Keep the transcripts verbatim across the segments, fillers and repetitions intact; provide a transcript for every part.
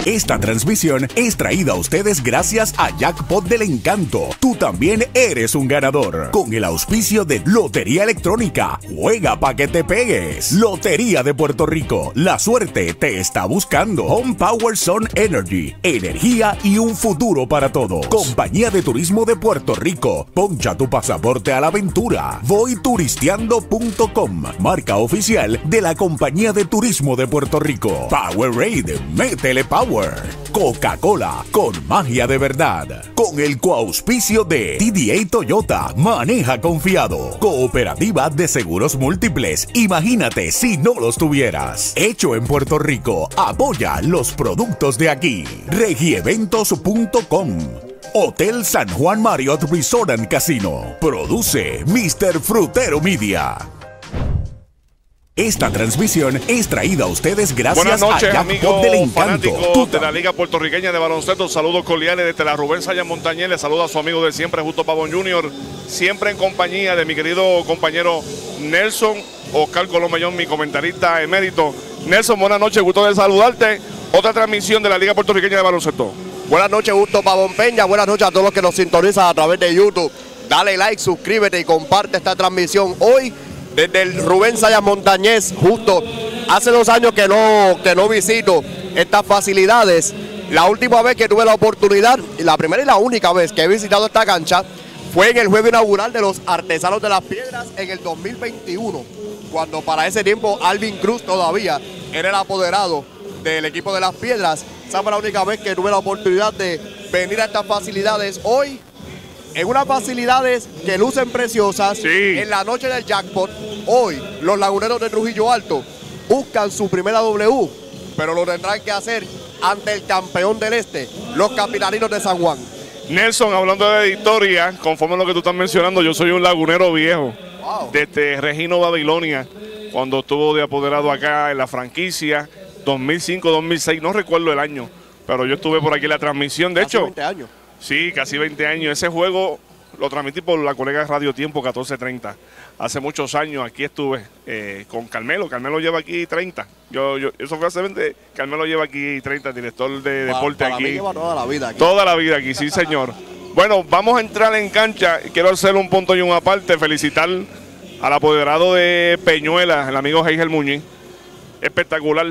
Esta transmisión es traída a ustedes gracias a Jackpot del Encanto. Tú también eres un ganador. Con el auspicio de Lotería Electrónica. Juega pa' que te pegues. Lotería de Puerto Rico. La suerte te está buscando. Home Power Sun Energy. Energía y un futuro para todos. Compañía de Turismo de Puerto Rico. Poncha tu pasaporte a la aventura. voy turisteando punto com. Marca oficial de la Compañía de Turismo de Puerto Rico. Powerade. Métele power. Coca-Cola, con magia de verdad. Con el coauspicio de T D A Toyota, maneja confiado. Cooperativa de Seguros Múltiples, imagínate si no los tuvieras. Hecho en Puerto Rico, apoya los productos de aquí. Regieventos punto com. Hotel San Juan Marriott Resort and Casino. Produce mister Frutero Media. Esta transmisión es traída a ustedes gracias Buenas noches, a Jackpot del Encanto. Fanáticos de la Liga Puertorriqueña de Baloncesto. Saludos cordiales desde la Rubén Sayas Montañez. Le saluda a su amigo de siempre, Justo Pavón junior Siempre en compañía de mi querido compañero Nelson Oscar Colomellón, mi comentarista emérito. Nelson, buenas noches, gusto de saludarte. Otra transmisión de la Liga Puertorriqueña de Baloncesto. Buenas noches, Justo Pavón Peña. Buenas noches a todos los que nos sintonizan a través de YouTube. Dale like, suscríbete y comparte esta transmisión. Hoy, desde el Rubén Sayas Montañez, justo hace dos años que no, que no visito estas facilidades. La última vez que tuve la oportunidad, y la primera y la única vez que he visitado esta cancha, fue en el juego inaugural de los Artesanos de las Piedras en el dos mil veintiuno, cuando para ese tiempo Alvin Cruz todavía era el apoderado del equipo de las Piedras. Esa fue la única vez que tuve la oportunidad de venir a estas facilidades. Hoy, en unas facilidades que lucen preciosas, sí. En la noche del jackpot, hoy los laguneros de Trujillo Alto buscan su primera W, pero lo tendrán que hacer ante el campeón del este, los Capitalinos de San Juan. Nelson, hablando de historia, conforme a lo que tú estás mencionando, yo soy un lagunero viejo, Wow. desde Regino, Babilonia, cuando estuvo de apoderado acá en la franquicia, dos mil cinco, dos mil seis, no recuerdo el año, pero yo estuve por aquí en la transmisión, de Hace hecho. veinte años. Sí, casi veinte años. Ese juego lo transmití por la colega de Radio Tiempo catorce treinta. Hace muchos años aquí estuve eh, con Carmelo. Carmelo lleva aquí treinta. Yo, yo, eso fue hace veinte. Carmelo lleva aquí treinta, director de deporte para, para aquí. Mí lleva toda la vida aquí. Toda la vida aquí, sí, señor. Bueno, vamos a entrar en cancha. Quiero hacer un punto y un aparte. Felicitar al apoderado de Peñuela, el amigo Heigel Muñiz. Espectacular.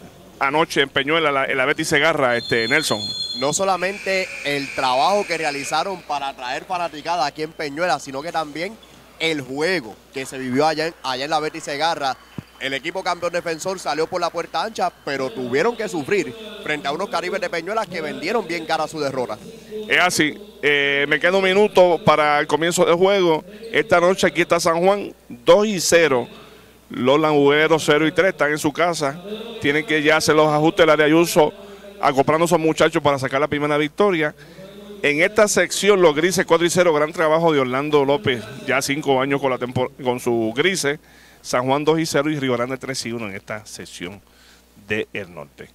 Anoche en Peñuela, la, en la Betty Segarra, este, Nelson. No solamente el trabajo que realizaron para traer fanaticada aquí en Peñuela, sino que también el juego que se vivió allá en, allá en la Betty Segarra. El equipo campeón defensor salió por la puerta ancha, pero tuvieron que sufrir frente a unos Caribes de Peñuela que vendieron bien cara su derrota. Es así. Eh, me queda un minuto para el comienzo del juego. Esta noche aquí está San Juan, dos y cero. Los langueros cero y tres están en su casa. Tienen que ya hacer los ajustes del área de uso, acoplando a esos muchachos para sacar la primera victoria. En esta sección, los grises cuatro y cero, gran trabajo de Orlando López, ya cinco años con, la con su grises. San Juan dos y cero y Río Grande tres y uno en esta sección del norte.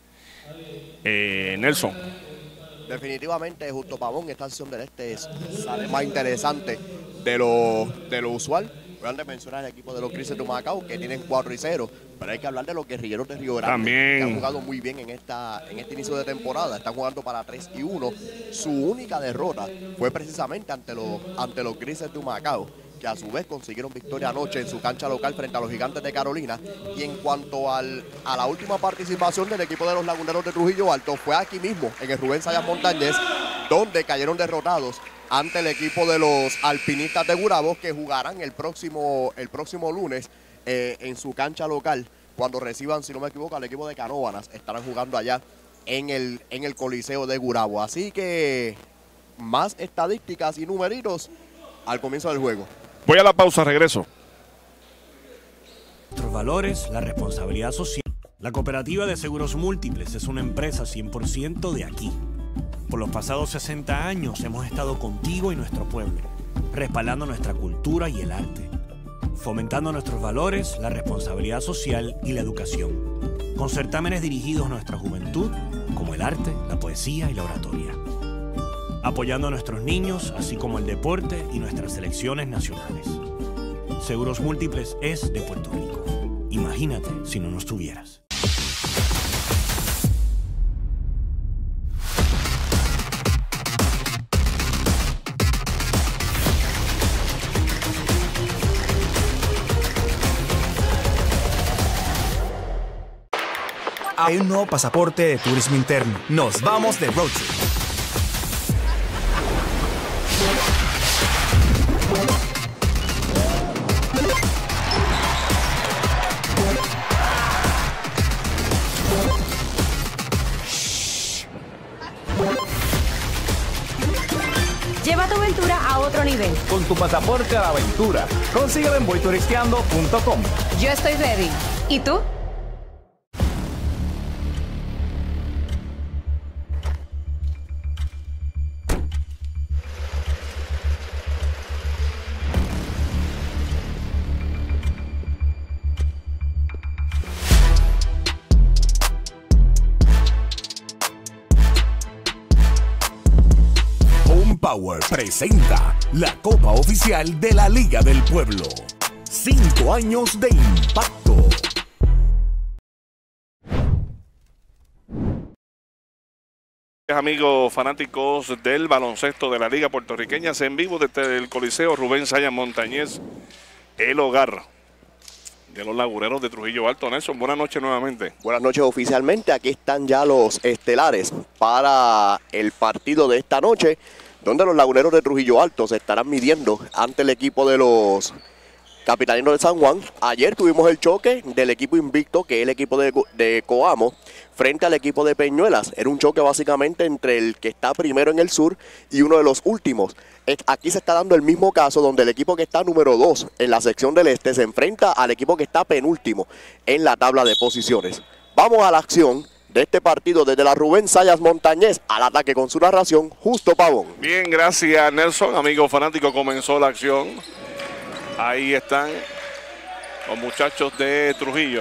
Eh, Nelson. Definitivamente, Justo Pavón, esta sección del este es, sale más interesante de lo, de lo usual. Voy a mencionar el equipo de los Grises de Humacao, que tienen cuatro y cero, pero hay que hablar de los guerrilleros de Río Grande, También. que han jugado muy bien en, esta, en este inicio de temporada. Están jugando para tres y uno. Su única derrota fue precisamente ante los, ante los Grises de Humacao, que a su vez consiguieron victoria anoche en su cancha local frente a los Gigantes de Carolina. Y en cuanto al, a la última participación del equipo de los Laguneros de Trujillo Alto, fue aquí mismo, en el Rubén Sayas Montañez, donde cayeron derrotados ante el equipo de los Alpinistas de Gurabo, que jugarán el próximo, el próximo lunes eh, en su cancha local, cuando reciban, si no me equivoco, al equipo de Canóvanas. Estarán jugando allá en el, en el Coliseo de Gurabo. Así que más estadísticas y numeritos al comienzo del juego. Voy a la pausa, regreso. Nuestros valores, la responsabilidad social. La Cooperativa de Seguros Múltiples es una empresa cien por ciento de aquí. Por los pasados sesenta años hemos estado contigo y nuestro pueblo, respaldando nuestra cultura y el arte, fomentando nuestros valores, la responsabilidad social y la educación, con certámenes dirigidos a nuestra juventud, como el arte, la poesía y la oratoria, apoyando a nuestros niños, así como el deporte y nuestras selecciones nacionales. Seguros Múltiples es de Puerto Rico. Imagínate si no nos tuvieras. Hay un nuevo pasaporte de turismo interno. Nos vamos de road trip. Lleva tu aventura a otro nivel. Con tu pasaporte a la aventura. Consíguelo en voy turisteando punto com. Yo estoy ready. ¿Y tú? Power presenta la Copa Oficial de la Liga del Pueblo. Cinco años de impacto. Amigos fanáticos del baloncesto de la Liga Puertorriqueña, en vivo desde el Coliseo Rubén Sayas Montañez, el hogar de los laguneros de Trujillo Alto. Nelson, buenas noches nuevamente. Buenas noches oficialmente. Aquí están ya los estelares para el partido de esta noche, donde los laguneros de Trujillo Alto se estarán midiendo ante el equipo de los capitalinos de San Juan. Ayer tuvimos el choque del equipo invicto, que es el equipo de, de Coamo, frente al equipo de Peñuelas. Era un choque básicamente entre el que está primero en el sur y uno de los últimos. Aquí se está dando el mismo caso, donde el equipo que está número dos en la sección del este se enfrenta al equipo que está penúltimo en la tabla de posiciones. Vamos a la acción de este partido desde la Rubén Sayas Montañez. Al ataque con su narración, Justo Pavón. Bien, gracias Nelson. Amigo fanático, comenzó la acción. Ahí están los muchachos de Trujillo.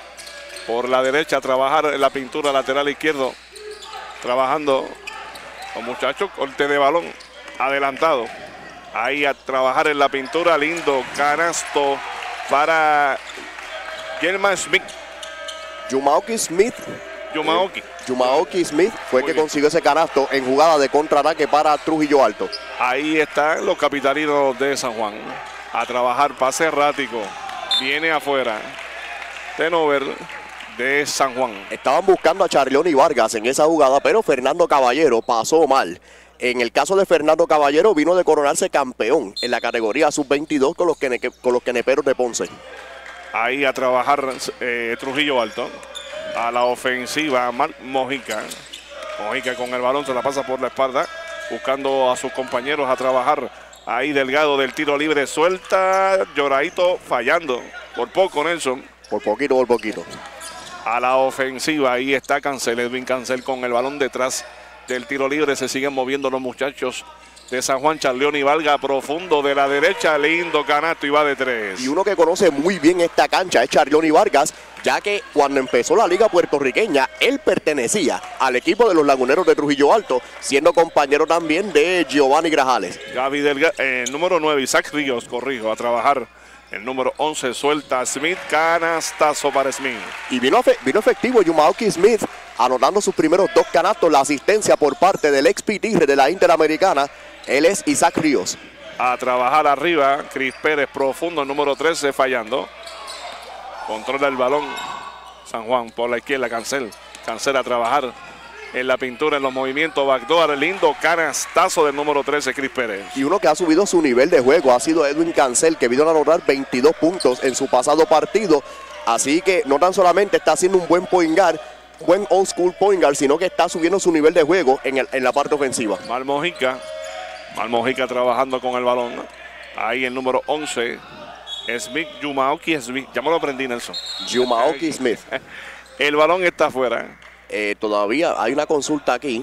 Por la derecha, trabajar en la pintura lateral izquierdo. Trabajando los muchachos, corte de balón adelantado. Ahí a trabajar en la pintura, lindo canasto para German Smith. Yumaoki Smith. Yumaoki. Yumaoki Smith fue el que bien consiguió ese canasto en jugada de contraataque para Trujillo Alto. Ahí están los capitalinos de San Juan a trabajar, pase errático, viene afuera, turnover de San Juan. Estaban buscando a Charleoni Vargas en esa jugada, pero Fernando Caballero pasó mal. En el caso de Fernando Caballero, vino de coronarse campeón en la categoría sub veintidós con los, quene, con los queneperos de Ponce. Ahí a trabajar eh, Trujillo Alto. A la ofensiva, Mark Mojica. Mojica con el balón, se la pasa por la espalda, buscando a sus compañeros a trabajar. Ahí Delgado del tiro libre, suelta, Lloradito fallando. Por poco, Nelson. Por poquito, por poquito. A la ofensiva, ahí está Cancel, Edwin Cancel con el balón detrás del tiro libre. Se siguen moviendo los muchachos de San Juan. Charleoni Vargas profundo de la derecha, lindo canasto y va de tres. Y uno que conoce muy bien esta cancha es Charleoni Vargas, ya que cuando empezó la liga puertorriqueña, él pertenecía al equipo de los laguneros de Trujillo Alto, siendo compañero también de Giovanni Grajales. Gaby Delgado, eh, número nueve, Isaac Ríos, corrijo, a trabajar. El número once suelta Smith, canastazo para Smith. Y vino, vino efectivo Yumaoki Smith, anotando sus primeros dos canastos, la asistencia por parte del ex Pitirre de la Interamericana. Él es Isaac Ríos. A trabajar arriba, Cris Pérez profundo, el número trece fallando. Controla el balón San Juan por la izquierda, Cancel. Cancel a trabajar en la pintura, en los movimientos, backdoor, lindo canastazo del número trece, Cris Pérez. Y uno que ha subido su nivel de juego ha sido Edwin Cancel, que vino a anotar veintidós puntos en su pasado partido. Así que no tan solamente está haciendo un buen point guard, buen old school point guard, sino que está subiendo su nivel de juego en, el, en la parte ofensiva. Mal Mojica, Mal Mojica trabajando con el balón. Ahí el número once, Smith, Yumaoki Smith. Ya me lo aprendí, Nelson. Yumaoki Smith. El balón está afuera. Eh, todavía hay una consulta aquí.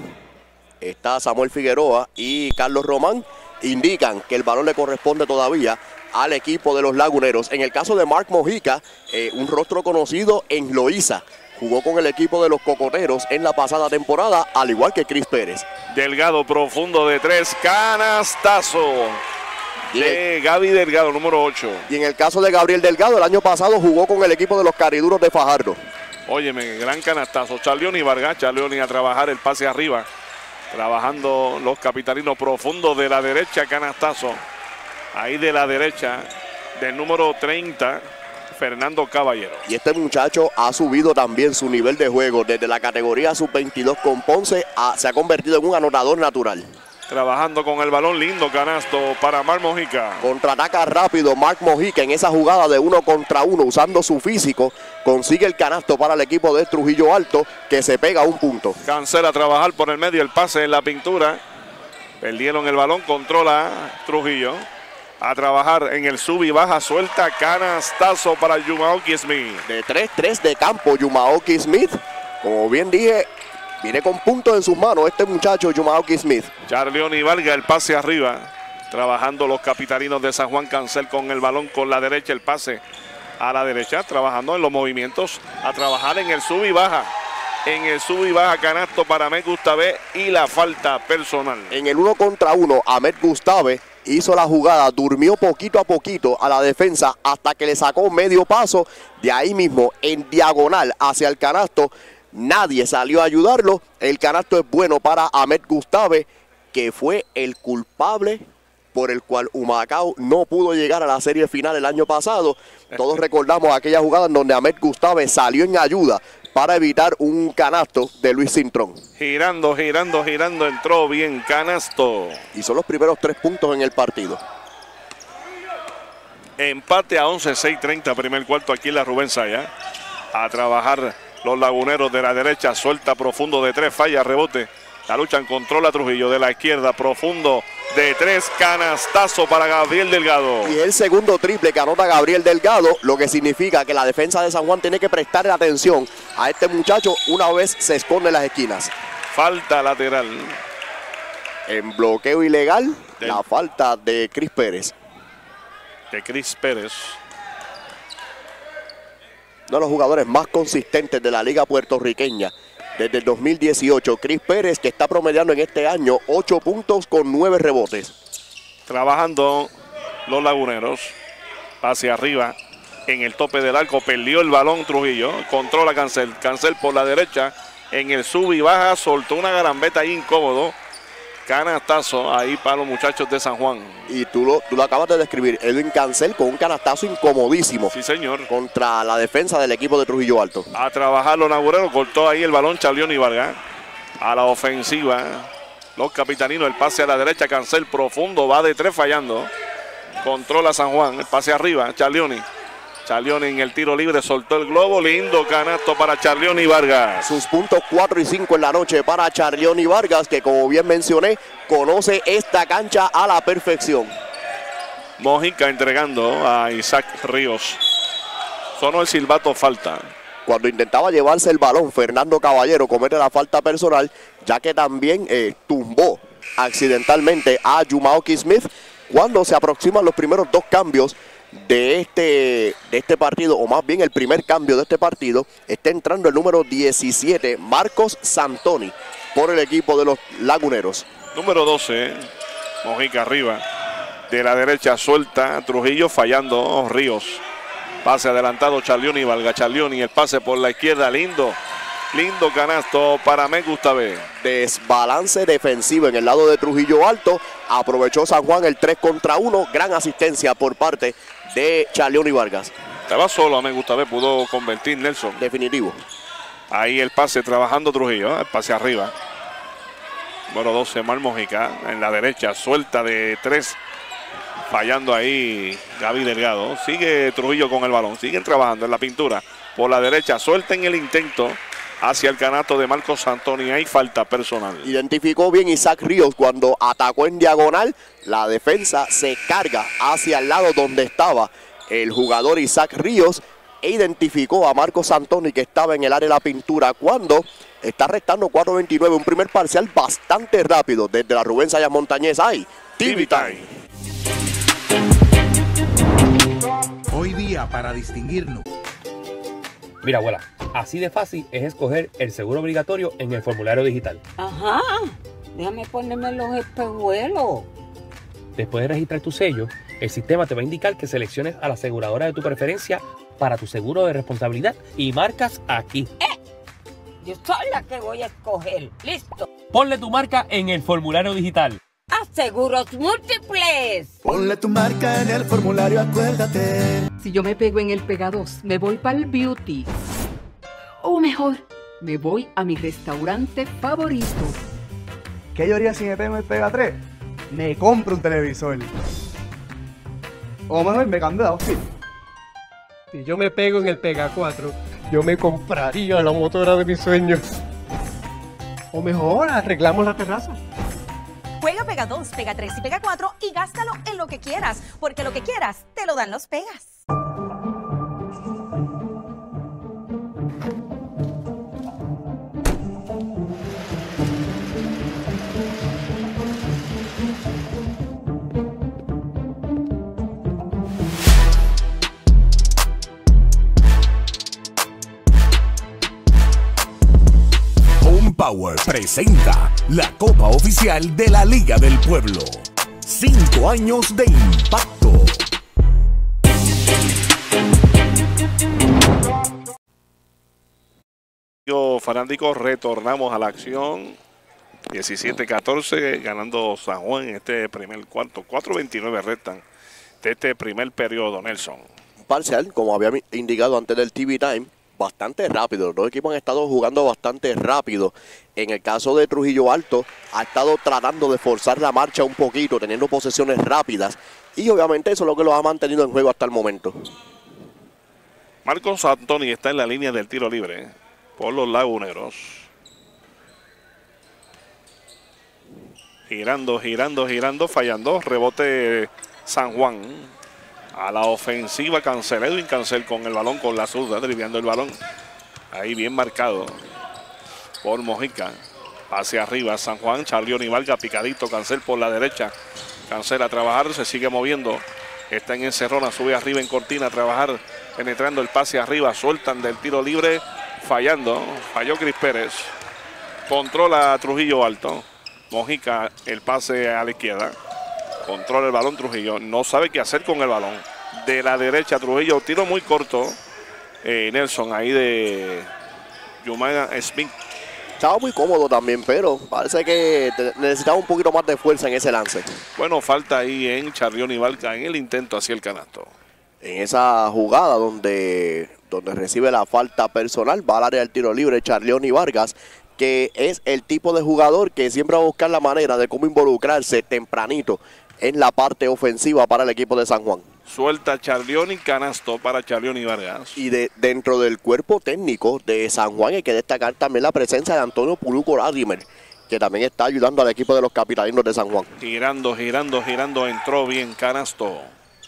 Está Samuel Figueroa y Carlos Román. Indican que el balón le corresponde todavía al equipo de los laguneros. En el caso de Mark Mojica, eh, un rostro conocido en Loíza. Jugó con el equipo de los Cocoteros en la pasada temporada, al igual que Cris Pérez. Delgado profundo de tres, canastazo de Gaby Delgado, número ocho. Y en el caso de Gabriel Delgado, el año pasado jugó con el equipo de los Cariduros de Fajardo. Óyeme, gran canastazo. Charleoni Vargas, Charleoni a trabajar el pase arriba. Trabajando los capitalinos profundos de la derecha, canastazo. Ahí de la derecha, del número treinta, Fernando Caballero. Y este muchacho ha subido también su nivel de juego desde la categoría sub veintidós con Ponce, a, se ha convertido en un anotador natural. Trabajando con el balón, lindo canasto para Mark Mojica. Contraataca rápido Mark Mojica en esa jugada de uno contra uno, usando su físico, consigue el canasto para el equipo de Trujillo Alto, que se pega a un punto. Cancela a trabajar por el medio, el pase en la pintura. Perdieron el balón, controla Trujillo. A trabajar en el sub y baja, suelta canastazo para Yumaoki Smith. De tres tres de campo, Yumaoki Smith, como bien dije, viene con puntos en sus manos este muchacho Yumaoki Smith. Charleoni Vargas, el pase arriba. Trabajando los capitalinos de San Juan. Cancel con el balón con la derecha, el pase a la derecha. Trabajando en los movimientos. A trabajar en el sub y baja. En el sub y baja, canasto para Ahmed Gustave y la falta personal. En el uno contra uno, Ahmed Gustave hizo la jugada, durmió poquito a poquito a la defensa hasta que le sacó medio paso. De ahí mismo, en diagonal hacia el canasto, nadie salió a ayudarlo. El canasto es bueno para Ahmed Gustave, que fue el culpable por el cual Humacao no pudo llegar a la serie final el año pasado. Todos recordamos aquella jugada en donde Ahmed Gustave salió en ayuda para evitar un canasto de Luis Cintrón. Girando, girando, girando, entró bien, canasto. Y son los primeros tres puntos en el partido. Empate a once, seis treinta, primer cuarto aquí en la Rubén Saya. A trabajar los laguneros de la derecha, suelta profundo de tres, falla, rebote. La lucha en control a Trujillo de la izquierda, profundo de tres, canastazo para Gabriel Delgado. Y el segundo triple que anota Gabriel Delgado, lo que significa que la defensa de San Juan tiene que prestarle atención a este muchacho una vez se esconde en las esquinas. Falta lateral. En bloqueo ilegal, Del... la falta de Chris Pérez. De Chris Pérez. Uno de los jugadores más consistentes de la liga puertorriqueña. Desde el dos mil dieciocho, Chris Pérez, que está promediando en este año ocho puntos con nueve rebotes. Trabajando los laguneros hacia arriba en el tope del arco. Perdió el balón Trujillo. Controla Cancel. Cancel por la derecha. En el sub y baja soltó una garambeta ahí incómodo. Canastazo ahí para los muchachos de San Juan. Y tú lo, tú lo acabas de describir, Edwin Cancel con un canastazo incomodísimo. Sí, señor. Contra la defensa del equipo de Trujillo Alto. A trabajar los laguneros. Cortó ahí el balón Charleoni Vargas. A la ofensiva. Los capitaninos, el pase a la derecha. Cancel profundo. Va de tres fallando. Controla San Juan. El pase arriba. Charleoni. Charleoni en el tiro libre, soltó el globo, lindo canasto para Charleoni Vargas. Sus puntos cuatro y cinco en la noche para Charleoni Vargas, que como bien mencioné, conoce esta cancha a la perfección. Mojica entregando a Isaac Ríos. Sonó el silbato, falta. Cuando intentaba llevarse el balón, Fernando Caballero comete la falta personal, ya que también eh, tumbó accidentalmente a Yumaoki Smith cuando se aproximan los primeros dos cambios de este, de este partido, o más bien el primer cambio de este partido. Está entrando el número diecisiete, Marcos Santoni, por el equipo de los laguneros. Número doce, Mojica arriba, de la derecha suelta, Trujillo fallando, Ríos. Pase adelantado, Charleoni, Valga Charleoni, el pase por la izquierda, lindo, lindo canasto para Ahmed Gustave. Desbalance defensivo en el lado de Trujillo Alto, aprovechó San Juan el tres contra uno, gran asistencia por parte de Charleoni Vargas. Estaba solo Ahmed Gustave, pudo convertir Nelson. Definitivo. Ahí el pase trabajando Trujillo, el pase arriba. Número doce, Mar Mojica, en la derecha, suelta de tres. Fallando ahí Gaby Delgado. Sigue Trujillo con el balón, siguen trabajando en la pintura. Por la derecha, suelta en el intento hacia el canasto de Marcos Santoni. Hay falta personal. Identificó bien Isaac Ríos cuando atacó en diagonal. La defensa se carga hacia el lado donde estaba el jugador Isaac Ríos e identificó a Marcos Santoni, que estaba en el área de la pintura cuando está restando cuatro veintinueve. Un primer parcial bastante rápido desde la Rubén Sayas Montañez. Hay T V Time. Hoy día, para distinguirnos. Mira, abuela, así de fácil es escoger el seguro obligatorio en el formulario digital. Ajá, déjame ponerme los espejuelos. Después de registrar tu sello, el sistema te va a indicar que selecciones a la aseguradora de tu preferencia para tu seguro de responsabilidad y marcas aquí. ¡Eh! Yo soy la que voy a escoger. ¡Listo! Ponle tu marca en el formulario digital. a Seguros Múltiples. Ponle tu marca en el formulario, acuérdate. Si yo me pego en el Pega dos, me voy para el beauty. O mejor, me voy a mi restaurante favorito. ¿Qué yo haría si me pego en el Pega tres? Me compro un televisor. O mejor, me cambio de outfit. Si yo me pego en el Pega cuatro, yo me compraría la motora de mis sueños. O mejor, arreglamos la terraza. Juega Pega dos, Pega tres y Pega cuatro y gástalo en lo que quieras, porque lo que quieras te lo dan los Pegas. Power presenta la Copa Oficial de la Liga del Pueblo. Cinco años de impacto. Yo, fanáticos, retornamos a la acción. diecisiete catorce ganando San Juan en este primer cuarto. cuatro veintinueve restan de este primer periodo, Nelson. Parcial, como había indicado antes del T V Time, bastante rápido. Los dos equipos han estado jugando bastante rápido. En el caso de Trujillo Alto, ha estado tratando de forzar la marcha un poquito, teniendo posesiones rápidas. Y obviamente eso es lo que los ha mantenido en juego hasta el momento. Marcos Antoni está en la línea del tiro libre por los laguneros. Girando, girando, girando, fallando. Rebote San Juan. A la ofensiva Cancel, Edwin Cancel con el balón, con la zurda, driblando el balón. Ahí bien marcado por Mojica. Hacia arriba San Juan, Charlioni Vargas, picadito, Cancel por la derecha. Cancel a trabajar, se sigue moviendo. Está en encerrona, sube arriba en cortina a trabajar, penetrando el pase arriba. Sueltan del tiro libre, fallando. Falló Cris Pérez. Controla Trujillo Alto. Mojica, el pase a la izquierda. Controla el balón Trujillo, no sabe qué hacer con el balón. De la derecha Trujillo, tiro muy corto. Eh, Nelson ahí de Yumaya Smith. Estaba muy cómodo también, pero parece que necesitaba un poquito más de fuerza en ese lance. Bueno, falta ahí en Charlioni Vargas en el intento hacia el canasto. En esa jugada donde, donde recibe la falta personal, va al área del tiro libre Charlioni Vargas, que es el tipo de jugador que siempre va a buscar la manera de cómo involucrarse tempranito en la parte ofensiva para el equipo de San Juan. Suelta Charlioni, canasto para Charlioni Vargas. Y de, dentro del cuerpo técnico de San Juan hay que destacar también la presencia de Antonio Puluco Latimer, que también está ayudando al equipo de los capitalinos de San Juan. Girando, girando, girando, entró bien canasto.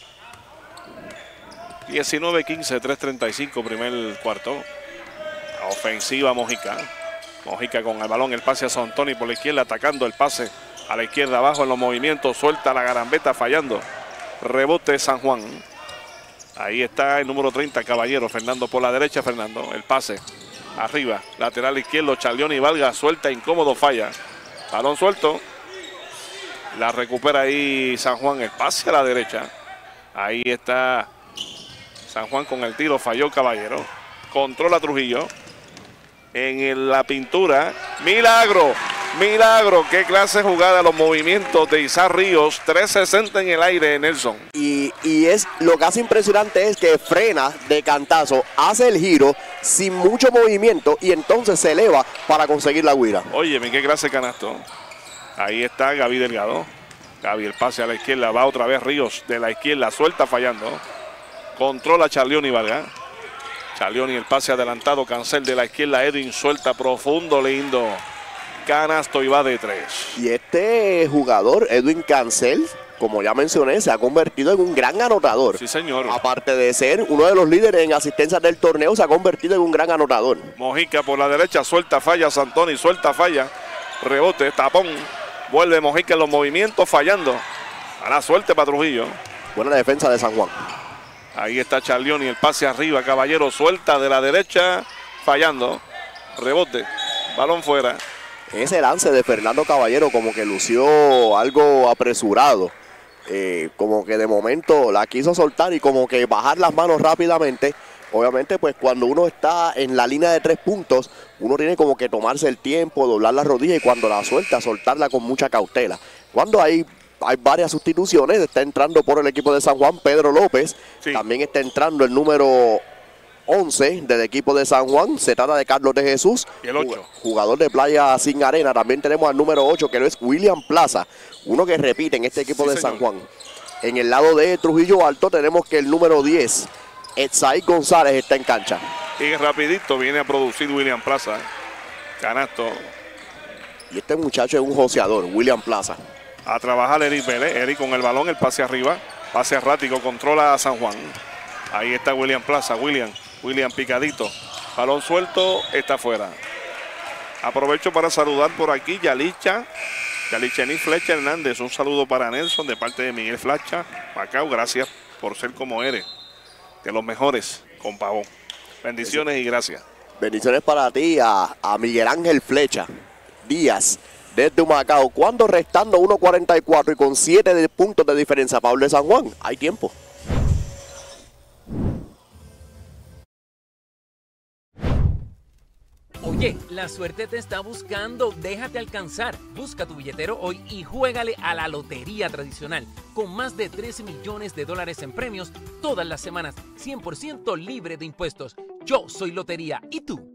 diecinueve quince, tres treinta y cinco, primer cuarto. Ofensiva Mojica. Mojica con el balón, el pase a Santoni por la izquierda, atacando el pase a la izquierda, abajo en los movimientos, suelta la garambeta, fallando. Rebote San Juan. Ahí está el número treinta, Caballero. Fernando por la derecha, Fernando. El pase arriba, lateral izquierdo, Charlioni Vargas, suelta, incómodo, falla. Balón suelto. La recupera ahí San Juan, el pase a la derecha. Ahí está San Juan con el tiro, falló Caballero. Controla Trujillo. En la pintura, milagro, milagro, qué clase de jugada, los movimientos de Isaac Ríos, trescientos sesenta en el aire, Nelson. Y, y es lo que hace impresionante es que frena de cantazo, hace el giro sin mucho movimiento y entonces se eleva para conseguir la guira. Óyeme, qué clase de canasto. Ahí está Gaby Delgado. Gaby, el pase a la izquierda, va otra vez Ríos de la izquierda, suelta fallando. Controla Charlioni Vargas. Charlioni, el pase adelantado, Cancel de la izquierda, Edwin suelta profundo, lindo. Canasto y va de tres. Y este jugador, Edwin Cancel, como ya mencioné, se ha convertido en un gran anotador. Sí, señor. Aparte de ser uno de los líderes en asistencias del torneo, se ha convertido en un gran anotador. Mojica por la derecha, suelta, falla, Santoni, suelta, falla. Rebote, tapón. Vuelve Mojica en los movimientos, fallando. A la suerte para Trujillo. Buena defensa de San Juan. Ahí está Charlioni, el pase arriba, Caballero suelta de la derecha, fallando. Rebote, balón fuera. Ese lance de Fernando Caballero como que lució algo apresurado. Eh, como que de momento la quiso soltar y como que bajar las manos rápidamente. Obviamente pues cuando uno está en la línea de tres puntos, uno tiene como que tomarse el tiempo, doblar la rodilla y cuando la suelta, soltarla con mucha cautela. cuando hay, hay varias sustituciones. Está entrando por el equipo de San Juan Pedro López. Sí. También está entrando el número once del equipo de San Juan. Se trata de Carlos de Jesús, y el ocho. Jugador de Playa Sin Arena. También tenemos al número ocho, que no es William Plaza, uno que repite en este equipo sí, de señor. San Juan. En el lado de Trujillo Alto tenemos que el número diez, Etsaí González, está en cancha. Y rapidito viene a producir William Plaza. Canasto. Y este muchacho es un joseador, William Plaza. A trabajar Eric Vélez. Eric con el balón, el pase arriba. Pase errático, controla a San Juan. Ahí está William Plaza. William, William picadito. Balón suelto, está fuera. Aprovecho para saludar por aquí Yalicha. Yalichení Flecha Hernández. Un saludo para Nelson de parte de Miguel Flecha. Macao, gracias por ser como eres. De los mejores, con Pavón. Bendiciones y gracias. Bendiciones para ti, a, a Miguel Ángel Flecha Díaz desde Humacao. Cuando restando uno cuarenta y cuatro y con siete de puntos de diferencia, Pablo de San Juan. Hay tiempo. Oye, la suerte te está buscando, déjate alcanzar. Busca tu billetero hoy y juégale a la lotería tradicional, con más de trece millones de dólares en premios todas las semanas, cien por ciento libre de impuestos. Yo soy Lotería, ¿y tú?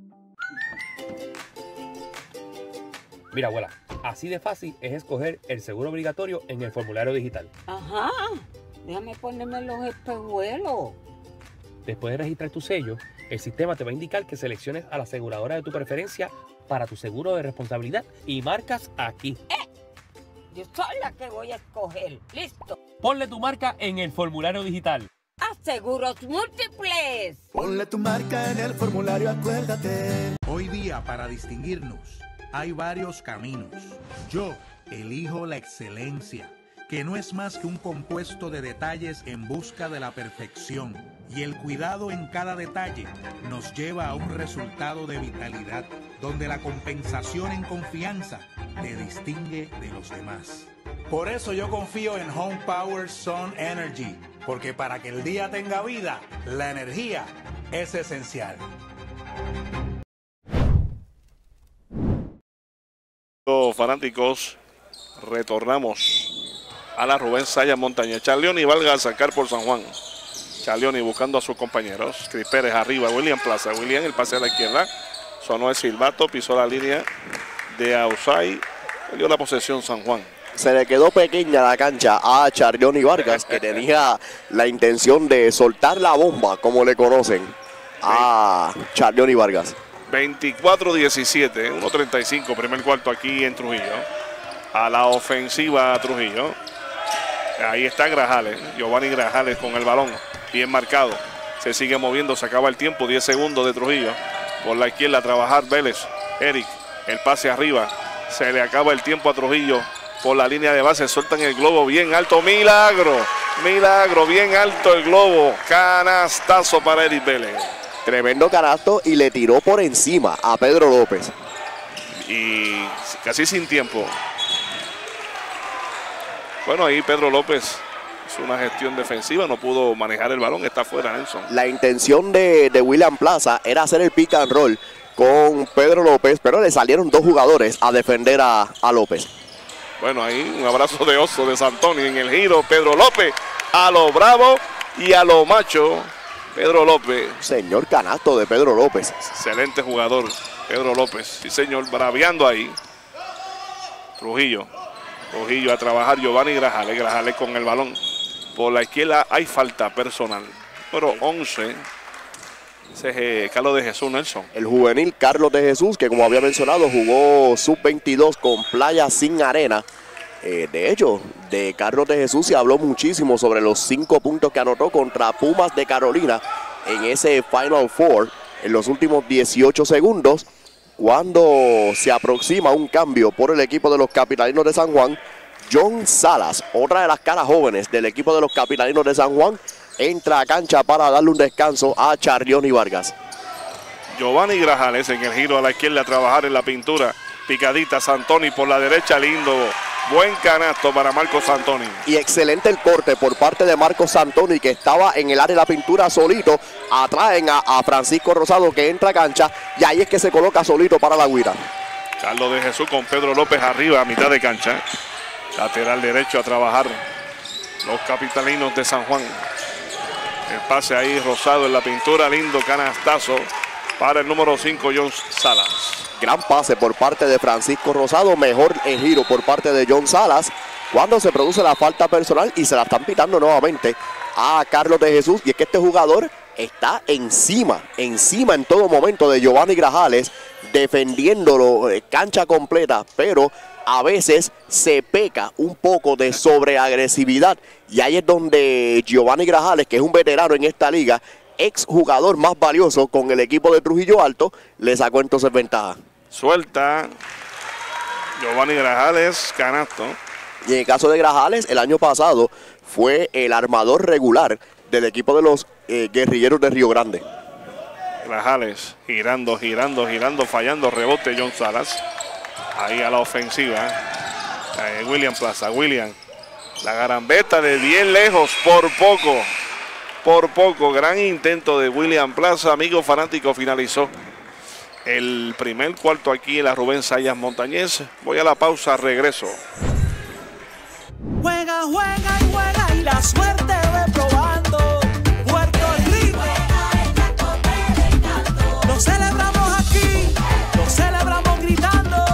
Mira, abuela, así de fácil es escoger el seguro obligatorio en el formulario digital. Ajá, déjame ponerme los espejuelos. Después de registrar tu sello, el sistema te va a indicar que selecciones a la aseguradora de tu preferencia para tu seguro de responsabilidad y marcas aquí. ¡Eh! Yo soy la que voy a escoger. ¡Listo! Ponle tu marca en el formulario digital. ¡A Seguros Múltiples! Ponle tu marca en el formulario, acuérdate. Hoy día, para distinguirnos, hay varios caminos. Yo elijo la excelencia, que no es más que un compuesto de detalles en busca de la perfección. Y el cuidado en cada detalle nos lleva a un resultado de vitalidad, donde la compensación en confianza te distingue de los demás. Por eso yo confío en Home Power Sun Energy, porque para que el día tenga vida, la energía es esencial. Los fanáticos, retornamos a la Rubén Sayas Montaña. Charleoni valga a sacar por San Juan. Charleoni buscando a sus compañeros. Cris Pérez arriba, William Plaza. William, el pase a la izquierda. Sonó el silbato, pisó la línea de outside. Dio la posesión San Juan. Se le quedó pequeña la cancha a Charleoni Vargas, que tenía la intención de soltar la bomba, como le conocen, a Charleoni Vargas. veinticuatro diecisiete, uno treinta y cinco, primer cuarto aquí en Trujillo. A la ofensiva Trujillo. Ahí está Grajales, Giovanni Grajales con el balón, bien marcado. Se sigue moviendo, se acaba el tiempo, diez segundos de Trujillo. Por la izquierda a trabajar Vélez. Eric, el pase arriba. Se le acaba el tiempo a Trujillo. Por la línea de base, sueltan el globo bien alto. Milagro, milagro, bien alto el globo. Canastazo para Eric Vélez. Tremendo canasto y le tiró por encima a Pedro López. Y casi sin tiempo. Bueno, ahí Pedro López hizo una gestión defensiva, no pudo manejar el balón, está fuera Nelson. La intención de, de William Plaza era hacer el pick and roll con Pedro López, pero le salieron dos jugadores a defender a, a López. Bueno, ahí un abrazo de oso de Santoni en el giro. Pedro López a lo bravo y a lo macho. Pedro López. Señor canasto de Pedro López. Excelente jugador, Pedro López. Sí, señor, braviando ahí. Trujillo. Trujillo a trabajar, Giovanni Grajales. Grajales con el balón. Por la izquierda hay falta personal. Número once. Ese es eh, Carlos de Jesús Nelson. El juvenil Carlos de Jesús, que como había mencionado, jugó sub veintidós con Playa Sin Arena. Eh, de hecho, de Carlos de Jesús se habló muchísimo sobre los cinco puntos que anotó contra Pumas de Carolina en ese Final Four en los últimos dieciocho segundos. Cuando se aproxima un cambio por el equipo de los Capitalinos de San Juan, John Salas, otra de las caras jóvenes del equipo de los Capitalinos de San Juan, entra a cancha para darle un descanso a Charleoni Vargas. Giovanni Grajales en el giro a la izquierda a trabajar en la pintura. Picadita Santoni por la derecha, lindo. Buen canasto para Marcos Santoni. Y excelente el corte por parte de Marcos Santoni, que estaba en el área de la pintura solito. Atraen a, a Francisco Rosado, que entra a cancha, y ahí es que se coloca solito para la guira. Carlos de Jesús con Pedro López arriba a mitad de cancha. Lateral derecho a trabajar los capitalinos de San Juan. El pase ahí Rosado en la pintura, lindo canastazo para el número cinco, John Salas. Gran pase por parte de Francisco Rosado, mejor el giro por parte de John Salas cuando se produce la falta personal y se la están pitando nuevamente a Carlos de Jesús. Y es que este jugador está encima, encima en todo momento de Giovanni Grajales, defendiéndolo eh, cancha completa, pero a veces se peca un poco de sobreagresividad y ahí es donde Giovanni Grajales, que es un veterano en esta liga, ex jugador más valioso con el equipo de Trujillo Alto, le sacó entonces ventaja. Suelta Giovanni Grajales, canasto. Y en el caso de Grajales, el año pasado fue el armador regular del equipo de los eh, guerrilleros de Río Grande. Grajales girando, girando, girando, fallando, rebote John Salas. Ahí a la ofensiva. Eh, William Plaza, William. La garambeta de bien lejos, por poco. Por poco, gran intento de William Plaza. Amigo fanático, finalizó el primer cuarto aquí en la Rubén Sayas Montañez. Voy a la pausa, regreso. Juega, juega y juega y la suerte ve probando. Puerto Rico. Lo celebramos aquí, lo celebramos gritando.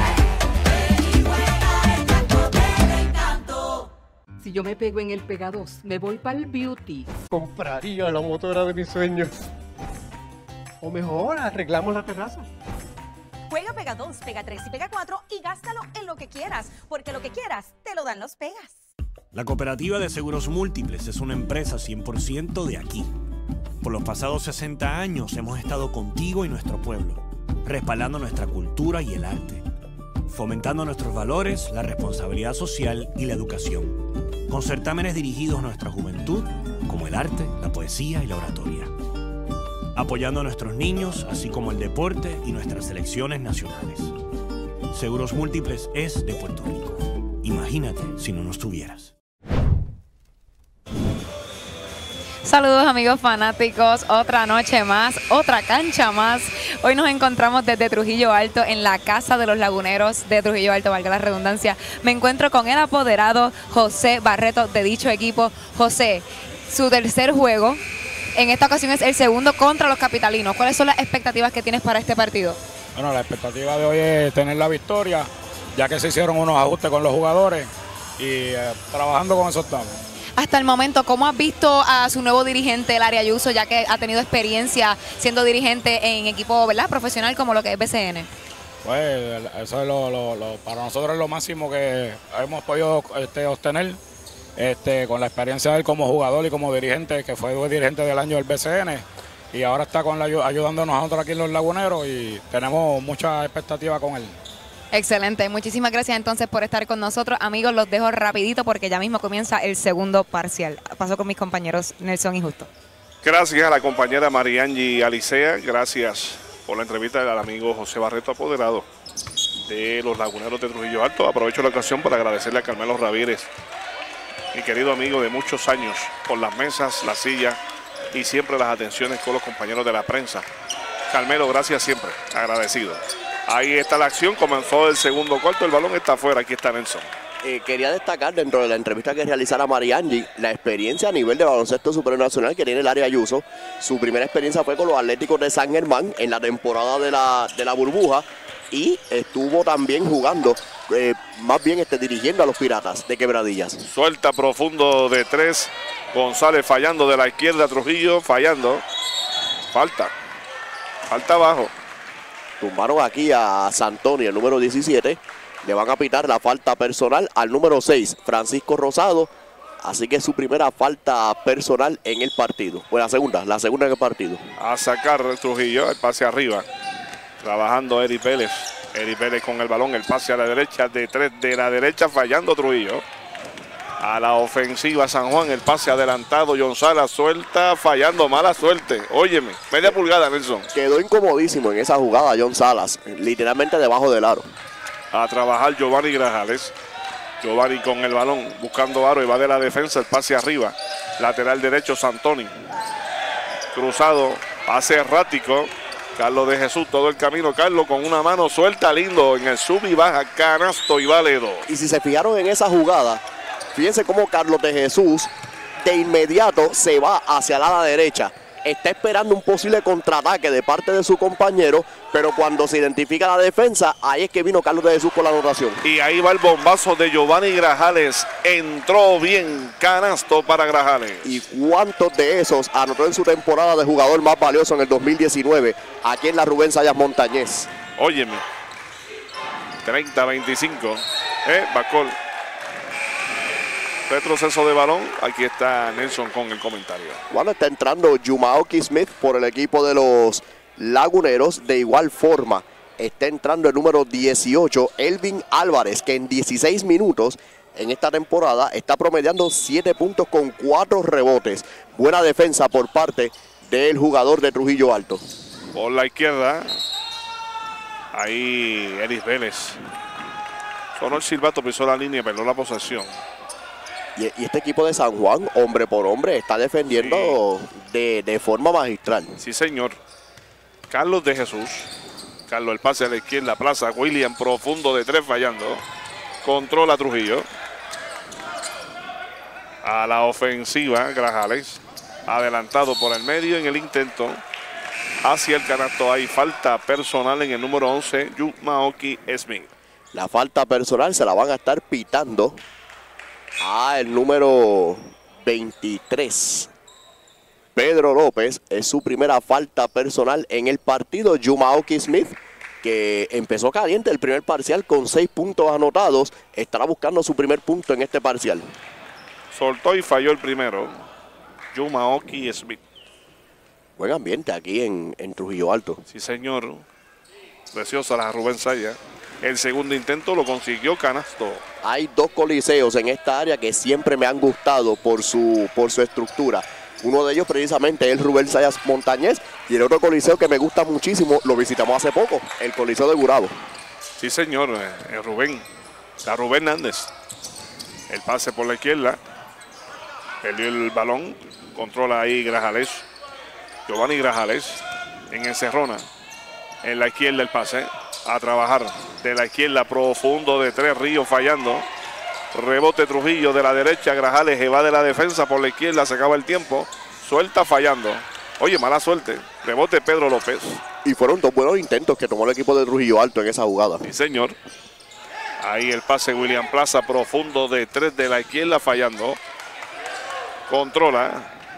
Si yo me pego en el Pega dos, me voy para el beauty. Compraría la motora de mis sueños. O mejor, arreglamos la terraza. Juega Pega dos, Pega tres y Pega cuatro y gástalo en lo que quieras, porque lo que quieras te lo dan los Pegas. La Cooperativa de Seguros Múltiples es una empresa cien por ciento de aquí. Por los pasados sesenta años hemos estado contigo y nuestro pueblo, respaldando nuestra cultura y el arte, fomentando nuestros valores, la responsabilidad social y la educación, con certámenes dirigidos a nuestra juventud, como el arte, la poesía y la oratoria, apoyando a nuestros niños, así como el deporte y nuestras selecciones nacionales. Seguros Múltiples es de Puerto Rico. Imagínate si no nos tuvieras. Saludos amigos fanáticos, otra noche más, otra cancha más. Hoy nos encontramos desde Trujillo Alto en la Casa de los Laguneros de Trujillo Alto, valga la redundancia. Me encuentro con el apoderado José Barreto de dicho equipo. José, su tercer juego, en esta ocasión es el segundo contra los capitalinos. ¿Cuáles son las expectativas que tienes para este partido? Bueno, la expectativa de hoy es tener la victoria, ya que se hicieron unos ajustes con los jugadores y eh, trabajando con eso estamos. Hasta el momento, ¿cómo has visto a su nuevo dirigente, Larry Ayuso, ya que ha tenido experiencia siendo dirigente en equipo, ¿verdad?, profesional como lo que es B C N? Pues eso es lo, lo, lo, para nosotros es lo máximo que hemos podido este, obtener este, con la experiencia de él como jugador y como dirigente, que fue dirigente del año del B C N y ahora está con la, ayudándonos a nosotros aquí en los Laguneros y tenemos mucha expectativa con él. Excelente, muchísimas gracias entonces por estar con nosotros. Amigos, los dejo rapidito porque ya mismo comienza el segundo parcial. Paso con mis compañeros Nelson y Justo. Gracias a la compañera Mariangi Alicea, gracias por la entrevista al amigo José Barreto, apoderado de los Laguneros de Trujillo Alto. Aprovecho la ocasión para agradecerle a Carmelo Ramírez, mi querido amigo de muchos años, por las mesas, la silla y siempre las atenciones con los compañeros de la prensa. Carmelo, gracias siempre, agradecido. Ahí está la acción, comenzó el segundo cuarto, el balón está afuera, aquí está Nelson. Eh, quería destacar dentro de la entrevista que realizara Mariangi la experiencia a nivel de baloncesto superior nacional que tiene Larry Ayuso. Su primera experiencia fue con los Atléticos de San Germán en la temporada de la, de la burbuja y estuvo también jugando, eh, más bien este, dirigiendo a los Piratas de Quebradillas. Suelta profundo de tres, González fallando de la izquierda, Trujillo fallando, falta, falta abajo. Tumbaron aquí a Santoni, el número diecisiete. Le van a pitar la falta personal al número seis, Francisco Rosado. Así que es su primera falta personal en el partido. Pues la segunda, la segunda en el partido. A sacar Trujillo, el pase arriba. Trabajando Eri Pérez. Eri Pérez con el balón, el pase a la derecha de tres, de la derecha fallando Trujillo. A la ofensiva San Juan, el pase adelantado, John Salas suelta, fallando, mala suerte. Óyeme, media pulgada, Nelson. Quedó incomodísimo en esa jugada John Salas, literalmente debajo del aro. A trabajar Giovanni Grajales. Giovanni con el balón, buscando aro y va de la defensa, el pase arriba. Lateral derecho Santoni. Cruzado, pase errático. Carlos de Jesús, todo el camino. Carlos con una mano suelta, lindo en el sub y baja, canasto y vale dos. Y si se fijaron en esa jugada, fíjense cómo Carlos de Jesús de inmediato se va hacia la ala derecha. Está esperando un posible contraataque de parte de su compañero, pero cuando se identifica la defensa, ahí es que vino Carlos de Jesús con la anotación. Y ahí va el bombazo de Giovanni Grajales. Entró bien, canasto para Grajales. ¿Y cuántos de esos anotó en su temporada de jugador más valioso en el dos mil diecinueve aquí en la Rubén Sayas Montañez? Óyeme, treinta a veinticinco, ¿eh? Bacol. Retroceso de balón, aquí está Nelson con el comentario. Bueno, está entrando Jumaoki Smith por el equipo de los Laguneros. De igual forma, está entrando el número dieciocho, Elvin Álvarez, que en dieciséis minutos en esta temporada está promediando siete puntos con cuatro rebotes. Buena defensa por parte del jugador de Trujillo Alto. Por la izquierda, ahí Eris Vélez. Sonó el silbato, pisó la línea, perdió la posesión. Y, y este equipo de San Juan, hombre por hombre, está defendiendo sí. de, de forma magistral. Sí, señor. Carlos de Jesús. Carlos, el pase a la izquierda, plaza. William, profundo de tres, fallando. Controla Trujillo. A la ofensiva, Grajales. Adelantado por el medio en el intento. Hacia el canasto hay falta personal en el número once, Jumaoki Smith. La falta personal se la van a estar pitando a el número veintitrés. Pedro López, es su primera falta personal en el partido. Jumaoki Smith, que empezó caliente el primer parcial con seis puntos anotados, estará buscando su primer punto en este parcial. Soltó y falló el primero. Jumaoki Smith. Buen ambiente aquí en, en Trujillo Alto. Sí, señor. Preciosa la Rubén Sayas. El segundo intento lo consiguió, canasto. Hay dos coliseos en esta área que siempre me han gustado por su, por su estructura. Uno de ellos precisamente es el Rubén Sayas Montañez, y el otro coliseo que me gusta muchísimo, lo visitamos hace poco, el Coliseo de Gurabo. Sí, señor, el Rubén. La Rubén Nández. El pase por la izquierda. Perdió el balón. Controla ahí Grajales. Giovanni Grajales en encerrona. En la izquierda el pase. A trabajar de la izquierda, profundo de tres, Ríos fallando. Rebote Trujillo de la derecha, Grajales evade la defensa por la izquierda, se acaba el tiempo. Suelta fallando. Oye, mala suerte. Rebote Pedro López. Y fueron dos buenos intentos que tomó el equipo de Trujillo Alto en esa jugada. Sí, señor. Ahí el pase William Plaza, profundo de tres de la izquierda, fallando. Controla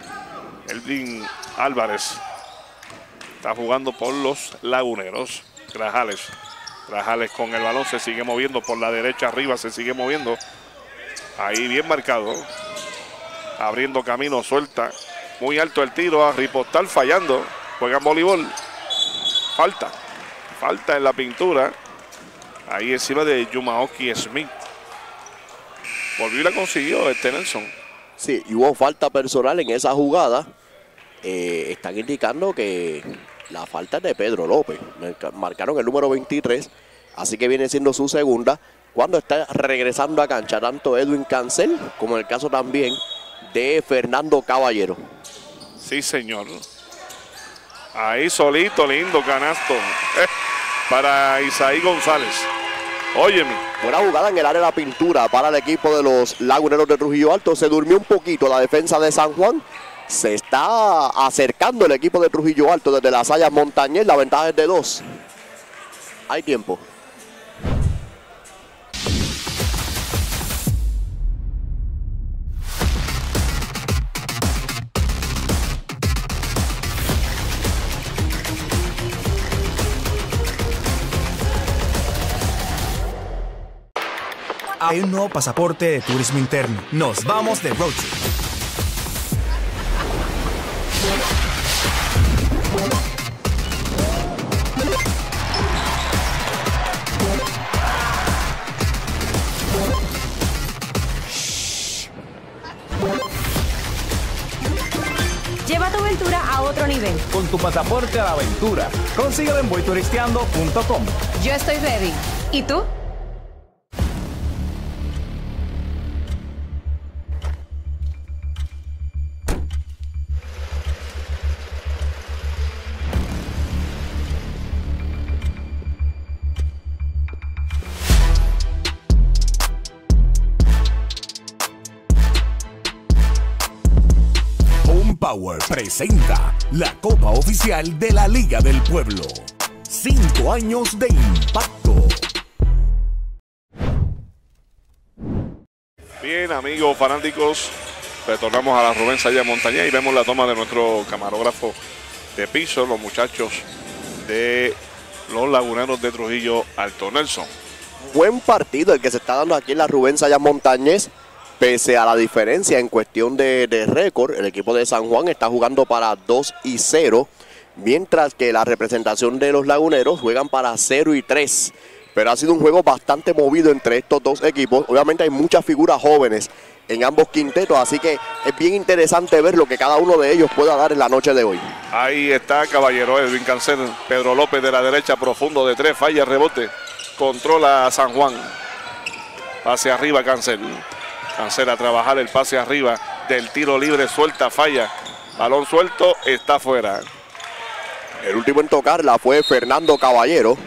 Elvin Álvarez. Está jugando por los Laguneros. Grajales. Grajales con el balón se sigue moviendo por la derecha arriba, se sigue moviendo. Ahí bien marcado. Abriendo camino, suelta. Muy alto el tiro a Ripostal fallando. Juegan voleibol. Falta. Falta en la pintura. Ahí encima de Jumaoki Smith. Volvió y la consiguió este Nelson. Sí, y hubo falta personal en esa jugada. Eh, están indicando que la falta es de Pedro López. Marcaron el número veintitrés, así que viene siendo su segunda. Cuando está regresando a cancha tanto Edwin Cancel como el caso también de Fernando Caballero. Sí, señor. Ahí solito, lindo canasto eh, para Isaí González. Óyeme. Buena jugada en el área de la pintura para el equipo de los Laguneros de Trujillo Alto. Se durmió un poquito la defensa de San Juan. Se está acercando el equipo de Trujillo Alto desde las Sayas Montañez. La ventaja es de dos. Hay tiempo. Hay un nuevo pasaporte de turismo interno. Nos vamos de road trip. Lleva tu aventura a otro nivel. Con tu pasaporte a la aventura. Consíguelo en voy turisteando punto com. Yo estoy ready. ¿Y tú? Power presenta la Copa Oficial de la Liga del Pueblo. Cinco años de impacto. Bien, amigos fanáticos, retornamos a la Rubén Sayas Montañez y vemos la toma de nuestro camarógrafo de piso, los muchachos de los Laguneros de Trujillo Alto. Nelson. Buen partido el que se está dando aquí en la Rubén Sayas Montañez, pese a la diferencia en cuestión de, de récord. El equipo de San Juan está jugando para dos y cero, mientras que la representación de los Laguneros juegan para cero y tres. Pero ha sido un juego bastante movido entre estos dos equipos. Obviamente hay muchas figuras jóvenes en ambos quintetos, así que es bien interesante ver lo que cada uno de ellos pueda dar en la noche de hoy. Ahí está Caballero, Edwin Cancel, Pedro López de la derecha, profundo de tres, falla, rebote, controla a San Juan. Pase arriba Cancel. Cancel a trabajar el pase arriba del tiro libre, suelta, falla. Balón suelto, está fuera. El último en tocarla fue Fernando Caballero.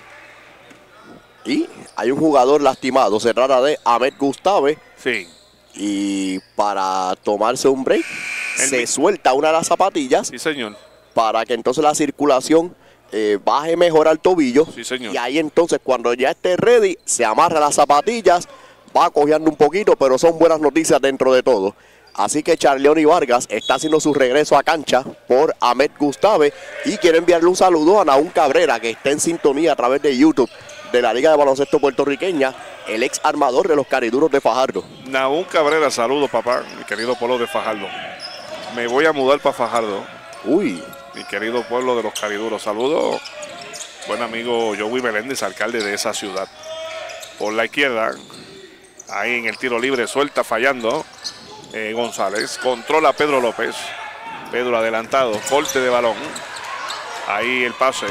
Y hay un jugador lastimado, se trata de Ahmed Gustave. Sí. Y para tomarse un break, El se mi... suelta una de las zapatillas. Sí, señor. Para que entonces la circulación eh, baje mejor al tobillo. Sí, señor. Y ahí entonces cuando ya esté ready, se amarra las zapatillas, va cojeando un poquito, pero son buenas noticias dentro de todo. Así que Charleoni Vargas está haciendo su regreso a cancha por Ahmed Gustave. Y quiero enviarle un saludo a Naún Cabrera, que está en sintonía a través de YouTube de la Liga de Baloncesto Puertorriqueña, el ex armador de los Cariduros de Fajardo. Naún Cabrera, saludos papá, mi querido pueblo de Fajardo. Me voy a mudar para Fajardo. Uy. Mi querido pueblo de los Cariduros. Saludos, buen amigo Joey Meléndez, alcalde de esa ciudad. Por la izquierda, ahí en el tiro libre, suelta, fallando. Eh, González, controla a Pedro López. Pedro adelantado, corte de balón. Ahí el pase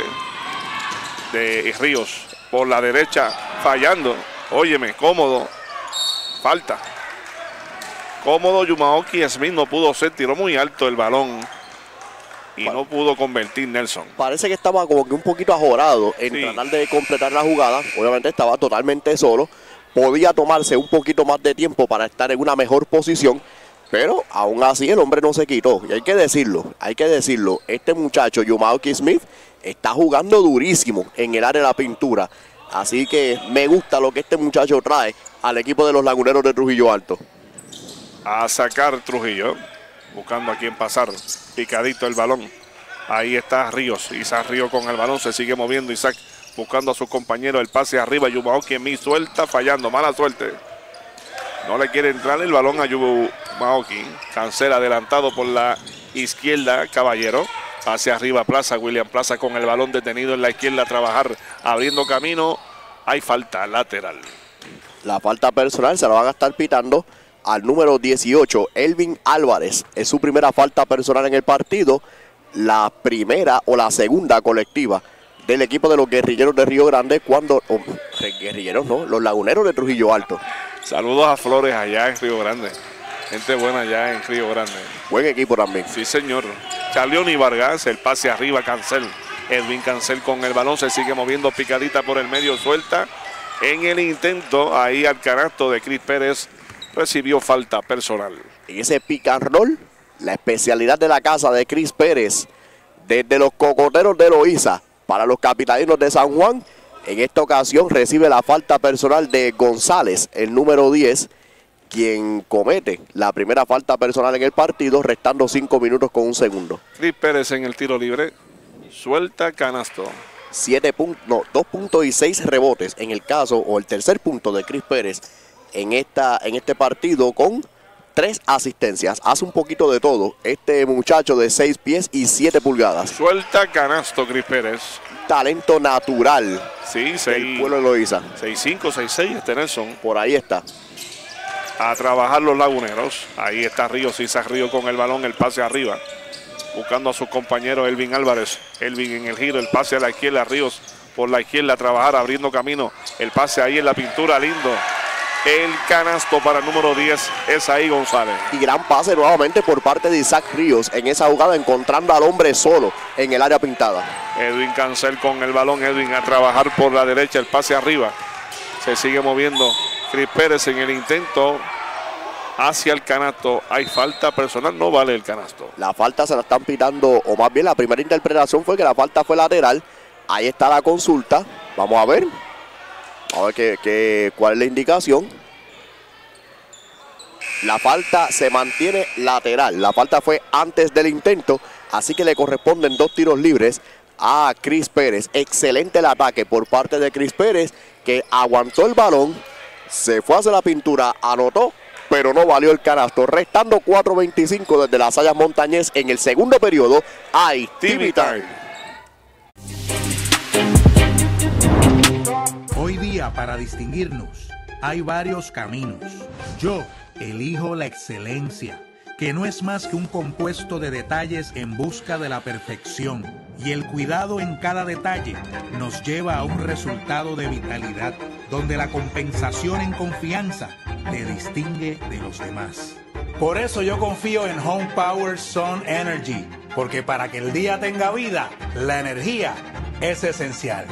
de Ríos. Por la derecha, fallando. Óyeme, cómodo. Falta. Cómodo, Yumaoki Smith no pudo ser, tiró muy alto el balón. Y no pudo convertir Nelson. Parece que estaba como que un poquito ajorado en sí. tratar de completar la jugada. Obviamente estaba totalmente solo. Podía tomarse un poquito más de tiempo para estar en una mejor posición. Pero aún así el hombre no se quitó. Y hay que decirlo, hay que decirlo. Este muchacho, Yumaoki Smith, está jugando durísimo en el área de la pintura. Así que me gusta lo que este muchacho trae al equipo de los Laguneros de Trujillo Alto. A sacar Trujillo, buscando a quién pasar. Picadito el balón. Ahí está Ríos. Isaac Ríos con el balón, se sigue moviendo Isaac, buscando a su compañero. El pase arriba, Yumaoki Smith suelta, fallando, mala suerte. No le quiere entrar el balón a Yumaoki. Cancela adelantado por la izquierda, Caballero. Hacia arriba Plaza, William Plaza con el balón detenido en la izquierda a trabajar, abriendo camino. Hay falta lateral. La falta personal se la van a estar pitando al número dieciocho, Elvin Álvarez. Es su primera falta personal en el partido. La primera o la segunda colectiva del equipo de los Guerrilleros de Río Grande cuando... Oh, guerrilleros no, los Laguneros de Trujillo Alto. Saludos a Flores allá en Río Grande. Gente buena allá en Río Grande. Buen equipo también. Sí, señor. Charleoni Vargas, el pase arriba, Cancel. Edwin Cancel con el balón, se sigue moviendo, picadita por el medio, suelta. En el intento, ahí al canasto de Chris Pérez, recibió falta personal. En ese pick and roll, la especialidad de la casa de Chris Pérez, desde los Cocoteros de Loíza para los Capitalinos de San Juan. En esta ocasión recibe la falta personal de González, el número diez, quien comete la primera falta personal en el partido, restando cinco minutos con un segundo. Chris Pérez en el tiro libre, suelta, canasto. Siete puntos, no, dos puntos y seis rebotes en el caso, o el tercer punto de Chris Pérez en, esta, en este partido, con tres asistencias. Hace un poquito de todo este muchacho de seis pies y siete pulgadas. Suelta, canasto, Chris Pérez. Talento natural. Sí, el pueblo de Loíza. seis cinco, seis seis, este Nelson. Por ahí está. A trabajar los Laguneros. Ahí está Ríos, Isaac Ríos con el balón, el pase arriba. Buscando a sus compañeros, Elvin Álvarez. Elvin en el giro, el pase a la izquierda, Ríos por la izquierda a trabajar, abriendo camino. El pase ahí en la pintura, lindo. El canasto para el número diez es ahí González. Y gran pase nuevamente por parte de Isaac Ríos en esa jugada, encontrando al hombre solo en el área pintada. Edwin Cancel con el balón, Edwin a trabajar por la derecha, el pase arriba. Se sigue moviendo Chris Pérez en el intento. hacia el canasto. Hay falta personal, no vale el canasto. La falta se la están pitando, o más bien la primera interpretación fue que la falta fue lateral. Ahí está la consulta. Vamos a ver. Vamos a ver qué, qué, cuál es la indicación. La falta se mantiene lateral. La falta fue antes del intento, así que le corresponden dos tiros libres a Chris Pérez. Excelente el ataque por parte de Chris Pérez, que aguantó el balón, se fue hacia la pintura, anotó, pero no valió el canasto. Restando cuatro veinticinco desde las Sayas Montañés en el segundo periodo. Hay T V Time. Hoy día, para distinguirnos, hay varios caminos. Yo elijo la excelencia, que no es más que un compuesto de detalles en busca de la perfección. Y el cuidado en cada detalle nos lleva a un resultado de vitalidad, donde la compensación en confianza te distingue de los demás. Por eso yo confío en Home Power Sun Energy, porque para que el día tenga vida, la energía es esencial.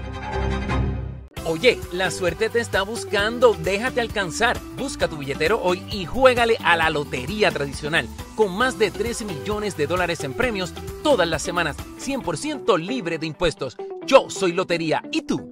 Oye, la suerte te está buscando, déjate alcanzar. Busca tu billetero hoy y juégale a la lotería tradicional, con más de tres millones de dólares en premios todas las semanas, cien por ciento libre de impuestos. Yo soy Lotería, ¿y tú?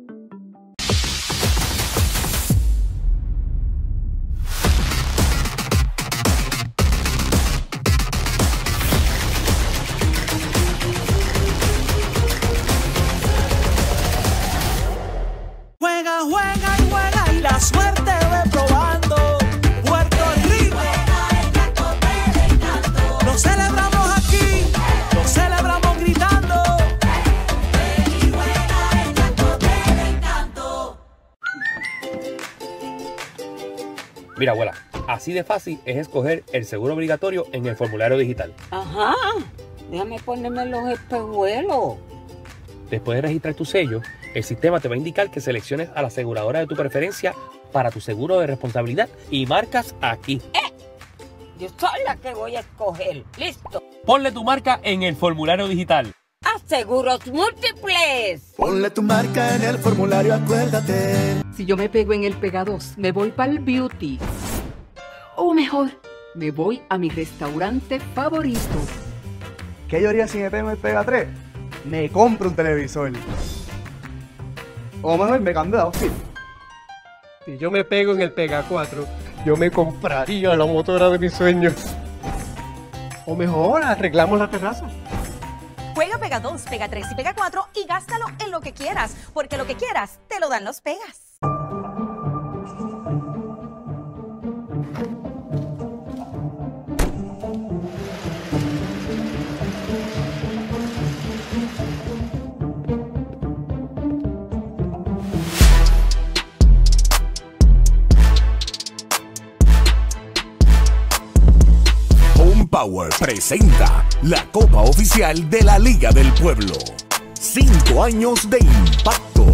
Juega, juega y juega y la suerte ve probando. Puerto Rico, lo celebramos aquí, lo celebramos gritando. Y juega el canto del encanto. Mira, abuela, así de fácil es escoger el seguro obligatorio en el formulario digital. Ajá, déjame ponerme los espejuelos. Después de registrar tu sello, el sistema te va a indicar que selecciones a la aseguradora de tu preferencia para tu seguro de responsabilidad y marcas aquí. ¡Eh! Yo soy la que voy a escoger. ¡Listo! Ponle tu marca en el formulario digital. ¡A Seguros Múltiples! Ponle tu marca en el formulario, acuérdate. Si yo me pego en el Pega dos, me voy para el beauty. O mejor, me voy a mi restaurante favorito. ¿Qué yo haría si me pego en el Pega tres? Me compro un televisor. O mejor me cambio de outfit. Si yo me pego en el Pega cuatro, yo me compraría la motora de mis sueños. O mejor, arreglamos la terraza. Juega Pega dos, Pega tres y Pega cuatro y gástalo en lo que quieras, porque lo que quieras te lo dan los Pegas. Power presenta la Copa Oficial de la Liga del Pueblo. Cinco años de impacto.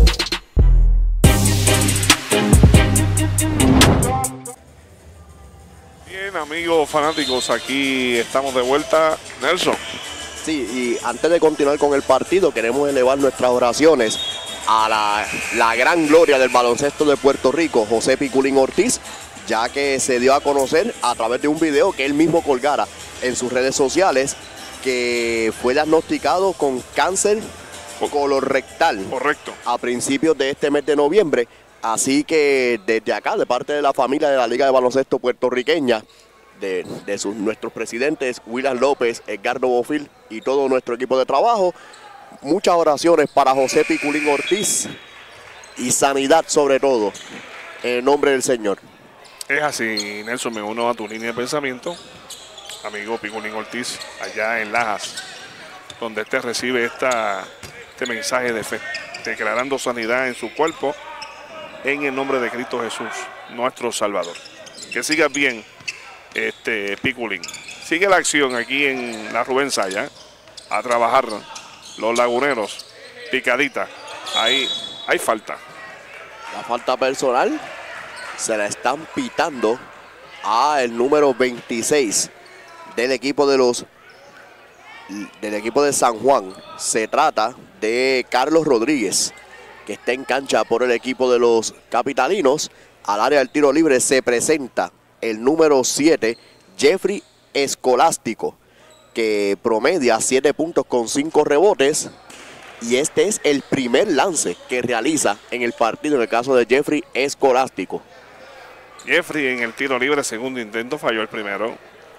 Bien, amigos fanáticos, aquí estamos de vuelta. Nelson. Sí, y antes de continuar con el partido, queremos elevar nuestras oraciones a la, la gran gloria del baloncesto de Puerto Rico, José Piculín Ortiz, ya que se dio a conocer a través de un video que él mismo colgara en sus redes sociales que fue diagnosticado con cáncer colorectal. Correcto. A principios de este mes de noviembre. Así que desde acá, de parte de la familia de la Liga de Baloncesto puertorriqueña, de, de sus, nuestros presidentes, William López, Edgardo Bofil y todo nuestro equipo de trabajo, muchas oraciones para José Piculín Ortiz y sanidad sobre todo, en el nombre del Señor. Es así, Nelson, me uno a tu línea de pensamiento, amigo Piculín Ortiz, allá en Lajas, donde este recibe esta, este mensaje de fe, declarando sanidad en su cuerpo, en el nombre de Cristo Jesús, nuestro Salvador. Que sigas bien, este Piculín. Sigue la acción aquí en la Rubén Saya, a trabajar los laguneros, picadita, ahí hay falta. La falta personal se la están pitando a el número veintiséis del equipo de los del equipo de San Juan. Se trata de Carlos Rodríguez, que está en cancha por el equipo de los capitalinos. Al área del tiro libre se presenta el número siete, Jeffrey Escolástico, que promedia siete puntos con cinco rebotes. Y este es el primer lance que realiza en el partido en el caso de Jeffrey Escolástico. Jeffrey en el tiro libre, segundo intento, falló el primero.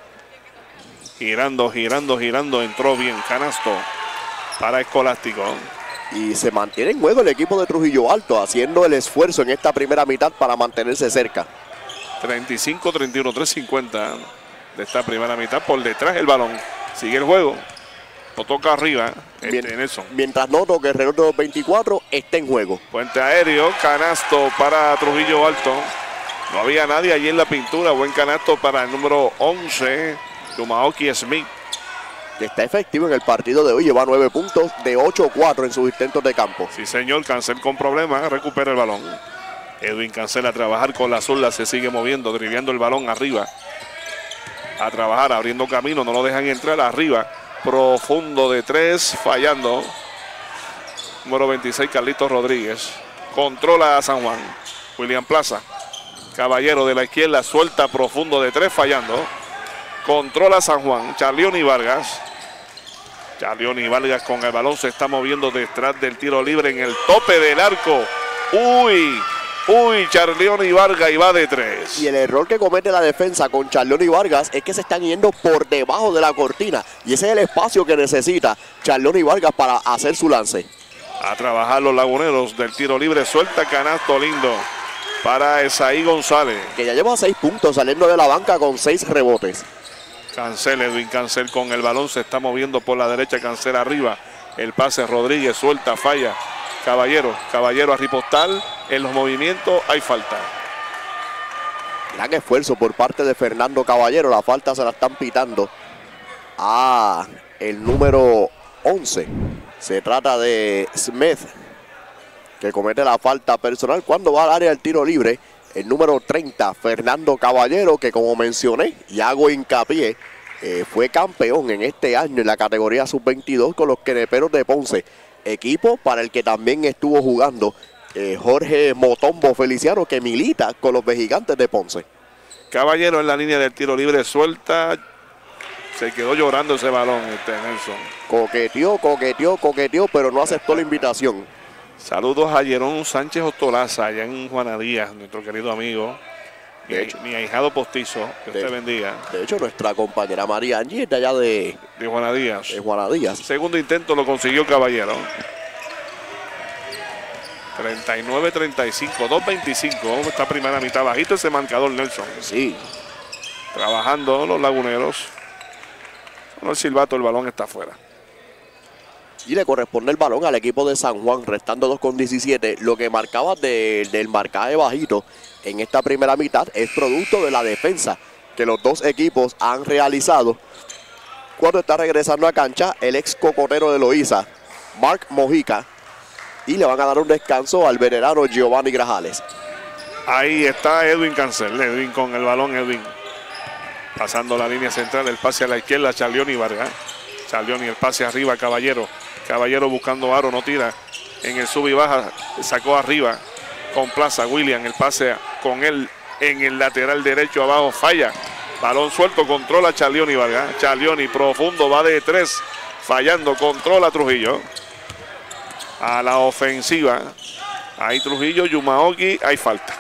Girando, girando, girando, entró bien, canasto para Escolástico. Y se mantiene en juego el equipo de Trujillo Alto, haciendo el esfuerzo en esta primera mitad para mantenerse cerca. treinta y cinco treinta y uno, tres cincuenta de esta primera mitad. Por detrás el balón. Sigue el juego. Lo toca arriba. Este Mien- Nelson. Mientras noto que el reloj de los veinticuatro está en juego. Puente aéreo, canasto para Trujillo Alto. No había nadie allí en la pintura. Buen canasto para el número once, Yumaoki Smith. Que está efectivo en el partido de hoy. Lleva nueve puntos de ocho cuatro en sus intentos de campo. Sí, señor. Cancel con problemas. Recupera el balón. Edwin Cancel a trabajar con la zurda. Se sigue moviendo, dribleando el balón arriba. A trabajar, abriendo camino. No lo dejan entrar arriba. Profundo de tres, fallando. Número veintiséis, Carlitos Rodríguez. Controla a San Juan. William Plaza. Caballero de la izquierda, suelta profundo de tres, fallando. Controla a San Juan. Charlioni Vargas. Charlioni Vargas con el balón se está moviendo detrás del tiro libre en el tope del arco. Uy, uy, Charlioni Vargas y va de tres. Y el error que comete la defensa con Charlioni Vargas es que se están yendo por debajo de la cortina. Y ese es el espacio que necesita Charlioni Vargas para hacer su lance. A trabajar los laguneros del tiro libre. Suelta canasto lindo para Esaí González. Que ya lleva seis puntos saliendo de la banca con seis rebotes. Cancel, Edwin Cancel con el balón. Se está moviendo por la derecha. Cancel arriba. El pase Rodríguez. Suelta, falla. Caballero, Caballero a ripostal. En los movimientos hay falta. Gran esfuerzo por parte de Fernando Caballero. La falta se la están pitando a el número once. Se trata de Smith, que comete la falta personal cuando va al área del tiro libre. El número treinta, Fernando Caballero, que como mencioné y hago hincapié, eh, fue campeón en este año en la categoría sub veintidós con los Queneperos de Ponce. Equipo para el que también estuvo jugando eh, Jorge Motombo Feliciano, que milita con los Vejigantes de Ponce. Caballero en la línea del tiro libre, suelta. Se quedó llorando ese balón, este Nelson. Coqueteó, coqueteó, coqueteó, pero no aceptó la invitación. Saludos a Jerón Sánchez Ostolaza, allá en Juana Díaz, nuestro querido amigo. Mi, De hecho. mi ahijado postizo, que De- usted bendiga. De hecho, nuestra compañera María Angie es de allá de, De Juana Díaz. de Juana Díaz. Segundo intento lo consiguió Caballero. treinta y nueve treinta y cinco, dos veinticinco. Esta primera mitad bajito ese marcador, Nelson. Sí. Trabajando los laguneros. Con el silbato, el balón está afuera. Y le corresponde el balón al equipo de San Juan, restando dos con diecisiete. Lo que marcaba de- del marcaje bajito en esta primera mitad es producto de la defensa que los dos equipos han realizado. Cuando está regresando a cancha el ex cocotero de Loíza, Mark Mojica, y le van a dar un descanso al veterano Giovanni Grajales. Ahí está Edwin Cancel. Edwin con el balón, Edwin. Pasando la línea central, el pase a la izquierda, Charlioni Vargas. Charlioni, el pase arriba, Caballero. Caballero buscando aro, no tira. En el sub y baja, sacó arriba con Plaza. William, el pase con él en el lateral derecho abajo, falla. Balón suelto, controla Charlioni Vargas. Charlioni profundo, va de tres, fallando, controla Trujillo. A la ofensiva. Ahí Trujillo, Yumaoki, hay falta.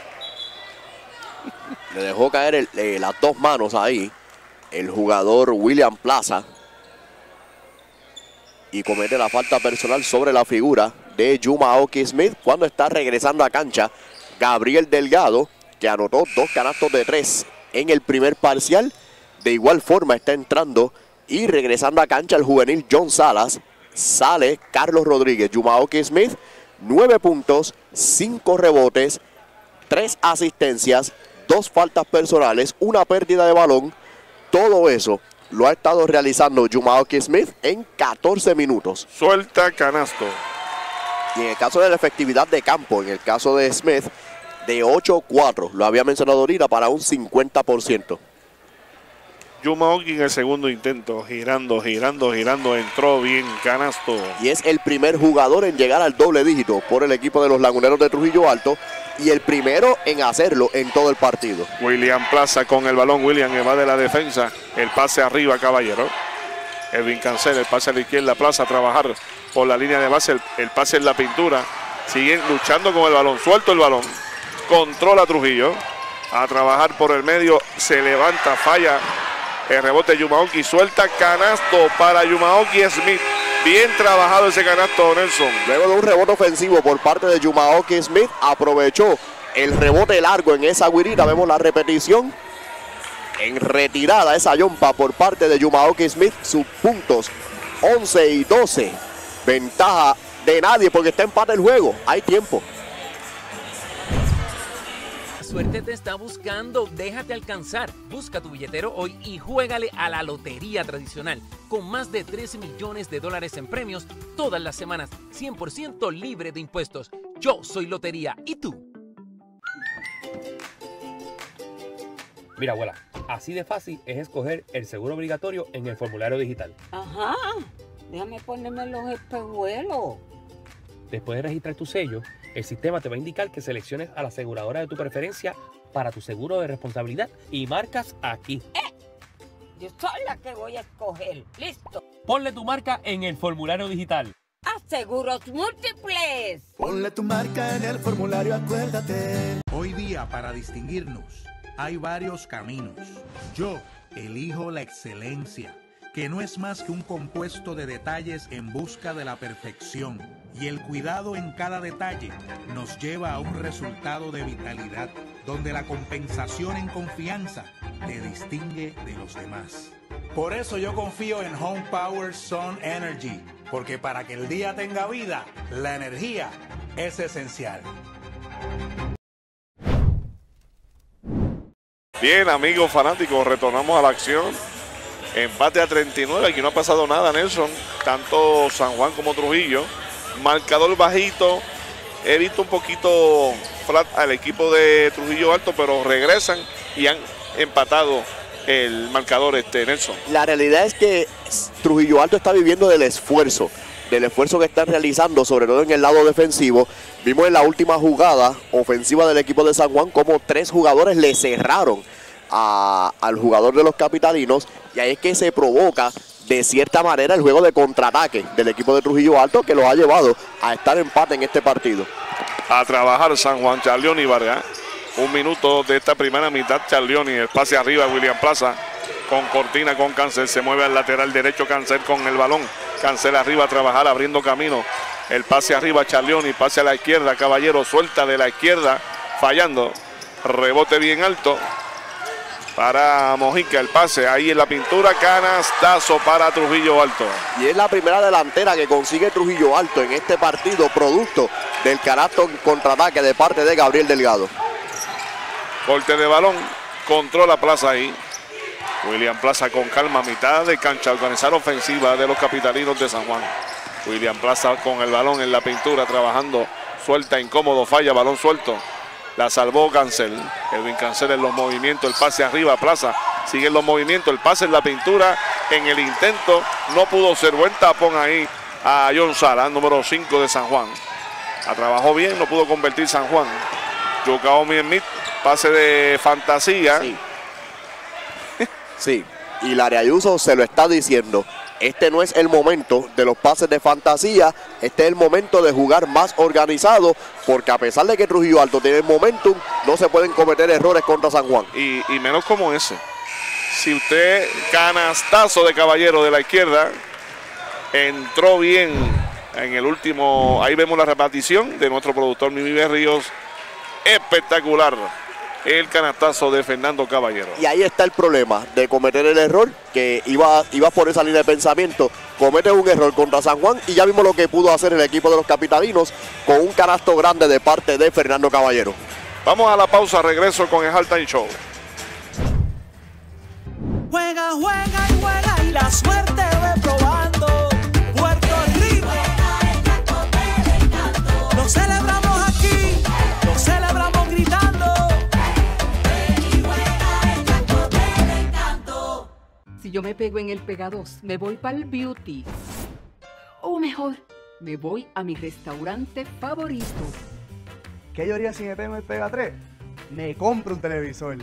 Le dejó caer el- eh, las dos manos ahí el jugador William Plaza. Y comete la falta personal sobre la figura de Yumaoki Smith cuando está regresando a cancha Gabriel Delgado, que anotó dos canastos de tres en el primer parcial. De igual forma está entrando y regresando a cancha el juvenil John Salas. Sale Carlos Rodríguez. Yumaoki Smith, nueve puntos, cinco rebotes, tres asistencias, dos faltas personales, una pérdida de balón. Todo eso lo ha estado realizando Yumaoki Smith en catorce minutos. Suelta canasto. Y en el caso de la efectividad de campo, en el caso de Smith, de ocho cuatro, lo había mencionado ahorita, para un cincuenta por ciento. Yumaoki en el segundo intento, girando, girando, girando, entró bien, canasto. Y es el primer jugador en llegar al doble dígito por el equipo de los Laguneros de Trujillo Alto y el primero en hacerlo en todo el partido. William Plaza con el balón. William va de la defensa. El pase arriba, Caballero. Edwin Cancel, el pase a la izquierda. Plaza a trabajar por la línea de base. El, el pase en la pintura. Siguen luchando con el balón. Suelto el balón. Controla Trujillo. A trabajar por el medio. Se levanta, falla. El rebote Yumaoki. Suelta canasto para Yumaoki Smith. Bien trabajado ese canasto, Nelson. Luego de un rebote ofensivo por parte de Yumaoki Smith, aprovechó el rebote largo en esa guirita. Vemos la repetición. En retirada esa yompa por parte de Yumaoki Smith. Sus puntos once y doce. Ventaja de nadie porque está empate el juego. Hay tiempo. Suerte te está buscando, déjate alcanzar. Busca tu billetero hoy y juégale a la lotería tradicional, con más de tres millones de dólares en premios todas las semanas, cien por ciento libre de impuestos. Yo soy Lotería, ¿y tú? Mira, abuela, así de fácil es escoger el seguro obligatorio en el formulario digital. Ajá, déjame ponerme los espejuelos. Después de registrar tu sello, el sistema te va a indicar que selecciones a la aseguradora de tu preferencia para tu seguro de responsabilidad y marcas aquí. ¡Eh! Yo soy la que voy a escoger. ¡Listo! Ponle tu marca en el formulario digital. ¡Aseguros múltiples! Ponle tu marca en el formulario, acuérdate. Hoy día, para distinguirnos, hay varios caminos. Yo elijo la excelencia, que no es más que un compuesto de detalles en busca de la perfección. Y el cuidado en cada detalle nos lleva a un resultado de vitalidad, donde la compensación en confianza te distingue de los demás. Por eso yo confío en Home Power Sun Energy, porque para que el día tenga vida, la energía es esencial. Bien, amigos fanáticos, retornamos a la acción. Empate a treinta y nueve, aquí no ha pasado nada, Nelson. Tanto San Juan como Trujillo. Marcador bajito. He visto un poquito flat al equipo de Trujillo Alto, pero regresan y han empatado el marcador, este Nelson. La realidad es que Trujillo Alto está viviendo del esfuerzo, del esfuerzo que están realizando, sobre todo en el lado defensivo. Vimos en la última jugada ofensiva del equipo de San Juan como tres jugadores le cerraron a, al jugador de los capitalinos, y ahí es que se provoca de cierta manera el juego de contraataque del equipo de Trujillo Alto, que los ha llevado a estar en empate en este partido. A trabajar San Juan. Charlioni Vargas. Un minuto de esta primera mitad. Charlioni, el pase arriba, William Plaza con Cortina, con Cancel, se mueve al lateral derecho. Cancel con el balón. Cancel arriba a trabajar, abriendo camino. El pase arriba, Charlioni, pase a la izquierda, Caballero suelta de la izquierda, fallando. Rebote bien alto para Mojica, el pase ahí en la pintura, canastazo para Trujillo Alto. Y es la primera delantera que consigue Trujillo Alto en este partido, producto del canasto en contraataque de parte de Gabriel Delgado. Corte de balón, controla Plaza ahí. William Plaza con calma, mitad de cancha, organizar ofensiva de los capitalinos de San Juan. William Plaza con el balón en la pintura, trabajando, suelta, incómodo, falla, balón suelto. La salvó Cancel. Edwin Cancel en los movimientos, el pase arriba, Plaza sigue en los movimientos, el pase en la pintura, en el intento, no pudo ser. Buen tapón ahí a John Sala, número cinco de San Juan. La trabajó bien, no pudo convertir San Juan. Yukaomi Smith, pase de fantasía. Sí. Sí, y Larry Ayuso se lo está diciendo. Este no es el momento de los pases de fantasía, este es el momento de jugar más organizado, porque a pesar de que Trujillo Alto tiene el momentum, no se pueden cometer errores contra San Juan. Y, y menos como ese. Si usted, canastazo de Caballero de la izquierda, entró bien en el último, ahí vemos la repetición de nuestro productor Mimi Berríos, espectacular. El canastazo de Fernando Caballero. Y ahí está el problema de cometer el error, que iba, iba por esa línea de pensamiento. Comete un error contra San Juan y ya vimos lo que pudo hacer el equipo de los capitalinos con un canasto grande de parte de Fernando Caballero. Vamos a la pausa, regreso con el Halftime Show. Juega, juega y juega y la suerte ve probando. Puerto Rico. Lo celebramos aquí, lo celebramos gritando. Si yo me pego en el Pega dos, me voy para el beauty. O mejor, me voy a mi restaurante favorito. ¿Qué yo haría si me pego en el Pega tres? Me compro un televisor.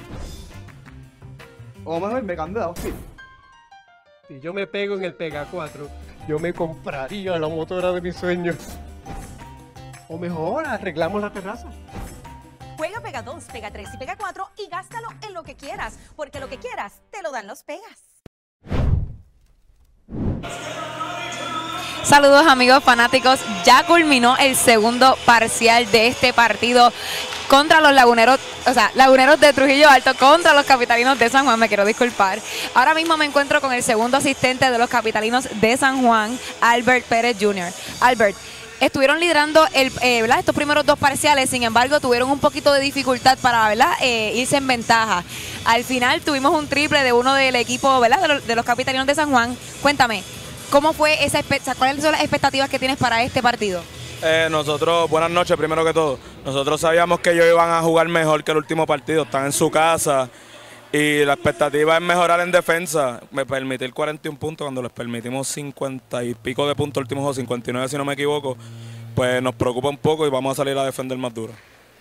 O mejor me cambio de outfit. Si yo me pego en el Pega cuatro, yo me compraría la motora de mis sueños. O mejor, arreglamos la terraza. Juega Pega dos, Pega tres y Pega cuatro y gástalo en lo que quieras, porque lo que quieras te lo dan los Pegas. Saludos amigos fanáticos, ya culminó el segundo parcial de este partido contra los laguneros, o sea, laguneros de Trujillo Alto contra los capitalinos de San Juan, me quiero disculpar. Ahora mismo me encuentro con el segundo asistente de los capitalinos de San Juan, Albert Pérez junior Albert, estuvieron liderando el, eh, ¿verdad? estos primeros dos parciales, sin embargo tuvieron un poquito de dificultad para, ¿verdad? Eh, irse en ventaja. Al final tuvimos un triple de uno del equipo, ¿verdad? de, los, de los capitalinos de San Juan. Cuéntame, ¿cómo fue esa expectativa? ¿Cuáles son las expectativas que tienes para este partido? Eh, nosotros, buenas noches primero que todo. Nosotros sabíamos que ellos iban a jugar mejor que el último partido, están en su casa y la expectativa es mejorar en defensa, me permitir cuarenta y un puntos cuando les permitimos cincuenta y pico de puntos el último juego, cincuenta y nueve si no me equivoco, pues nos preocupa un poco y vamos a salir a defender más duro.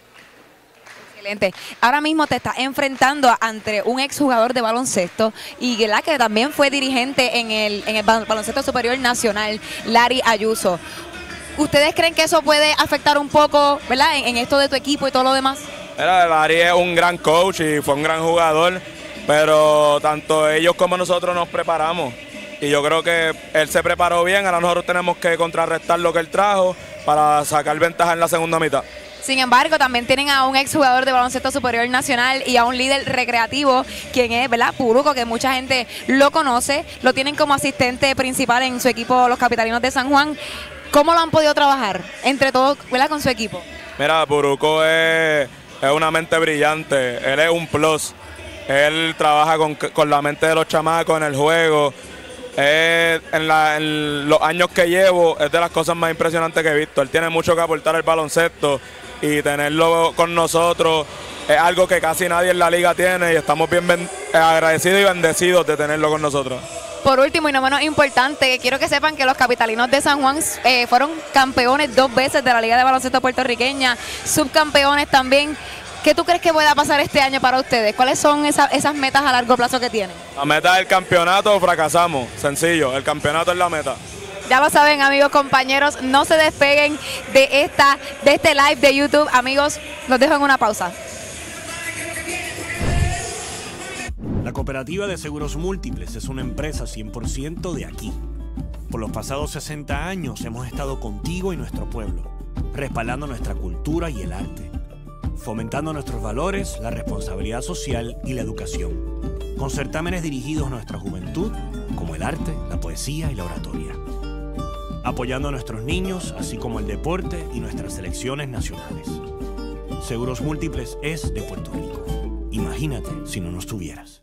Excelente. Ahora mismo te estás enfrentando ante un exjugador de baloncesto y ¿verdad? que también fue dirigente en el, en el baloncesto superior nacional, Larry Ayuso. ¿Ustedes creen que eso puede afectar un poco, ¿verdad? En, en esto de tu equipo y todo lo demás? Era, Larry es un gran coach y fue un gran jugador, pero tanto ellos como nosotros nos preparamos. Y yo creo que él se preparó bien, ahora nosotros tenemos que contrarrestar lo que él trajo para sacar ventaja en la segunda mitad. Sin embargo, también tienen a un exjugador de baloncesto superior nacional y a un líder recreativo, quien es, ¿verdad? Puruco, que mucha gente lo conoce, lo tienen como asistente principal en su equipo los capitalinos de San Juan. ¿Cómo lo han podido trabajar entre todos, ¿verdad? con su equipo? Mira, Puruco es, es una mente brillante, él es un plus. Él trabaja con, con la mente de los chamacos en el juego. Es, en, la, en los años que llevo es de las cosas más impresionantes que he visto. Él tiene mucho que aportar al baloncesto y tenerlo con nosotros es algo que casi nadie en la liga tiene y estamos bien ben, agradecidos y bendecidos de tenerlo con nosotros. Por último y no menos importante, quiero que sepan que los capitalinos de San Juan eh, fueron campeones dos veces de la Liga de Baloncesto Puertorriqueña, subcampeones también. ¿Qué tú crees que pueda pasar este año para ustedes? ¿Cuáles son esa, esas metas a largo plazo que tienen? La meta es el campeonato, fracasamos, sencillo, el campeonato es la meta. Ya lo saben, amigos, compañeros, no se despeguen de, esta, de este live de YouTube. Amigos, los dejo en una pausa. La Cooperativa de Seguros Múltiples es una empresa cien por ciento de aquí. Por los pasados sesenta años hemos estado contigo y nuestro pueblo, respaldando nuestra cultura y el arte, fomentando nuestros valores, la responsabilidad social y la educación, con certámenes dirigidos a nuestra juventud, como el arte, la poesía y la oratoria, apoyando a nuestros niños, así como el deporte y nuestras selecciones nacionales. Seguros Múltiples es de Puerto Rico. Imagínate si no nos tuvieras.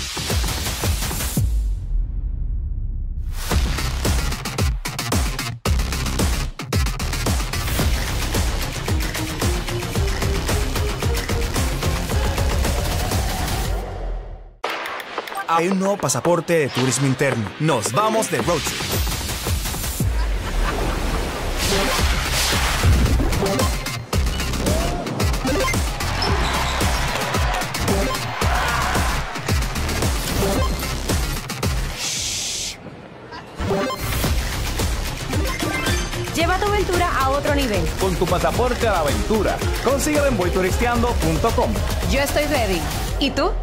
Hay un nuevo pasaporte de turismo interno. Nos vamos de road trip. Lleva tu aventura a otro nivel. Con tu pasaporte a la aventura. Consíguelo en voy turisteando punto com. Yo estoy ready. ¿Y tú?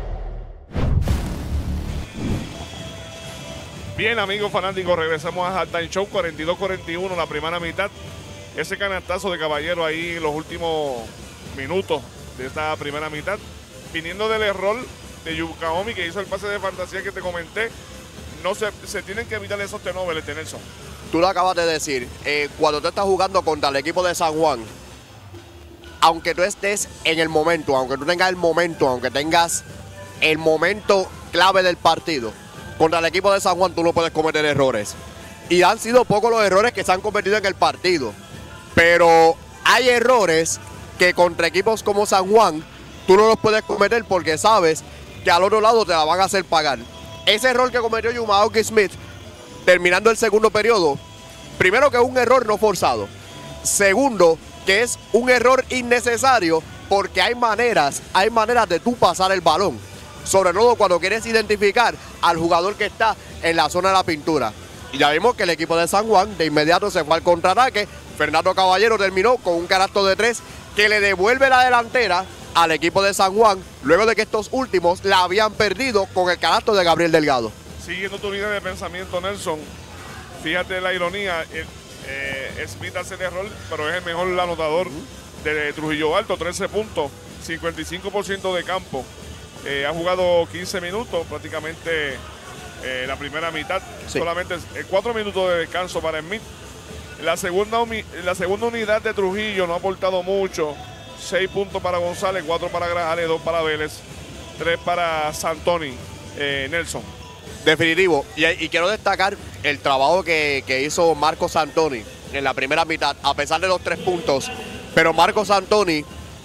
Bien, amigos fanáticos, regresamos a Halftime Show, cuarenta y dos cuarenta y uno, la primera mitad. Ese canatazo de Caballero ahí en los últimos minutos de esta primera mitad, viniendo del error de Yukaomi, que hizo el pase de fantasía que te comenté. No se, se tienen que evitar esos turnovers de Nelson. Tú lo acabas de decir, eh, cuando tú estás jugando contra el equipo de San Juan, aunque tú estés en el momento, aunque tú tengas el momento, aunque tengas el momento clave del partido, contra el equipo de San Juan tú no puedes cometer errores. Y han sido pocos los errores que se han cometido en el partido. Pero hay errores que contra equipos como San Juan tú no los puedes cometer porque sabes que al otro lado te la van a hacer pagar. Ese error que cometió Yumaoki Smith terminando el segundo periodo, primero que es un error no forzado. Segundo, que es un error innecesario porque hay maneras, hay maneras de tú pasar el balón, sobre todo cuando quieres identificar al jugador que está en la zona de la pintura. Y ya vimos que el equipo de San Juan de inmediato se fue al contraataque. Fernando Caballero terminó con un canasto de tres que le devuelve la delantera al equipo de San Juan, luego de que estos últimos la habían perdido con el canasto de Gabriel Delgado. Siguiendo tu línea de pensamiento, Nelson, fíjate la ironía, el, eh, Smith hace el error, pero es el mejor anotador de Trujillo Alto, trece puntos, cincuenta y cinco por ciento de campo. Eh, ha jugado quince minutos, prácticamente eh, la primera mitad, sí. Solamente eh, cuatro minutos de descanso para Smith. La segunda, la segunda unidad de Trujillo no ha aportado mucho, seis puntos para González, cuatro para Grajales, dos para Vélez, tres para Santoni, eh, Nelson. Definitivo, y, y quiero destacar el trabajo que, que hizo Marco Santoni en la primera mitad, a pesar de los tres puntos, pero Marco Santoni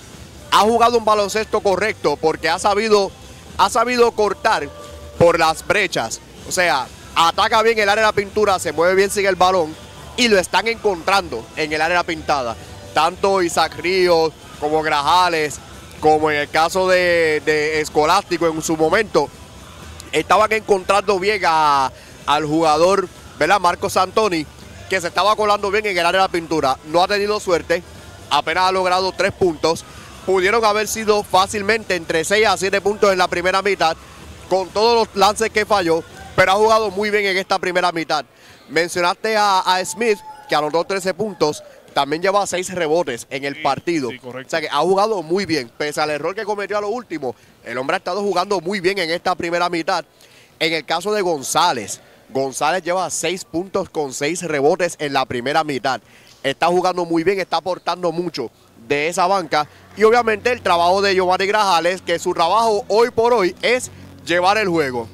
ha jugado un baloncesto correcto porque ha sabido, ha sabido cortar por las brechas, o sea, ataca bien el área de la pintura, se mueve bien sin el balón y lo están encontrando en el área pintada, tanto Isaac Ríos como Grajales, como en el caso de, de Escolástico en su momento, estaban encontrando bien a, al jugador, ¿verdad? Marco Santoni, que se estaba colando bien en el área de la pintura. No ha tenido suerte, apenas ha logrado tres puntos. Pudieron haber sido fácilmente entre seis a siete puntos en la primera mitad, con todos los lances que falló, pero ha jugado muy bien en esta primera mitad. Mencionaste a, a Smith, que anotó trece puntos, también lleva seis rebotes en el sí, partido. Sí, o sea que ha jugado muy bien, pese al error que cometió a lo último. El hombre ha estado jugando muy bien en esta primera mitad. En el caso de González, González lleva seis puntos con seis rebotes en la primera mitad. Está jugando muy bien, está aportando mucho de esa banca. Y obviamente el trabajo de Giovanni Grajales, que su trabajo hoy por hoy es llevar el juego.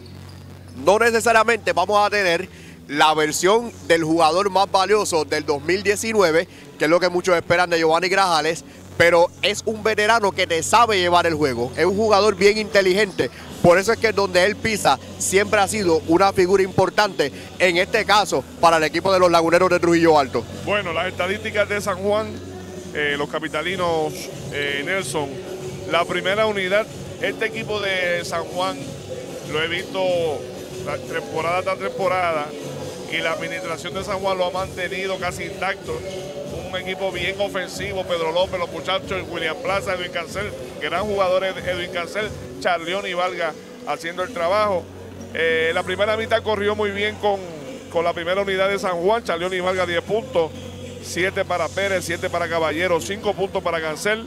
No necesariamente vamos a tener la versión del jugador más valioso del dos mil diecinueve, que es lo que muchos esperan de Giovanni Grajales, pero es un veterano que te sabe llevar el juego, es un jugador bien inteligente, por eso es que donde él pisa siempre ha sido una figura importante, en este caso para el equipo de los Laguneros de Trujillo Alto. Bueno, las estadísticas de San Juan, eh, los capitalinos, eh, Nelson, la primera unidad, este equipo de San Juan lo he visto temporada tras temporada, y la administración de San Juan lo ha mantenido casi intacto. Un equipo bien ofensivo, Pedro López, los muchachos, William Plaza, Edwin Cancel, gran jugadores, Edwin Cancel, Charleón y Vargas haciendo el trabajo. Eh, la primera mitad corrió muy bien con, con la primera unidad de San Juan, Charleón y Vargas diez puntos, siete para Pérez, siete para Caballero, cinco puntos para Cancel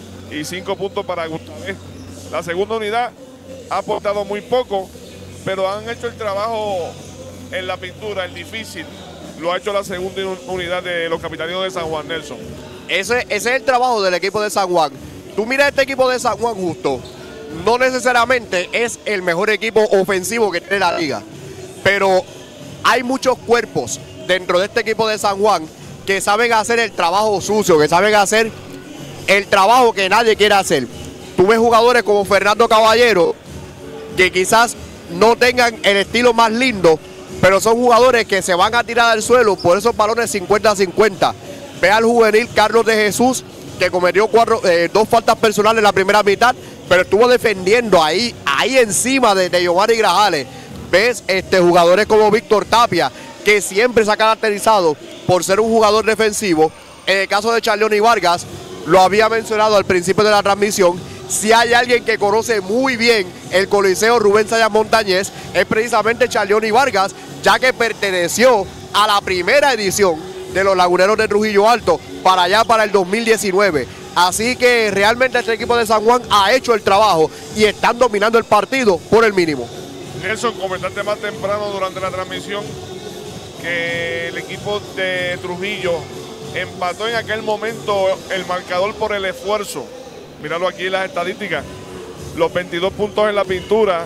y cinco puntos para Gustavé. La segunda unidad ha aportado muy poco, pero han hecho el trabajo en la pintura, el difícil, lo ha hecho la segunda unidad de los capitalinos de San Juan, Nelson. Ese, ese es el trabajo del equipo de San Juan. Tú miras este equipo de San Juan, Justo, no necesariamente es el mejor equipo ofensivo que tiene la liga, pero hay muchos cuerpos dentro de este equipo de San Juan que saben hacer el trabajo sucio, que saben hacer el trabajo que nadie quiere hacer. Tú ves jugadores como Fernando Caballero, que quizás no tengan el estilo más lindo, pero son jugadores que se van a tirar al suelo por esos balones cincuenta a cincuenta. Ve al juvenil Carlos de Jesús, que cometió cuatro, eh, dos faltas personales en la primera mitad, pero estuvo defendiendo ahí, ahí encima de, de Giovanni Grajales. Ves este, jugadores como Víctor Tapia, que siempre se ha caracterizado por ser un jugador defensivo. En el caso de Charleón y Vargas, lo había mencionado al principio de la transmisión, si hay alguien que conoce muy bien el Coliseo Rubén Sayas Montañez, es precisamente Charleón y Vargas, ya que perteneció a la primera edición de los Laguneros de Trujillo Alto, para allá para el dos mil diecinueve. Así que realmente este equipo de San Juan ha hecho el trabajo y están dominando el partido por el mínimo. Nelson, comentaste más temprano durante la transmisión que el equipo de Trujillo empató en aquel momento el marcador por el esfuerzo. Míralo aquí en las estadísticas, los veintidós puntos en la pintura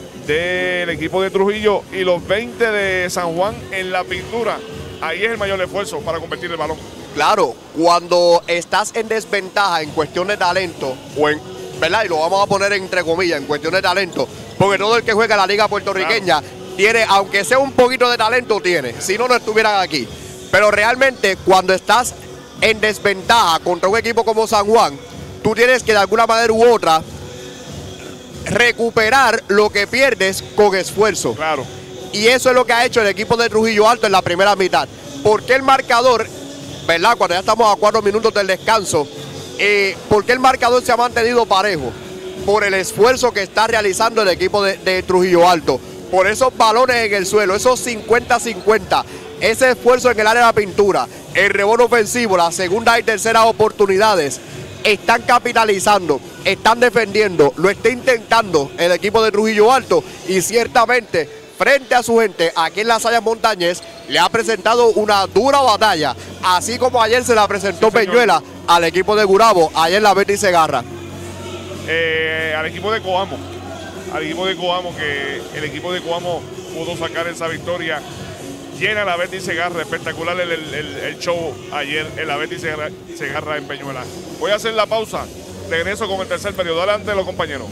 del equipo de Trujillo y los veinte de San Juan en la pintura. Ahí es el mayor esfuerzo para convertir el balón. Claro, cuando estás en desventaja en cuestión de talento, o en, ¿verdad? Y lo vamos a poner entre comillas, en cuestión de talento, porque todo el que juega la liga puertorriqueña, claro, tiene, aunque sea un poquito de talento, tiene, si no, no estuvieran aquí. Pero realmente cuando estás en desventaja contra un equipo como San Juan, tú tienes que de alguna manera u otra recuperar lo que pierdes con esfuerzo. Claro. Y eso es lo que ha hecho el equipo de Trujillo Alto en la primera mitad. Porque el marcador, ¿verdad? Cuando ya estamos a cuatro minutos del descanso, eh, porque el marcador se ha mantenido parejo por el esfuerzo que está realizando el equipo de, de Trujillo Alto, por esos balones en el suelo, esos cincuenta cincuenta, ese esfuerzo en el área de la pintura, el rebote ofensivo, las segundas y terceras oportunidades, están capitalizando, están defendiendo, lo está intentando el equipo de Trujillo Alto y ciertamente frente a su gente aquí en las Sayas Montañés le ha presentado una dura batalla, así como ayer se la presentó sí, Peñuela al equipo de Gurabo, ayer en la Betty Segarra. Eh, al equipo de Coamo, al equipo de Coamo, que el equipo de Coamo pudo sacar esa victoria. Llena la Betty Segarra, espectacular el, el, el show ayer en la Betty Segarra, Segarra en Peñuela. Voy a hacer la pausa, regreso con el tercer periodo. Adelante los compañeros.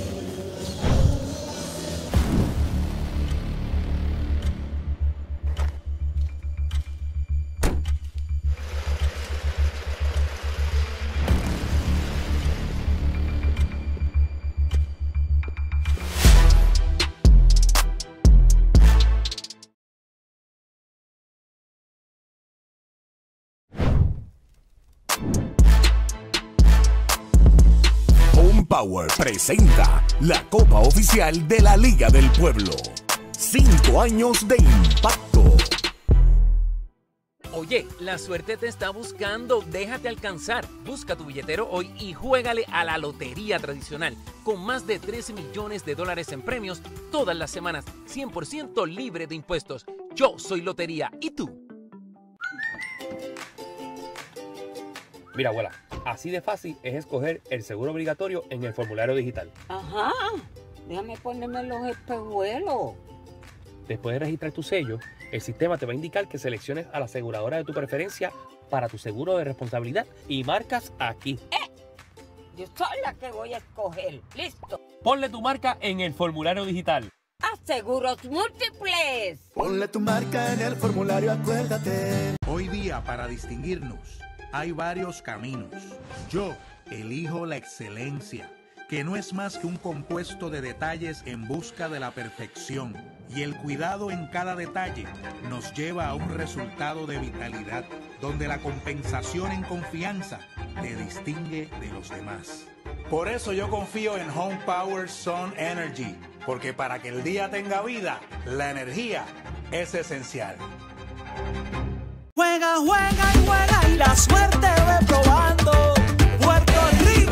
Power presenta la Copa Oficial de la Liga del Pueblo. Cinco años de impacto. Oye, la suerte te está buscando, déjate alcanzar. Busca tu billetero hoy y juégale a la lotería tradicional, con más de tres millones de dólares en premios todas las semanas, cien por ciento libre de impuestos. Yo soy Lotería, ¿y tú? Mira, abuela, así de fácil es escoger el seguro obligatorio en el formulario digital. Ajá, déjame ponerme los espejuelos. Después de registrar tu sello, el sistema te va a indicar que selecciones a la aseguradora de tu preferencia para tu seguro de responsabilidad y marcas aquí. ¡Eh! Yo soy la que voy a escoger. ¡Listo! Ponle tu marca en el formulario digital. ¡Seguros múltiples! Ponle tu marca en el formulario, acuérdate. Hoy día, para distinguirnos, hay varios caminos. Yo elijo la excelencia, que no es más que un compuesto de detalles en busca de la perfección. Y el cuidado en cada detalle nos lleva a un resultado de vitalidad, donde la compensación en confianza te distingue de los demás. Por eso yo confío en Home Power Sun Energy, porque para que el día tenga vida, la energía es esencial. Juega, juega y juega y la suerte ve probando. Puerto Rico.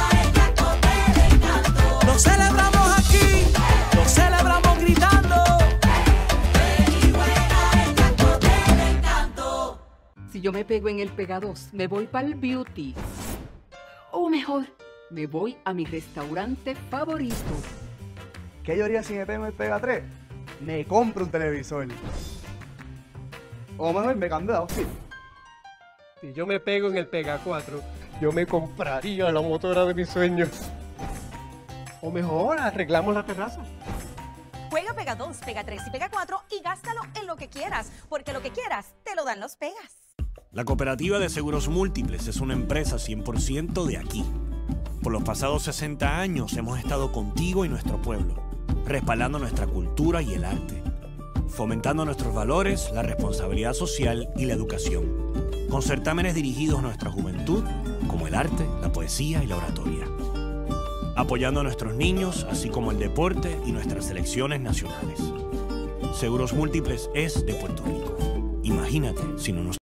Lo celebramos aquí, lo celebramos gritando. Si yo me pego en el Pega dos, me voy para el Beauty. O mejor, me voy a mi restaurante favorito. ¿Qué yo haría si me pego en el Pega tres? Me compro un televisor. O mejor me cambio de outfit. Si yo me pego en el Pega cuatro, yo me compraría la motora de mis sueños. O mejor, arreglamos la terraza. Juega Pega dos, Pega tres y Pega cuatro y gástalo en lo que quieras, porque lo que quieras te lo dan los Pegas. La Cooperativa de Seguros Múltiples es una empresa cien por ciento de aquí. Por los pasados sesenta años hemos estado contigo y nuestro pueblo, respaldando nuestra cultura y el arte, fomentando nuestros valores, la responsabilidad social y la educación, con certámenes dirigidos a nuestra juventud, como el arte, la poesía y la oratoria, apoyando a nuestros niños, así como el deporte y nuestras selecciones nacionales. Seguros Múltiples es de Puerto Rico. Imagínate si no nos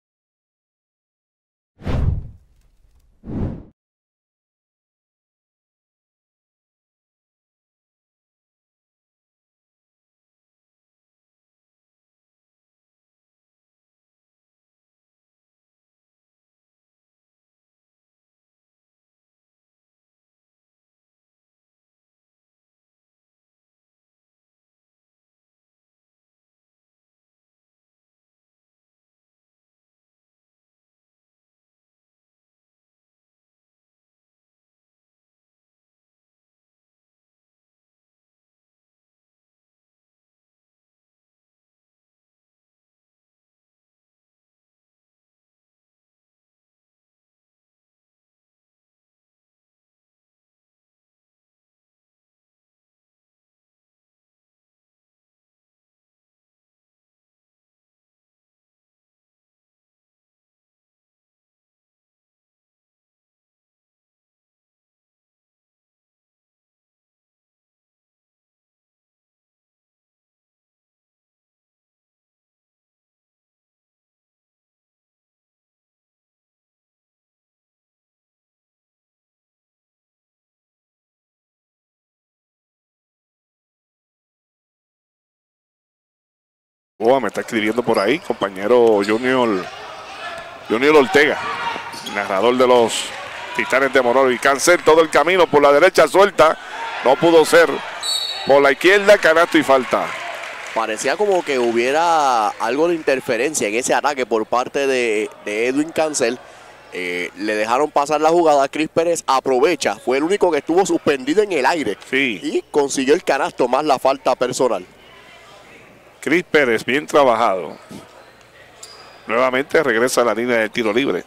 Oh, me está escribiendo por ahí, compañero Junior, Junior Ortega, narrador de los Titanes de Morovi. Y Cancel todo el camino por la derecha, suelta. No pudo ser. Por la izquierda, canasto y falta. Parecía como que hubiera algo de interferencia en ese ataque por parte de, de Edwin Cancel. Eh, le dejaron pasar la jugada. Chris Pérez aprovecha. Fue el único que estuvo suspendido en el aire. Sí. Y consiguió el canasto más la falta personal. Chris Pérez, bien trabajado. Nuevamente regresa a la línea de tiro libre.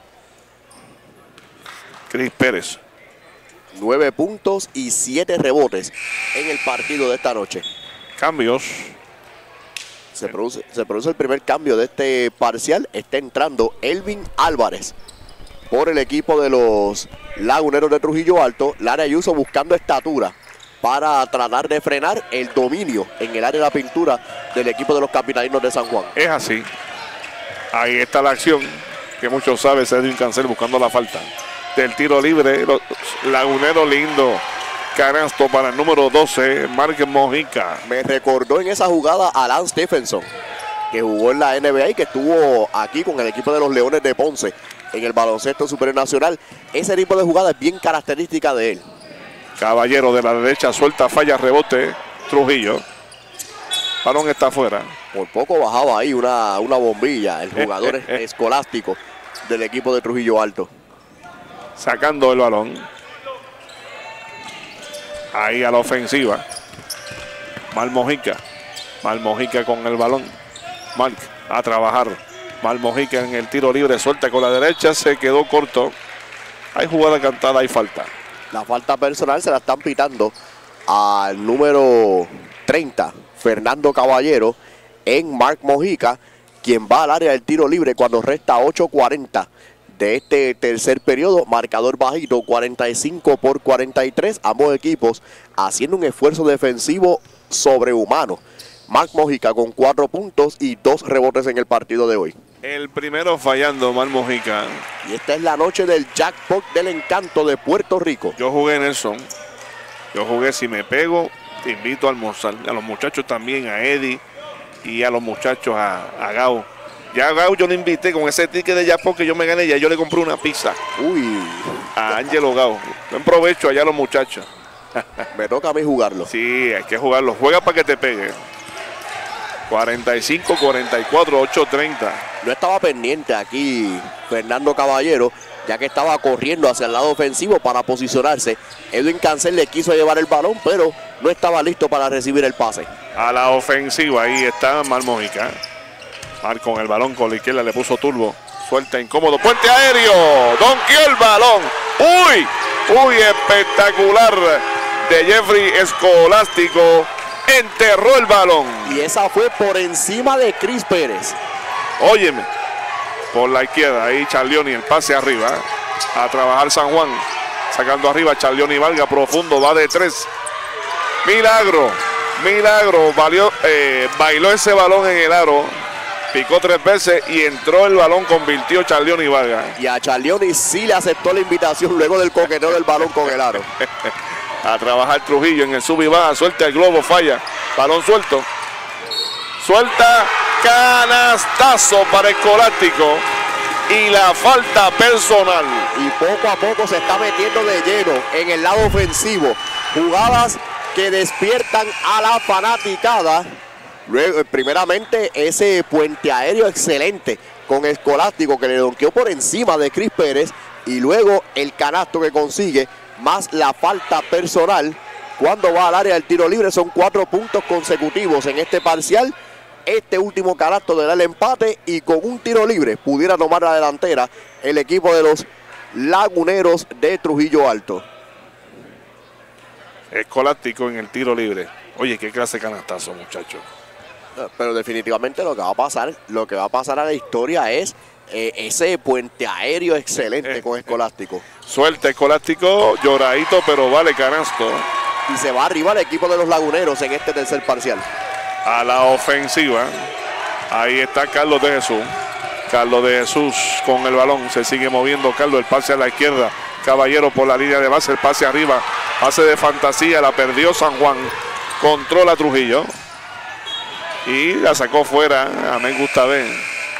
Chris Pérez. Nueve puntos y siete rebotes en el partido de esta noche. Cambios. Se produce, se produce el primer cambio de este parcial. Está entrando Elvin Álvarez por el equipo de los Laguneros de Trujillo Alto. Lara Ayuso buscando estatura para tratar de frenar el dominio en el área de la pintura del equipo de los Capitalinos de San Juan. Es así. Ahí está la acción que muchos saben, es Edwin Cancel buscando la falta del tiro libre. Los Laguneros lindo. Canasto para el número doce, Mark Mojica. Me recordó en esa jugada a Lance Stephenson, que jugó en la N B A y que estuvo aquí con el equipo de los Leones de Ponce en el baloncesto superior nacional. Ese tipo de jugada es bien característica de él. Caballero de la derecha, suelta, falla, rebote. Trujillo. Balón está afuera. Por poco bajaba ahí una, una bombilla el jugador eh, eh, eh. escolástico del equipo de Trujillo Alto. Sacando el balón. Ahí a la ofensiva. Mal Mojica. Mal Mojica con el balón. Mark a trabajar. Mal Mojica en el tiro libre. Suelta con la derecha. Se quedó corto. Hay jugada cantada. Hay falta. La falta personal se la están pitando al número treinta, Fernando Caballero, en Mark Mojica, quien va al área del tiro libre cuando resta ocho cuarenta de este tercer periodo. Marcador bajito, cuarenta y cinco por cuarenta y tres. Ambos equipos haciendo un esfuerzo defensivo sobrehumano. Mark Mojica con cuatro puntos y dos rebotes en el partido de hoy. El primero fallando, Mark Mojica. Y esta es la noche del jackpot del encanto de Puerto Rico. Yo jugué, Nelson. Yo jugué Si Me Pego. Te invito a almorzar. A los muchachos también, a Eddie y a los muchachos, a, a Gao. Ya a Gao yo le invité con ese ticket de jackpot que yo me gané. Ya yo le compré una pizza. Uy. A Ángelo Gao. Buen provecho allá a los muchachos. Me toca a mí jugarlo. Sí, hay que jugarlo. Juega para que te pegue. cuarenta y cinco, cuarenta y cuatro, ocho treinta. No estaba pendiente aquí Fernando Caballero, ya que estaba corriendo hacia el lado ofensivo para posicionarse. Edwin Cancel le quiso llevar el balón, pero no estaba listo para recibir el pase. A la ofensiva, ahí está Mar Mojica. Mar con el balón con la izquierda, le puso turbo. Suelta, incómodo, puente aéreo. Donkeó el balón. ¡Uy! ¡Uy! Espectacular de Jeffrey Escolástico. Enterró el balón. Y esa fue por encima de Chris Pérez. Óyeme. Por la izquierda, ahí Charlioni, el pase arriba. A trabajar San Juan. Sacando arriba Charlioni Valga, profundo, va de tres. Milagro. Milagro. Valió, eh, bailó ese balón en el aro. Picó tres veces y entró el balón, convirtió Charlioni Valga. Y a Charlioni sí le aceptó la invitación luego del coqueteo del balón con el aro. A trabajar Trujillo en el sub y baja, suelta el globo, falla, balón suelto, suelta, canastazo para Escolástico y la falta personal. Y poco a poco se está metiendo de lleno en el lado ofensivo, jugadas que despiertan a la fanaticada. Luego, primeramente ese puente aéreo excelente con Escolástico que le donqueó por encima de Chris Pérez, y luego el canasto que consigue más la falta personal cuando va al área del tiro libre. Son cuatro puntos consecutivos en este parcial. Este último canasto le da el empate y con un tiro libre pudiera tomar la delantera el equipo de los Laguneros de Trujillo Alto. Escolástico en el tiro libre. Oye, qué clase de canastazo, muchachos. Pero definitivamente lo que va a pasar, lo que va a pasar a la historia es Eh, ese puente aéreo excelente eh, con Escolástico. Eh, suelta Escolástico, lloradito, pero vale canasto. Y se va arriba el equipo de los Laguneros en este tercer parcial. A la ofensiva. Ahí está Carlos de Jesús. Carlos de Jesús con el balón. Se sigue moviendo Carlos. El pase a la izquierda. Caballero por la línea de base. El pase arriba. Pase de fantasía. La perdió San Juan. Controla Trujillo. Y la sacó fuera a Me Gusta Ver.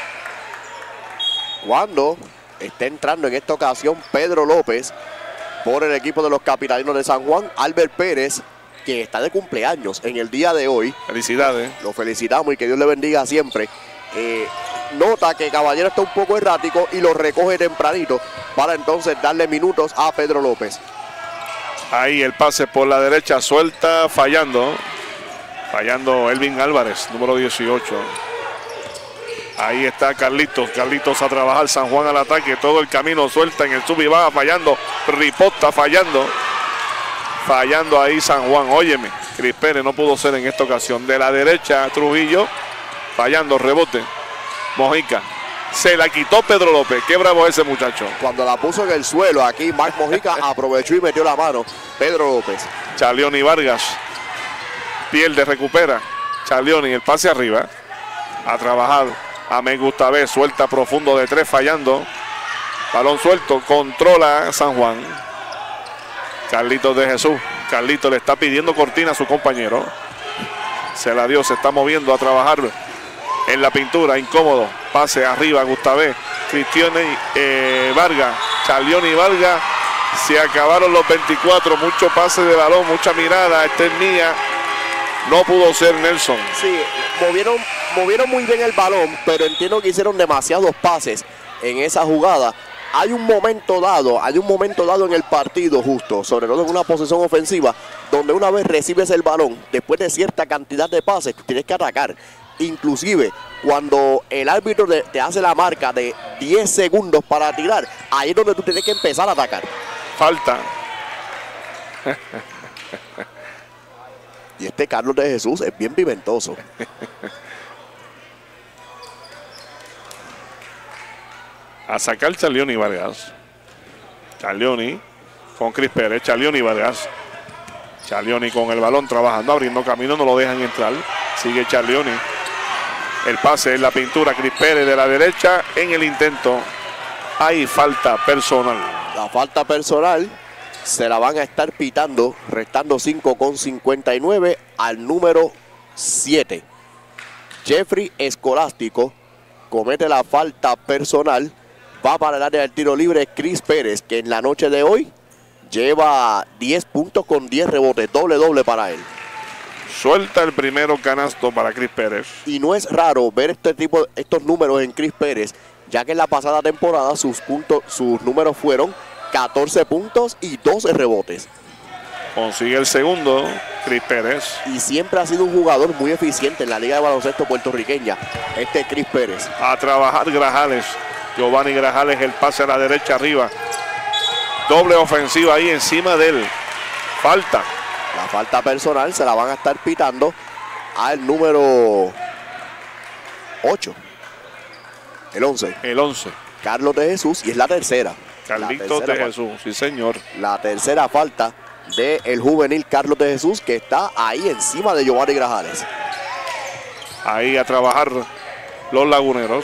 Cuando está entrando en esta ocasión Pedro López por el equipo de los Capitalinos de San Juan, Albert Pérez, que está de cumpleaños en el día de hoy. Felicidades. Lo felicitamos y que Dios le bendiga siempre. Eh, nota que Caballero está un poco errático y lo recoge tempranito para entonces darle minutos a Pedro López. Ahí el pase por la derecha, suelta, fallando. Fallando Elvin Álvarez, número dieciocho. Ahí está Carlitos. Carlitos a trabajar. San Juan al ataque. Todo el camino suelta en el sub y baja, fallando. Riposta fallando. Fallando ahí San Juan. Óyeme, Cris Pérez no pudo ser en esta ocasión. De la derecha, Trujillo. Fallando, rebote. Mojica. Se la quitó Pedro López. Qué bravo ese muchacho. Cuando la puso en el suelo, aquí Marc Mojica aprovechó y metió la mano. Pedro López. Charleoni Vargas. Pierde, recupera. Charleoni, el pase arriba. A trabajar. A Me Gusta Ver. Suelta profundo de tres, fallando. Balón suelto. Controla San Juan. Carlitos de Jesús. Carlitos le está pidiendo cortina a su compañero. Se la dio, se está moviendo a trabajar en la pintura. Incómodo. Pase arriba, Gustavé. Cristiane eh, Vargas. Charleoni Vargas. Se acabaron los veinticuatro. Mucho pase de balón, mucha mirada. Esta es mía. No pudo ser Nelson. Sí, movieron, movieron muy bien el balón, pero entiendo que hicieron demasiados pases en esa jugada. Hay un momento dado, hay un momento dado en el partido justo, sobre todo en una posesión ofensiva, donde una vez recibes el balón, después de cierta cantidad de pases, tienes que atacar. Inclusive, cuando el árbitro te, te hace la marca de diez segundos para tirar, ahí es donde tú tienes que empezar a atacar. Falta. Y este Carlos de Jesús es bien pimentoso. A sacar Charleoni Vargas. Charleoni con Cris Pérez. Charleoni Vargas. Charleoni con el balón trabajando, abriendo camino, no lo dejan entrar. Sigue Charleoni. El pase en la pintura. Cris Pérez de la derecha en el intento. Hay falta personal. La falta personal se la van a estar pitando, restando cinco con cincuenta y nueve al número siete. Jeffrey Escolástico comete la falta personal. Va para el área del tiro libre Cris Pérez, que en la noche de hoy lleva diez puntos con diez rebotes, doble doble para él. Suelta el primero canasto para Cris Pérez. Y no es raro ver este tipo, estos números en Cris Pérez, ya que en la pasada temporada sus puntos, sus números fueron catorce puntos y doce rebotes. Consigue el segundo, Cris Pérez. Y siempre ha sido un jugador muy eficiente en la Liga de Baloncesto puertorriqueña, este Cris Pérez. A trabajar Grajales. Giovanni Grajales, el pase a la derecha arriba. Doble ofensiva ahí encima de él. Falta. La falta personal se la van a estar pitando al número ocho. El once. El once. Carlos de Jesús, y es la tercera. Carlitos de Jesús, sí señor. La tercera falta del juvenil Carlos de Jesús, que está ahí encima de Giovanni Grajales. Ahí a trabajar los laguneros.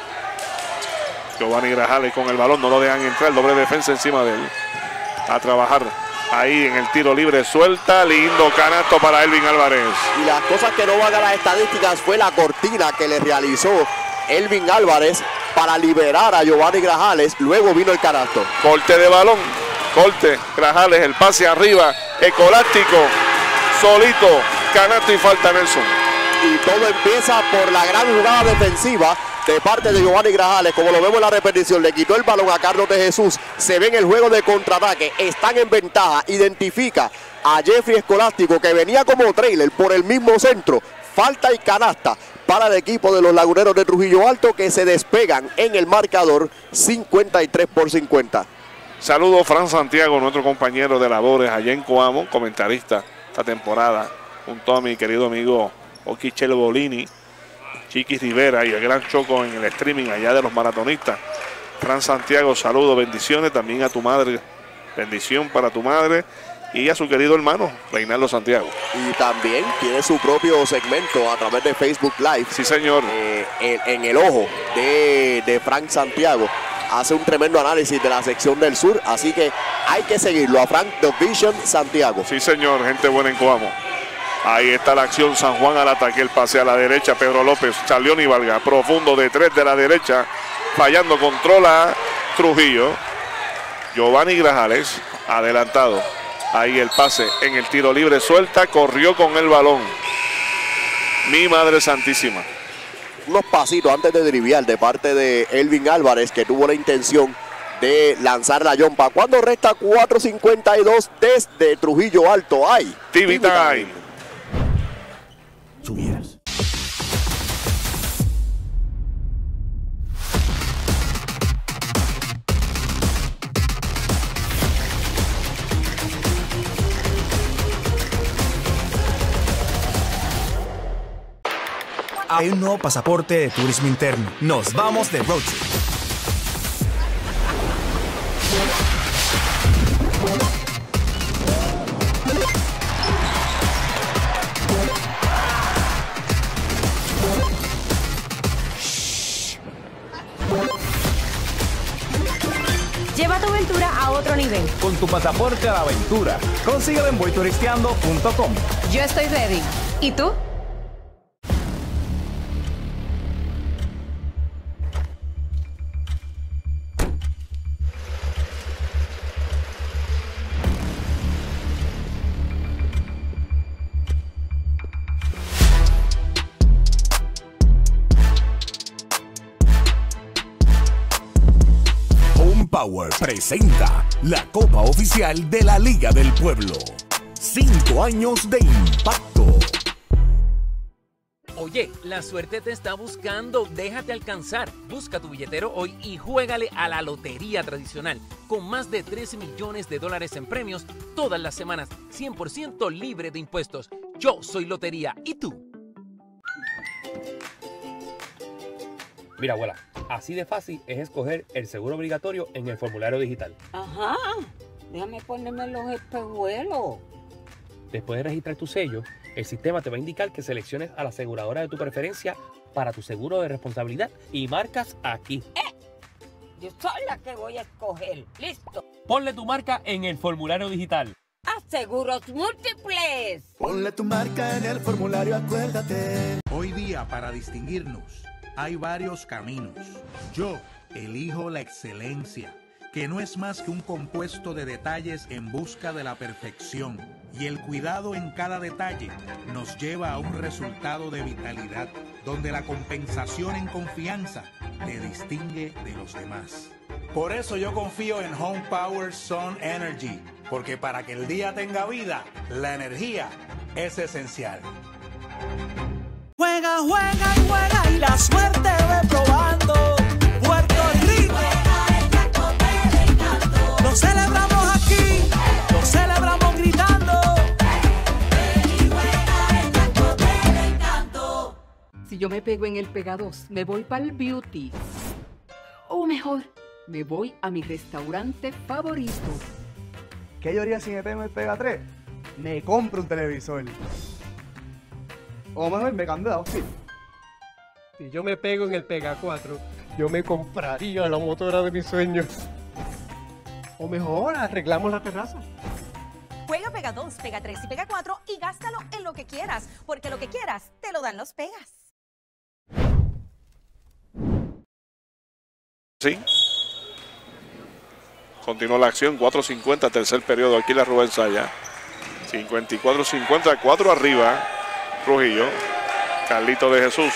Giovanni Grajales con el balón, no lo dejan entrar, doble defensa encima de él. A trabajar ahí en el tiro libre, suelta, lindo canasto para Elvin Álvarez. Y las cosas que no van a las estadísticas fue la cortina que le realizó Elvin Álvarez para liberar a Giovanni Grajales, luego vino el canasto. Corte de balón, corte, Grajales, el pase arriba, Escolástico, solito, canasto y falta Nelson. Y todo empieza por la gran jugada defensiva de parte de Giovanni Grajales. Como lo vemos en la repetición, le quitó el balón a Carlos de Jesús. Se ve en el juego de contraataque, están en ventaja. Identifica a Jeffrey Escolástico, que venía como trailer por el mismo centro. Falta y canasta para el equipo de los Laguneros de Trujillo Alto, que se despegan en el marcador cincuenta y tres por cincuenta. Saludos, Fran Santiago, nuestro compañero de labores allá en Coamo, comentarista esta temporada, junto a mi querido amigo Oquichel Bolini, Chiqui Rivera y el gran Choco en el streaming allá de los maratonistas. Fran Santiago, saludos, bendiciones también a tu madre, bendición para tu madre y a su querido hermano Reinaldo Santiago. Y también tiene su propio segmento a través de Facebook Live. Sí, señor. Eh, en, en el ojo de, de Frank Santiago. Hace un tremendo análisis de la sección del sur, así que hay que seguirlo a Frank The Vision Santiago. Sí, señor, gente buena en Coamo. Ahí está la acción, San Juan al ataque, el pase a la derecha, Pedro López, Charleón y Valga, profundo de tres de la derecha, fallando, controla Trujillo. Giovanni Grajales, adelantado. Ahí el pase en el tiro libre, suelta, corrió con el balón. Mi madre santísima. Unos pasitos antes de driviar de parte de Elvin Álvarez, que tuvo la intención de lanzar la yompa. Cuando resta cuatro cincuenta y dos desde Trujillo Alto. Hay T V Time. Subieras. Hay un nuevo pasaporte de turismo interno. Nos vamos de road trip. Lleva tu aventura a otro nivel. Con tu pasaporte a la aventura. Consíguelo en voy turisteando punto com. Yo estoy ready. ¿Y tú? Power presenta la Copa Oficial de la Liga del Pueblo. Cinco años de impacto. Oye, la suerte te está buscando, déjate alcanzar. Busca tu billetero hoy y juégale a la lotería tradicional, con más de tres millones de dólares en premios todas las semanas, cien por ciento libre de impuestos. Yo soy Lotería, ¿y tú? Mira, abuela, así de fácil es escoger el seguro obligatorio en el formulario digital. Ajá, déjame ponerme los espejuelos. Después de registrar tu sello, el sistema te va a indicar que selecciones a la aseguradora de tu preferencia para tu seguro de responsabilidad y marcas aquí. ¡Eh! Yo soy la que voy a escoger. ¡Listo! Ponle tu marca en el formulario digital. ¡Aseguros múltiples! Ponle tu marca en el formulario, acuérdate. Hoy día, para distinguirnos, hay varios caminos. Yo elijo la excelencia, que no es más que un compuesto de detalles en busca de la perfección. Y el cuidado en cada detalle nos lleva a un resultado de vitalidad, donde la compensación en confianza te distingue de los demás. Por eso yo confío en Home Power Sun Energy, porque para que el día tenga vida, la energía es esencial. Juega, juega y juega y la suerte ve probando. Puerto Rico. Lo celebramos aquí, lo celebramos gritando. Si yo me pego en el Pega dos, me voy para el beauty. O mejor, me voy a mi restaurante favorito. ¿Qué yo haría si me pego en el Pega tres? Me compro un televisor. O mejor me cambio de outfit. Si yo me pego en el Pega cuatro, yo me compraría la motora de mis sueños. O mejor, arreglamos la terraza. Juega Pega dos, Pega tres y Pega cuatro y gástalo en lo que quieras, porque lo que quieras te lo dan los Pegas. Sí. Continúa la acción, cuatro cincuenta, tercer periodo, aquí la Rubén Saya. cincuenta y cuatro cincuenta, cuatro arriba. Trujillo, Carlitos de Jesús,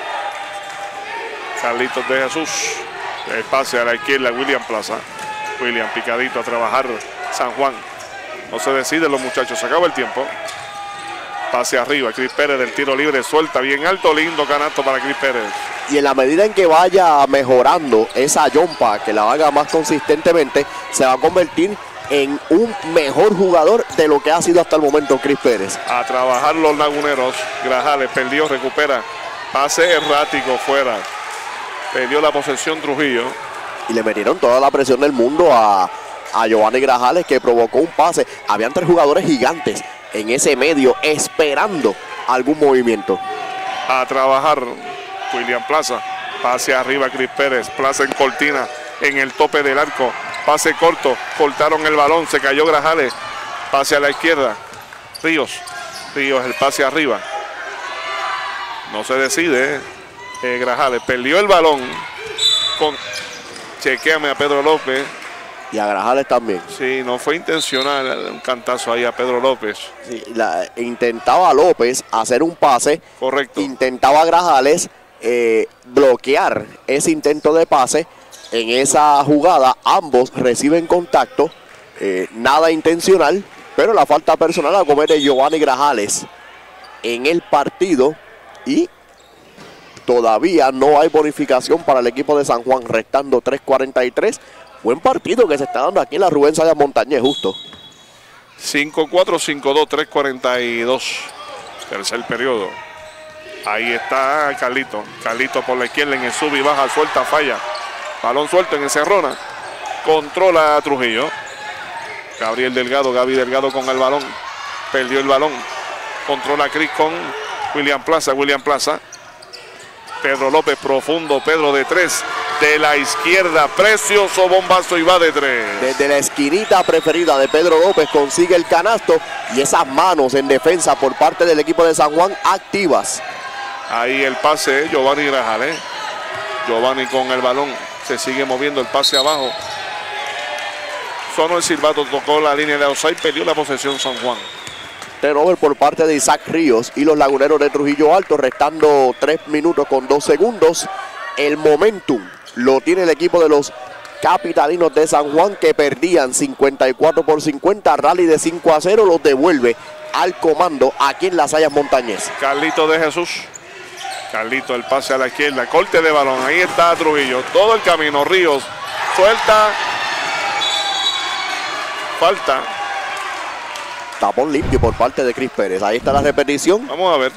Carlitos de Jesús, el pase a la izquierda, William Plaza, William picadito a trabajar, San Juan, no se deciden los muchachos, se acaba el tiempo, pase arriba, Cris Pérez del tiro libre, suelta bien alto, lindo canasto para Cris Pérez. Y en la medida en que vaya mejorando esa yompa, que la haga más consistentemente, se va a convertir en un mejor jugador de lo que ha sido hasta el momento Cris Pérez. A trabajar los laguneros. Grajales perdió, recupera. Pase errático fuera. Perdió la posesión Trujillo. Y le metieron toda la presión del mundo a, a Giovanni Grajales, que provocó un pase. Habían tres jugadores gigantes en ese medio esperando algún movimiento. A trabajar William Plaza. Pase arriba Cris Pérez. Plaza en cortina en el tope del arco. Pase corto, cortaron el balón, se cayó Grajales, pase a la izquierda, Ríos, Ríos el pase arriba. No se decide. Eh, Grajales perdió el balón. Con... Chequéame a Pedro López. Y a Grajales también. Sí, no fue intencional un cantazo ahí a Pedro López. Sí, la, intentaba López hacer un pase. Correcto. Intentaba Grajales eh, bloquear ese intento de pase. En esa jugada ambos reciben contacto. Eh, nada intencional. Pero la falta personal la comete Giovanni Grajales en el partido. Y todavía no hay bonificación para el equipo de San Juan. Restando tres cuarenta y tres. Buen partido que se está dando aquí en la Rubén Sayas Montañez, justo. cinco cuatro, cinco dos, tres cuarenta y dos. Tercer periodo. Ahí está Carlito. Carlito por la izquierda en el sub y baja, suelta, falla. Balón suelto en Encerrona. Controla a Trujillo. Gabriel Delgado, Gaby Delgado con el balón. Perdió el balón. Controla a Cris con William Plaza. William Plaza. Pedro López profundo. Pedro de tres. De la izquierda, precioso bombazo y va de tres. Desde la esquinita preferida de Pedro López consigue el canasto y esas manos en defensa por parte del equipo de San Juan activas. Ahí el pase, Giovanni Grajales. Giovanni con el balón, se sigue moviendo el pase abajo. Sonó el silbato, tocó la línea de outside, perdió la posesión San Juan. Turnover por parte de Isaac Ríos y los laguneros de Trujillo Alto, restando tres minutos con dos segundos. El momentum lo tiene el equipo de los capitalinos de San Juan, que perdían cincuenta y cuatro por cincuenta. Rally de cinco a cero los devuelve al comando aquí en las Sayas Montañez. Carlito de Jesús. Carlito, el pase a la izquierda, corte de balón. Ahí está Trujillo, todo el camino. Ríos suelta. Falta. Tapón limpio por parte de Cris Pérez. Ahí está la repetición. Vamos a ver.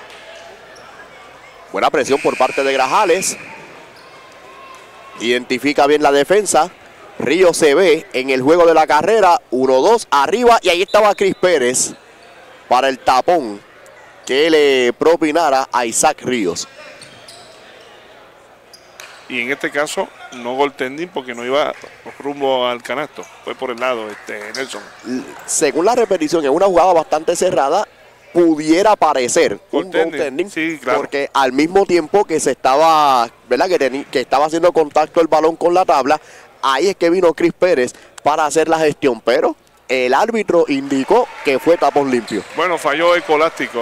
Buena presión por parte de Grajales. Identifica bien la defensa. Ríos se ve en el juego de la carrera. uno dos arriba. Y ahí estaba Cris Pérez para el tapón que le propinara a Isaac Ríos. Y en este caso no goaltending porque no iba rumbo al canasto. Fue por el lado, este Nelson. Según la repetición, en una jugada bastante cerrada, pudiera parecer un goaltending, sí, claro. Porque al mismo tiempo que se estaba, ¿verdad? Que, que estaba haciendo contacto el balón con la tabla, ahí es que vino Cris Pérez para hacer la gestión, pero el árbitro indicó que fue tapón limpio. Bueno, falló Escolástico.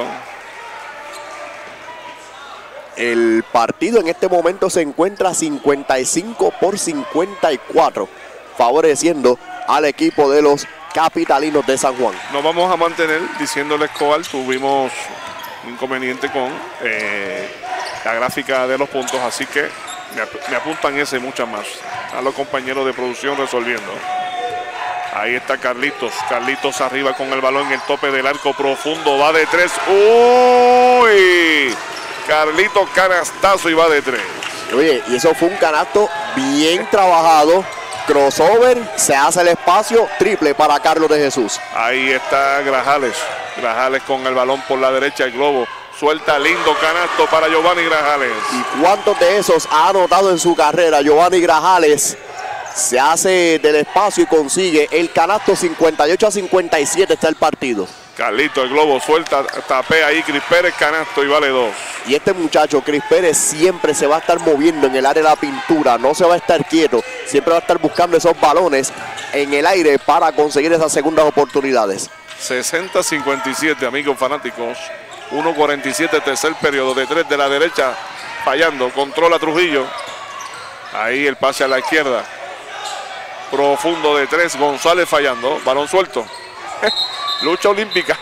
El partido en este momento se encuentra cincuenta y cinco por cincuenta y cuatro, favoreciendo al equipo de los capitalinos de San Juan. Nos vamos a mantener diciéndoles Escobar, tuvimos un inconveniente con eh, la gráfica de los puntos, así que me, ap me apuntan ese y muchas más. A los compañeros de producción resolviendo. Ahí está Carlitos, Carlitos arriba con el balón en el tope del arco profundo, va de tres. ¡Uy! Carlitos canastazo y va de tres. Oye, y eso fue un canasto bien trabajado. Crossover, se hace el espacio, triple para Carlos de Jesús. Ahí está Grajales. Grajales con el balón por la derecha, el globo. Suelta lindo canasto para Giovanni Grajales. ¿Y cuántos de esos ha anotado en su carrera Giovanni Grajales? Se hace del espacio y consigue el canasto. Cincuenta y ocho a cincuenta y siete está el partido. Carlito, el globo, suelta, tapea ahí Cris Pérez, canasto y vale dos. Y este muchacho, Cris Pérez, siempre se va a estar moviendo en el área de la pintura, no se va a estar quieto, siempre va a estar buscando esos balones en el aire para conseguir esas segundas oportunidades. sesenta a cincuenta y siete, amigos fanáticos. uno cuarenta y siete, tercer periodo, de tres de la derecha, fallando, controla Trujillo. Ahí el pase a la izquierda. Profundo de tres, González fallando, balón suelto. Lucha olímpica.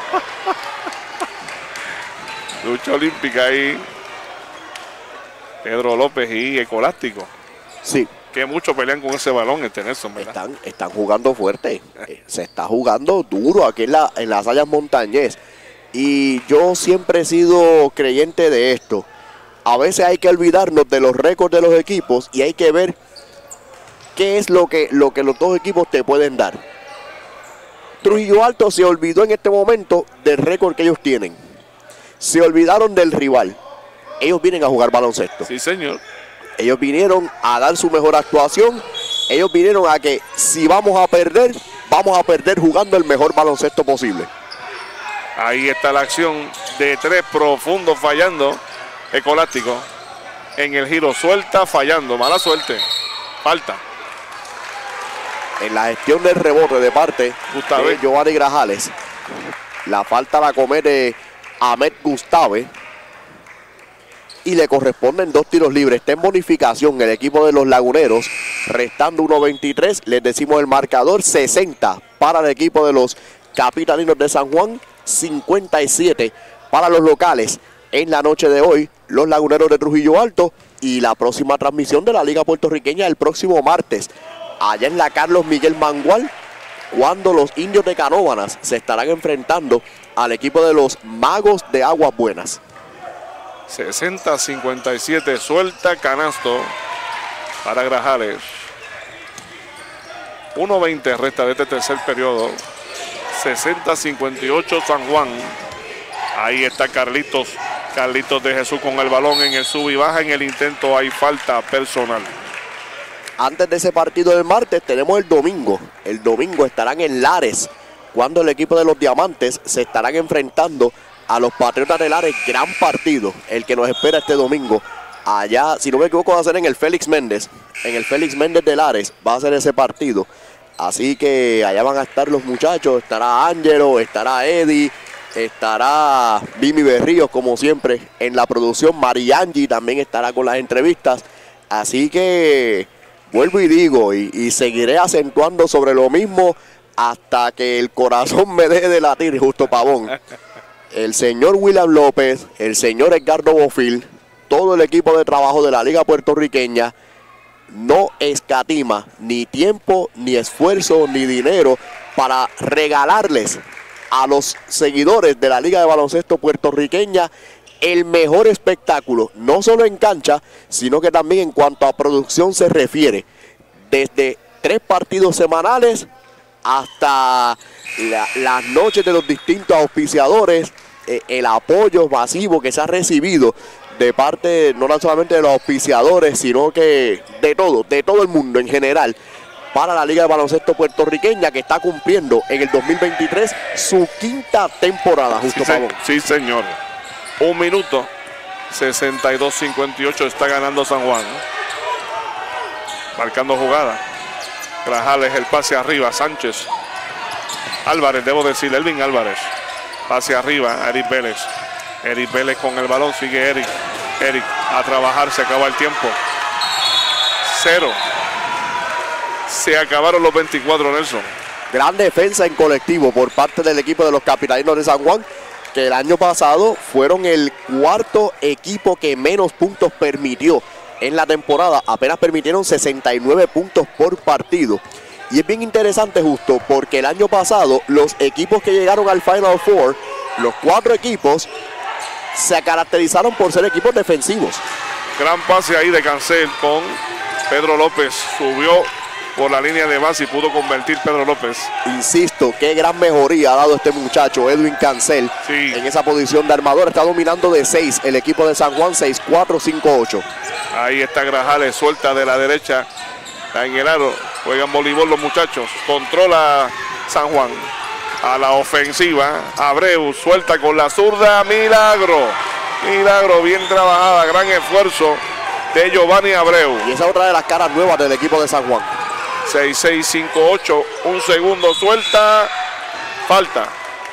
Lucha olímpica ahí. Pedro López y Escolástico. Sí. Que muchos pelean con ese balón, este Nelson, ¿verdad? Están, están jugando fuerte. Se está jugando duro aquí en, la, en las Sayas Montañez. Y yo siempre he sido creyente de esto. A veces hay que olvidarnos de los récords de los equipos y hay que ver qué es lo que, lo que los dos equipos te pueden dar. Trujillo Alto se olvidó en este momento del récord que ellos tienen. Se olvidaron del rival. Ellos vienen a jugar baloncesto. Sí, señor. Ellos vinieron a dar su mejor actuación. Ellos vinieron a que si vamos a perder, vamos a perder jugando el mejor baloncesto posible. Ahí está la acción de tres profundo fallando. Escolástico en el giro, suelta, fallando. Mala suerte. Falta. En la gestión del rebote de parte Gustave. de Giovanni Grajales. La falta la comete Ahmed Gustave. Y le corresponden dos tiros libres. Está en bonificación el equipo de los Laguneros. Restando uno veintitrés. Les decimos el marcador sesenta para el equipo de los Capitalinos de San Juan. cincuenta y siete para los locales. En la noche de hoy, los Laguneros de Trujillo Alto. Y la próxima transmisión de la Liga Puertorriqueña el próximo martes. Allá en la Carlos Miguel Mangual. Cuando los Indios de Canóvanas se estarán enfrentando al equipo de los Magos de Aguas Buenas. sesenta a cincuenta y siete, suelta canasto para Grajales. uno veinte resta de este tercer periodo. sesenta a cincuenta y ocho San Juan. Ahí está Carlitos. Carlitos de Jesús con el balón en el sub y baja. En el intento hay falta personal. Antes de ese partido del martes tenemos el domingo. El domingo estarán en Lares, cuando el equipo de los Diamantes se estarán enfrentando a los Patriotas de Lares. Gran partido el que nos espera este domingo. Allá, si no me equivoco, va a ser en el Félix Méndez. En el Félix Méndez de Lares va a ser ese partido. Así que allá van a estar los muchachos. Estará Ángelo, estará Eddie, estará Vimi Berríos, como siempre, en la producción. Mariangi también estará con las entrevistas. Así que vuelvo y digo, y, y seguiré acentuando sobre lo mismo hasta que el corazón me deje de latir, Justo Pavón. El señor William López, el señor Edgardo Bofil, todo el equipo de trabajo de la Liga Puertorriqueña no escatima ni tiempo, ni esfuerzo, ni dinero para regalarles a los seguidores de la Liga de Baloncesto Puertorriqueña el mejor espectáculo, no solo en cancha, sino que también en cuanto a producción se refiere. Desde tres partidos semanales hasta la, las noches de los distintos auspiciadores, eh, el apoyo masivo que se ha recibido de parte no solamente de los auspiciadores, sino que de todo, de todo el mundo en general, para la Liga de Baloncesto Puertorriqueña, que está cumpliendo en el dos mil veintitrés su quinta temporada. Justo sí, Pavón. Sí, señor. Un minuto, sesenta y dos a cincuenta y ocho está ganando San Juan. Marcando jugada. Grajales, el pase arriba, Sánchez. Álvarez, debo decir, Elvin Álvarez. Pase arriba, a Eric Vélez. Eric Vélez con el balón, sigue Eric. Eric, a trabajar, se acaba el tiempo. Cero. Se acabaron los veinticuatro, Nelson. Gran defensa en colectivo por parte del equipo de los Capitalinos de San Juan, que el año pasado fueron el cuarto equipo que menos puntos permitió en la temporada. Apenas permitieron sesenta y nueve puntos por partido. Y es bien interesante, Justo, porque el año pasado los equipos que llegaron al Final Four, los cuatro equipos, se caracterizaron por ser equipos defensivos. Gran pase ahí de Cancel con Pedro López. Subió por la línea de base y pudo convertir Pedro López. Insisto, qué gran mejoría ha dado este muchacho, Edwin Cancel, sí, en esa posición de armador. Está dominando de seis el equipo de San Juan, seis cuatro, cinco ocho. Ahí está Grajales, suelta de la derecha. Está en el aro, juegan voleibol los muchachos. Controla San Juan a la ofensiva. Abreu suelta con la zurda. Milagro. Milagro, bien trabajada. Gran esfuerzo de Giovanni Abreu. Y esa es otra de las caras nuevas del equipo de San Juan. seis seis cinco ocho. Un segundo, suelta. Falta.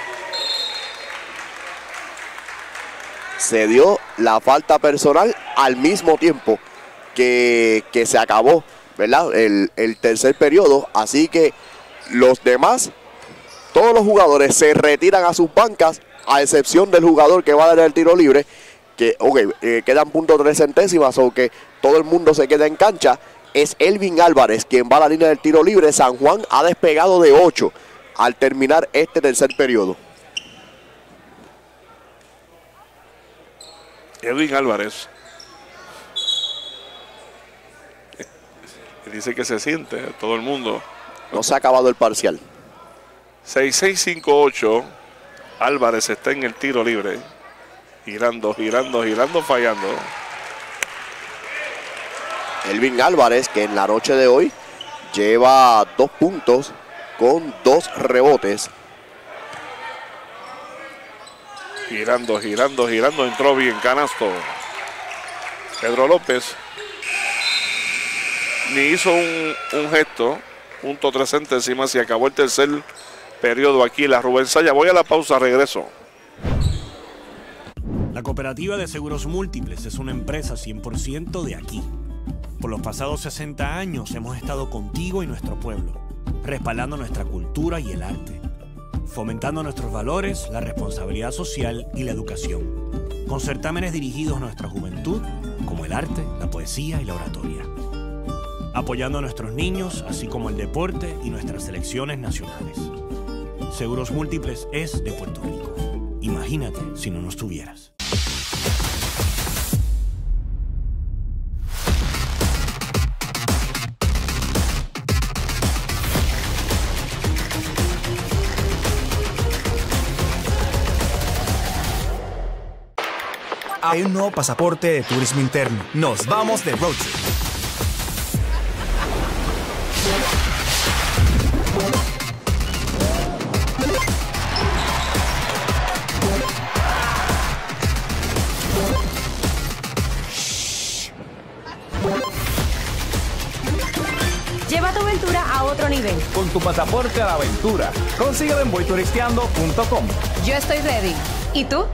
Se dio la falta personal al mismo tiempo que, que se acabó, ¿verdad? El, el tercer periodo. Así que los demás, todos los jugadores se retiran a sus bancas, a excepción del jugador que va a dar el tiro libre, que ok, eh, quedan punto tres centésimas, o que todo el mundo se queda en cancha. Es Elvin Álvarez quien va a la línea del tiro libre. San Juan ha despegado de ocho al terminar este tercer periodo. Elvin Álvarez dice que se siente todo el mundo. No se ha acabado el parcial. seis seis cinco ocho. Álvarez está en el tiro libre. Girando, girando, girando, fallando. Elvin Álvarez, que en la noche de hoy lleva dos puntos con dos rebotes. Girando, girando, girando. Entró bien, canasto. Pedro López. Ni hizo un, un gesto. Punto tres centésimas y acabó el tercer periodo aquí en la Rubén Saya. Voy a la pausa, regreso. La Cooperativa de Seguros Múltiples es una empresa cien por ciento de aquí. Por los pasados sesenta años hemos estado contigo y nuestro pueblo, respaldando nuestra cultura y el arte, fomentando nuestros valores, la responsabilidad social y la educación, con certámenes dirigidos a nuestra juventud, como el arte, la poesía y la oratoria, apoyando a nuestros niños, así como el deporte y nuestras selecciones nacionales. Seguros Múltiples es de Puerto Rico. Imagínate si no nos tuvieras. Hay un nuevo pasaporte de turismo interno. Nos vamos de road trip. Lleva tu aventura a otro nivel. Con tu pasaporte a la aventura. Consíguelo en voy turisteando punto com. Yo estoy ready. ¿Y tú?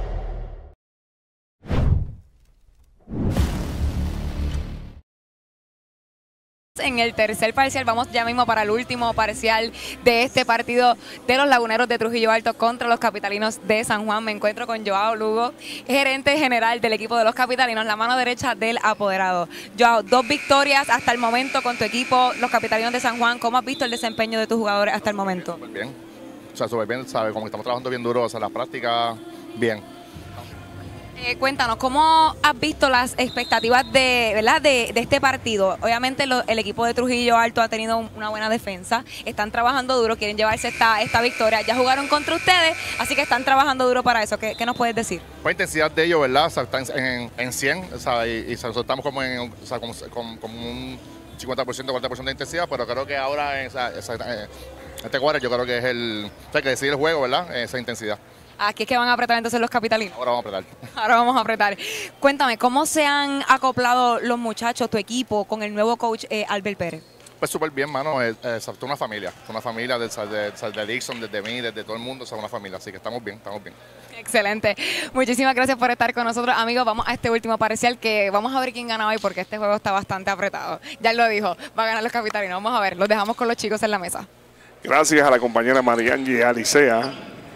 En el tercer parcial, vamos ya mismo para el último parcial de este partido de los Laguneros de Trujillo Alto contra los Capitalinos de San Juan. Me encuentro con Joao Lugo, gerente general del equipo de los Capitalinos, la mano derecha del apoderado. Joao, dos victorias hasta el momento con tu equipo, los Capitalinos de San Juan. ¿Cómo has visto el desempeño de tus jugadores hasta el momento? Súper bien, o sea, súper bien, ¿sabes? Como que estamos trabajando bien duro, o sea, la práctica, bien. Eh, cuéntanos, ¿cómo has visto las expectativas de, ¿verdad? de, de este partido? Obviamente lo, el equipo de Trujillo Alto ha tenido un, una buena defensa, están trabajando duro, quieren llevarse esta, esta victoria, ya jugaron contra ustedes, así que están trabajando duro para eso. ¿Qué, qué nos puedes decir? La intensidad de ellos, ¿verdad? O sea, están en, en cien, o sea, y, y nosotros estamos como en o sea, como, como, como un cincuenta por ciento, cuarenta por ciento de intensidad, pero creo que ahora, o sea, esa, este cuadro yo creo que es el, o sea, que decide el juego, ¿verdad? Esa intensidad. Aquí es que van a apretar entonces los Capitalinos. Ahora vamos a apretar. Ahora vamos a apretar. Cuéntame, ¿cómo se han acoplado los muchachos, tu equipo, con el nuevo coach eh, Albert Pérez? Pues súper bien, mano. Es, es, es una familia. Una familia de, de, de, de Dixon, desde mí, desde todo el mundo. Es una familia. Así que estamos bien, estamos bien. Excelente. Muchísimas gracias por estar con nosotros, amigos. Vamos a este último parcial que vamos a ver quién gana hoy porque este juego está bastante apretado. Ya lo dijo, va a ganar los Capitalinos. Vamos a ver, los dejamos con los chicos en la mesa. Gracias a la compañera Mariangi Alicea.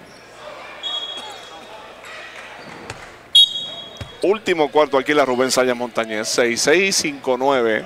Último cuarto aquí en la Rubén Saya Montañez. seis seis, cinco nueve.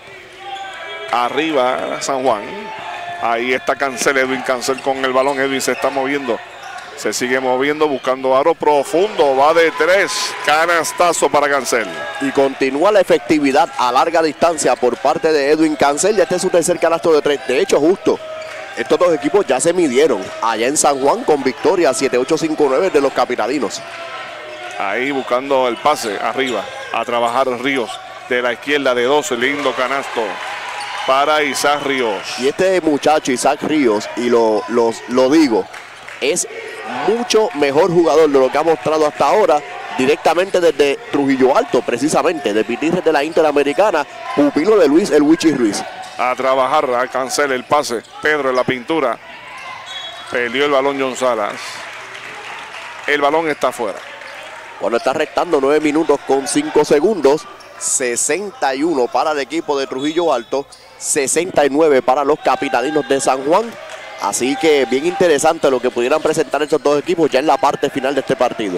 Arriba San Juan. Ahí está Cancel, Edwin Cancel con el balón. Edwin se está moviendo. Se sigue moviendo, buscando aro profundo. Va de tres. Canastazo para Cancel. Y continúa la efectividad a larga distancia por parte de Edwin Cancel. Ya este es su tercer canasto de tres. De hecho, justo, estos dos equipos ya se midieron allá en San Juan con victoria siete ocho cinco nueve de los Capitalinos. Ahí buscando el pase arriba. A trabajar Ríos de la izquierda de doce. Lindo canasto para Isaac Ríos. Y este muchacho Isaac Ríos, y lo, lo, lo digo, es mucho mejor jugador de lo que ha mostrado hasta ahora, directamente desde Trujillo Alto, precisamente, de Pitirres de la Interamericana, pupilo de Luis El Wichi Ruiz. A trabajar, a Cancel el pase. Pedro en la pintura. Peleó el balón John Salas. El balón está afuera. Cuando está restando nueve minutos con cinco segundos, sesenta y uno para el equipo de Trujillo Alto, sesenta y nueve para los Capitalinos de San Juan. Así que bien interesante lo que pudieran presentar estos dos equipos ya en la parte final de este partido.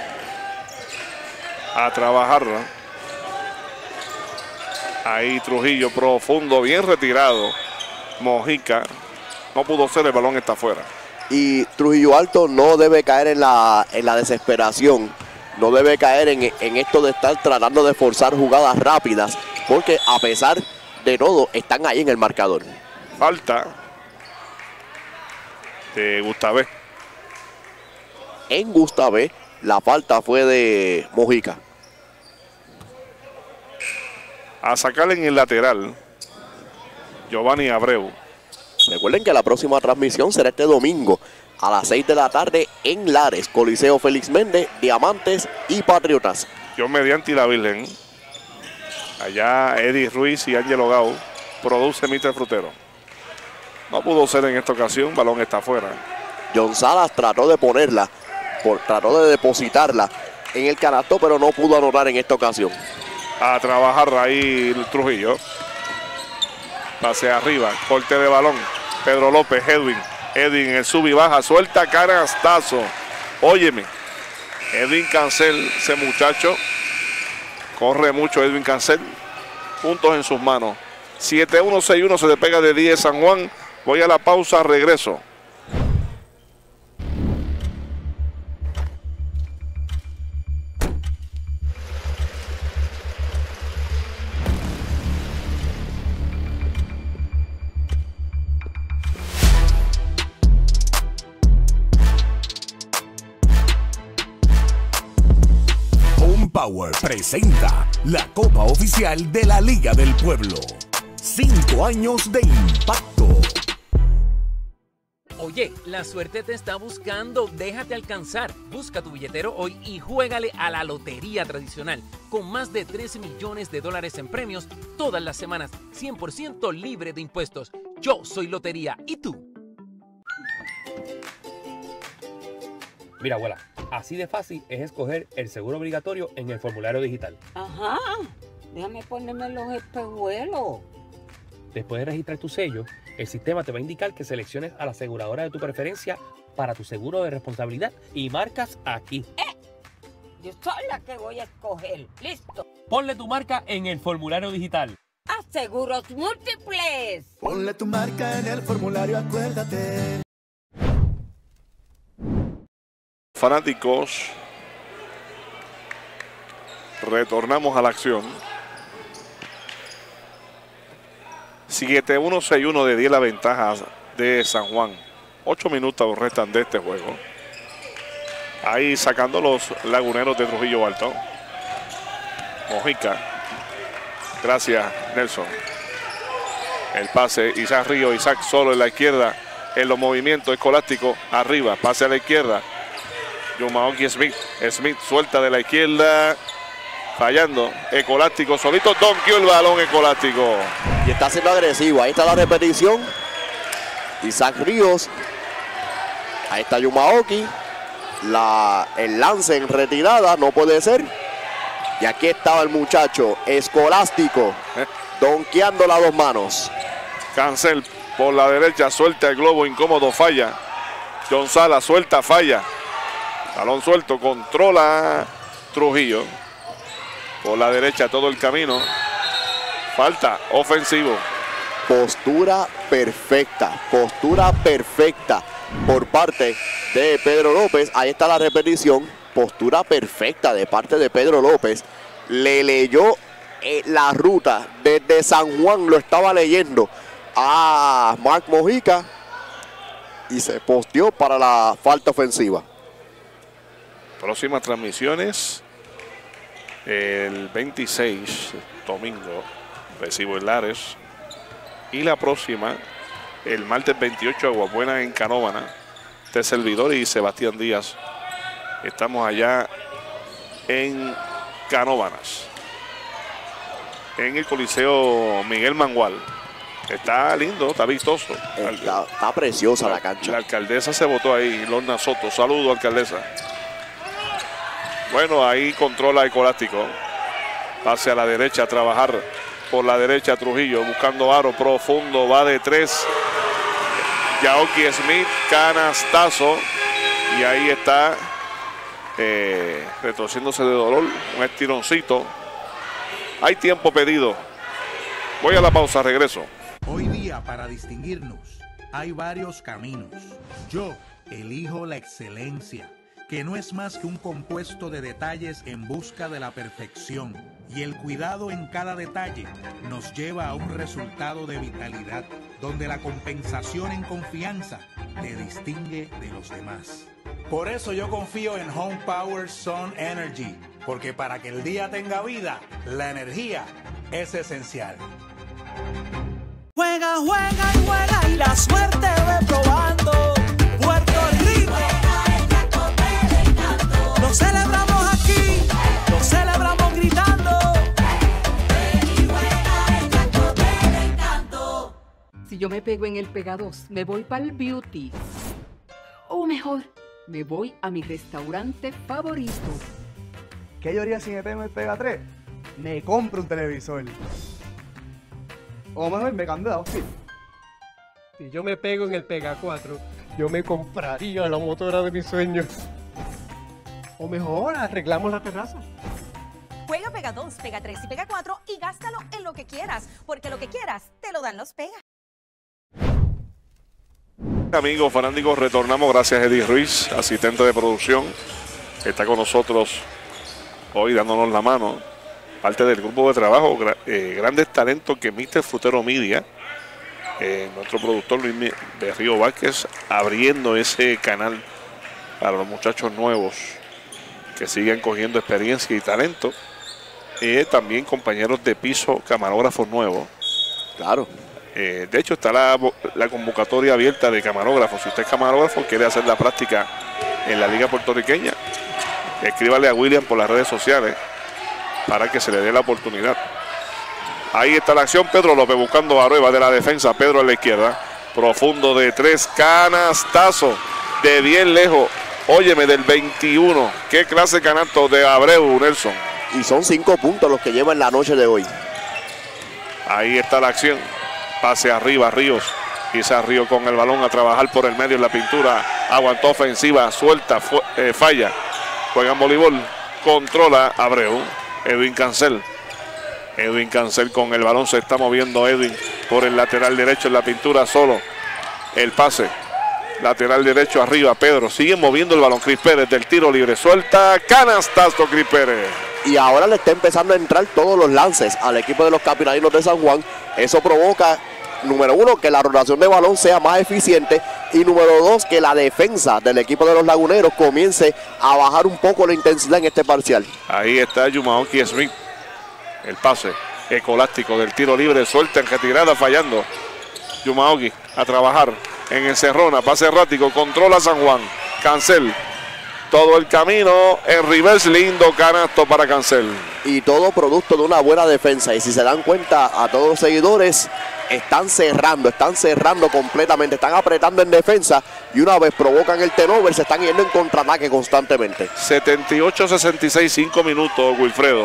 A trabajar. Ahí Trujillo profundo, bien retirado. Mojica no pudo ser, el balón está afuera. Y Trujillo Alto no debe caer en la, en la desesperación. No debe caer en, en esto de estar tratando de forzar jugadas rápidas, porque a pesar de todo, están ahí en el marcador. Falta de Gustavé. En Gustavé, la falta fue de Mojica. A sacarle en el lateral, Giovanni Abreu. Recuerden que la próxima transmisión será este domingo a las seis de la tarde en Lares, Coliseo Félix Méndez, Diamantes y Patriotas. Dios mediante y la Virgen. Allá Eddie Ruiz y Ángelo Gau produce mister Frutero. No pudo ser en esta ocasión, balón está afuera. John Salas trató de ponerla, por, trató de depositarla en el canasto, pero no pudo anotar en esta ocasión. A trabajar ahí el Trujillo. Pase arriba, corte de balón. Pedro López, Edwin. Edwin en el sub y baja, suelta canastazo. Óyeme, Edwin Cancel, ese muchacho, corre mucho Edwin Cancel. Puntos en sus manos. siete uno, seis uno, se le pega de diez San Juan. Voy a la pausa, regreso. Power presenta la Copa Oficial de la Liga del Pueblo. Cinco años de impacto. Oye, la suerte te está buscando, déjate alcanzar. Busca tu billetero hoy y juégale a la lotería tradicional, con más de tres millones de dólares en premios todas las semanas, cien por ciento libre de impuestos. Yo soy Lotería, ¿y tú? Mira, abuela, así de fácil es escoger el seguro obligatorio en el formulario digital. Ajá, déjame ponerme los espejuelos. Después de registrar tu sello, el sistema te va a indicar que selecciones a la aseguradora de tu preferencia para tu seguro de responsabilidad y marcas aquí. ¡Eh! Yo soy la que voy a escoger. ¡Listo! Ponle tu marca en el formulario digital. ¡A Seguros Múltiples! Ponle tu marca en el formulario, acuérdate. Fanáticos, retornamos a la acción. siete uno, seis uno de diez la ventaja de San Juan. Ocho minutos restan de este juego. Ahí sacando los laguneros de Trujillo Alto. Mojica. Gracias, Nelson. El pase, Isaac Río, Isaac solo en la izquierda. En los movimientos escolásticos, arriba, pase a la izquierda. Yumaoki Smith, Smith suelta de la izquierda, fallando, Escolástico solito, donkeó el balón Escolástico. Y está siendo agresivo, ahí está la repetición. Isaac Ríos, ahí está Yumaoki, la, el lance en retirada, no puede ser. Y aquí estaba el muchacho, Escolástico, eh. donkeando las dos manos. Cancel por la derecha, suelta el globo incómodo, falla. John Sala suelta, falla. Balón suelto, controla Trujillo. Por la derecha todo el camino. Falta, ofensivo. Postura perfecta, postura perfecta por parte de Pedro López. Ahí está la repetición. Postura perfecta de parte de Pedro López. Le leyó eh, la ruta desde San Juan, lo estaba leyendo a Mark Mojica. Y se posteó para la falta ofensiva. Próximas transmisiones el veintiséis, domingo, recibo en Lares. Y la próxima, el martes veintiocho, Aguabuena en Canóvana. Este servidor y Sebastián Díaz. Estamos allá en Canóvanas, en el Coliseo Miguel Mangual. Está lindo, está vistoso. Está, está preciosa la, la cancha. La alcaldesa se votó ahí, Lorna Soto. Saludo, alcaldesa. Bueno, ahí controla Escolástico. Pase a la derecha a trabajar por la derecha Trujillo. Buscando aro profundo. Va de tres. Yaoki Smith. Canastazo. Y ahí está eh, retorciéndose de dolor. Un estironcito. Hay tiempo pedido. Voy a la pausa, regreso. Hoy día, para distinguirnos, hay varios caminos. Yo elijo la excelencia, que no es más que un compuesto de detalles en busca de la perfección. Y el cuidado en cada detalle nos lleva a un resultado de vitalidad, donde la compensación en confianza te distingue de los demás. Por eso yo confío en Home Power Sun Energy, porque para que el día tenga vida, la energía es esencial. Juega, juega y juega y la suerte ve probando. Puerto Rico. yo me pego en el Pega dos, me voy para el beauty. O mejor, me voy a mi restaurante favorito. ¿Qué yo haría si me pego en el Pega tres? Me compro un televisor. O mejor, me cambio de outfit. Si yo me pego en el Pega cuatro, yo me compraría la motora de mis sueños. O mejor, arreglamos la terraza. Juega Pega dos, Pega tres y Pega cuatro y gástalo en lo que quieras, porque lo que quieras te lo dan los Pega. Amigos fanáticos, retornamos gracias a Eddie Ruiz, asistente de producción. Está con nosotros hoy dándonos la mano. Parte del grupo de trabajo, eh, grandes talentos que míster Frutero Media, eh, nuestro productor Luis Berrío Vázquez, abriendo ese canal para los muchachos nuevos que siguen cogiendo experiencia y talento. Eh, también compañeros de piso, camarógrafos nuevos. Claro. Eh, de hecho, está la, la convocatoria abierta de camarógrafos. Si usted es camarógrafo, quiere hacer la práctica en la liga puertorriqueña, escríbale a William por las redes sociales para que se le dé la oportunidad. Ahí está la acción. Pedro López buscando a Arueva de la defensa. Pedro a la izquierda. Profundo de tres. Canastazo de bien lejos. Óyeme, del veintiuno. Qué clase de canasto de Abreu, Nelson. Y son cinco puntos los que lleva en la noche de hoy. Ahí está la acción. Pase arriba, Ríos. Quizás Ríos con el balón a trabajar por el medio en la pintura. Aguantó ofensiva, suelta, eh, falla. Juegan voleibol. Controla Abreu. Edwin Cancel. Edwin Cancel con el balón. Se está moviendo Edwin por el lateral derecho en la pintura solo. El pase. Lateral derecho arriba. Pedro sigue moviendo el balón. Cris Pérez del tiro libre. Suelta. Canastazo Cris Pérez. Y ahora le está empezando a entrar todos los lances al equipo de los Capitalinos de San Juan. Eso provoca, número uno, que la rotación de balón sea más eficiente. Y número dos, que la defensa del equipo de los Laguneros comience a bajar un poco la intensidad en este parcial. Ahí está Yumaoki Smith. El pase ecolástico del tiro libre. Suelta en retirada fallando. Yumaoki a trabajar en encerrona. Pase errático. Controla San Juan. Cancel. Todo el camino en reverse, lindo canasto para Cancel. Y todo producto de una buena defensa. Y si se dan cuenta, a todos los seguidores están cerrando, están cerrando completamente, están apretando en defensa. Y una vez provocan el turnover, se están yendo en contraataque constantemente. setenta y ocho a sesenta y seis, cinco minutos, Wilfredo.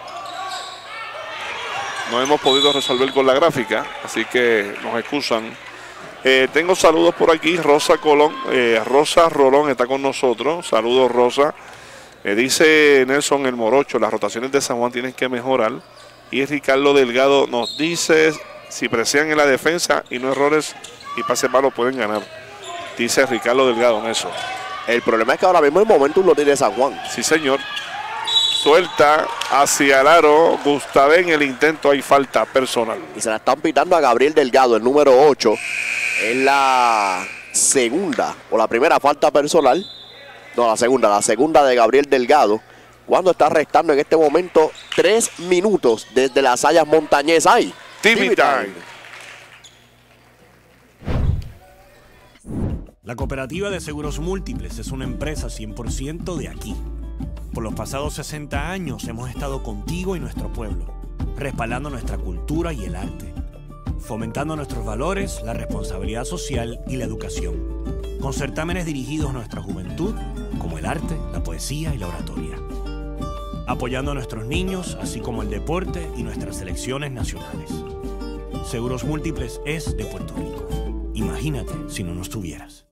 No hemos podido resolver con la gráfica, así que nos excusan. Eh, tengo saludos por aquí. Rosa Colón, eh, Rosa Rolón está con nosotros. Saludos, Rosa. Eh, dice Nelson el Morocho, las rotaciones de San Juan tienen que mejorar. Y Ricardo Delgado nos dice, si presionan en la defensa y no errores y pases malos pueden ganar. Dice Ricardo Delgado en eso. El problema es que ahora mismo el momentum lo tiene San Juan. Sí, señor. Suelta hacia el aro. Gustavé en el intento, hay falta personal. Y se la están pitando a Gabriel Delgado, el número ocho. Es la segunda o la primera falta personal. No, la segunda, la segunda de Gabriel Delgado. Cuando está restando en este momento tres minutos desde las Hayas Montañés. ¡Ay! T V time. La Cooperativa de Seguros Múltiples es una empresa cien por ciento de aquí. Por los pasados sesenta años hemos estado contigo y nuestro pueblo, respaldando nuestra cultura y el arte, fomentando nuestros valores, la responsabilidad social y la educación, con certámenes dirigidos a nuestra juventud, como el arte, la poesía y la oratoria, apoyando a nuestros niños, así como el deporte y nuestras selecciones nacionales. Seguros Múltiples es de Puerto Rico. Imagínate si no nos tuvieras.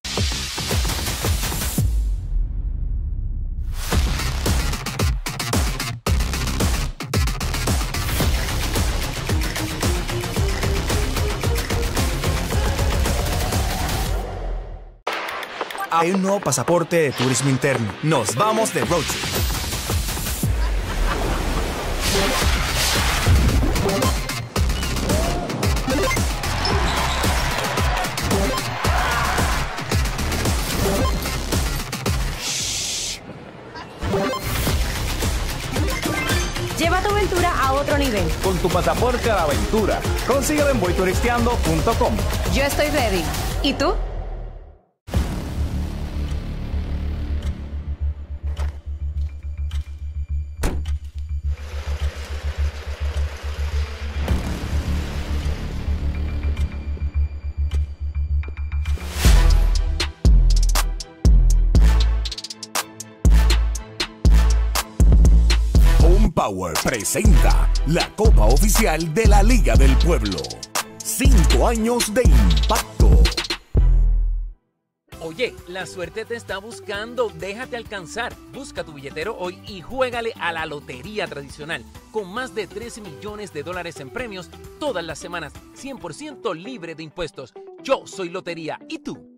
Hay un nuevo pasaporte de turismo interno. Nos vamos de road trip. Lleva tu aventura a otro nivel. Con tu pasaporte a la aventura. Consíguelo en voy turisteando punto com. Yo estoy ready. ¿Y tú? Power presenta la Copa Oficial de la Liga del Pueblo. Cinco años de impacto. Oye, la suerte te está buscando, déjate alcanzar. Busca tu billetero hoy y juégale a la lotería tradicional, con más de tres millones de dólares en premios todas las semanas, cien por ciento libre de impuestos. Yo soy Lotería, ¿y tú?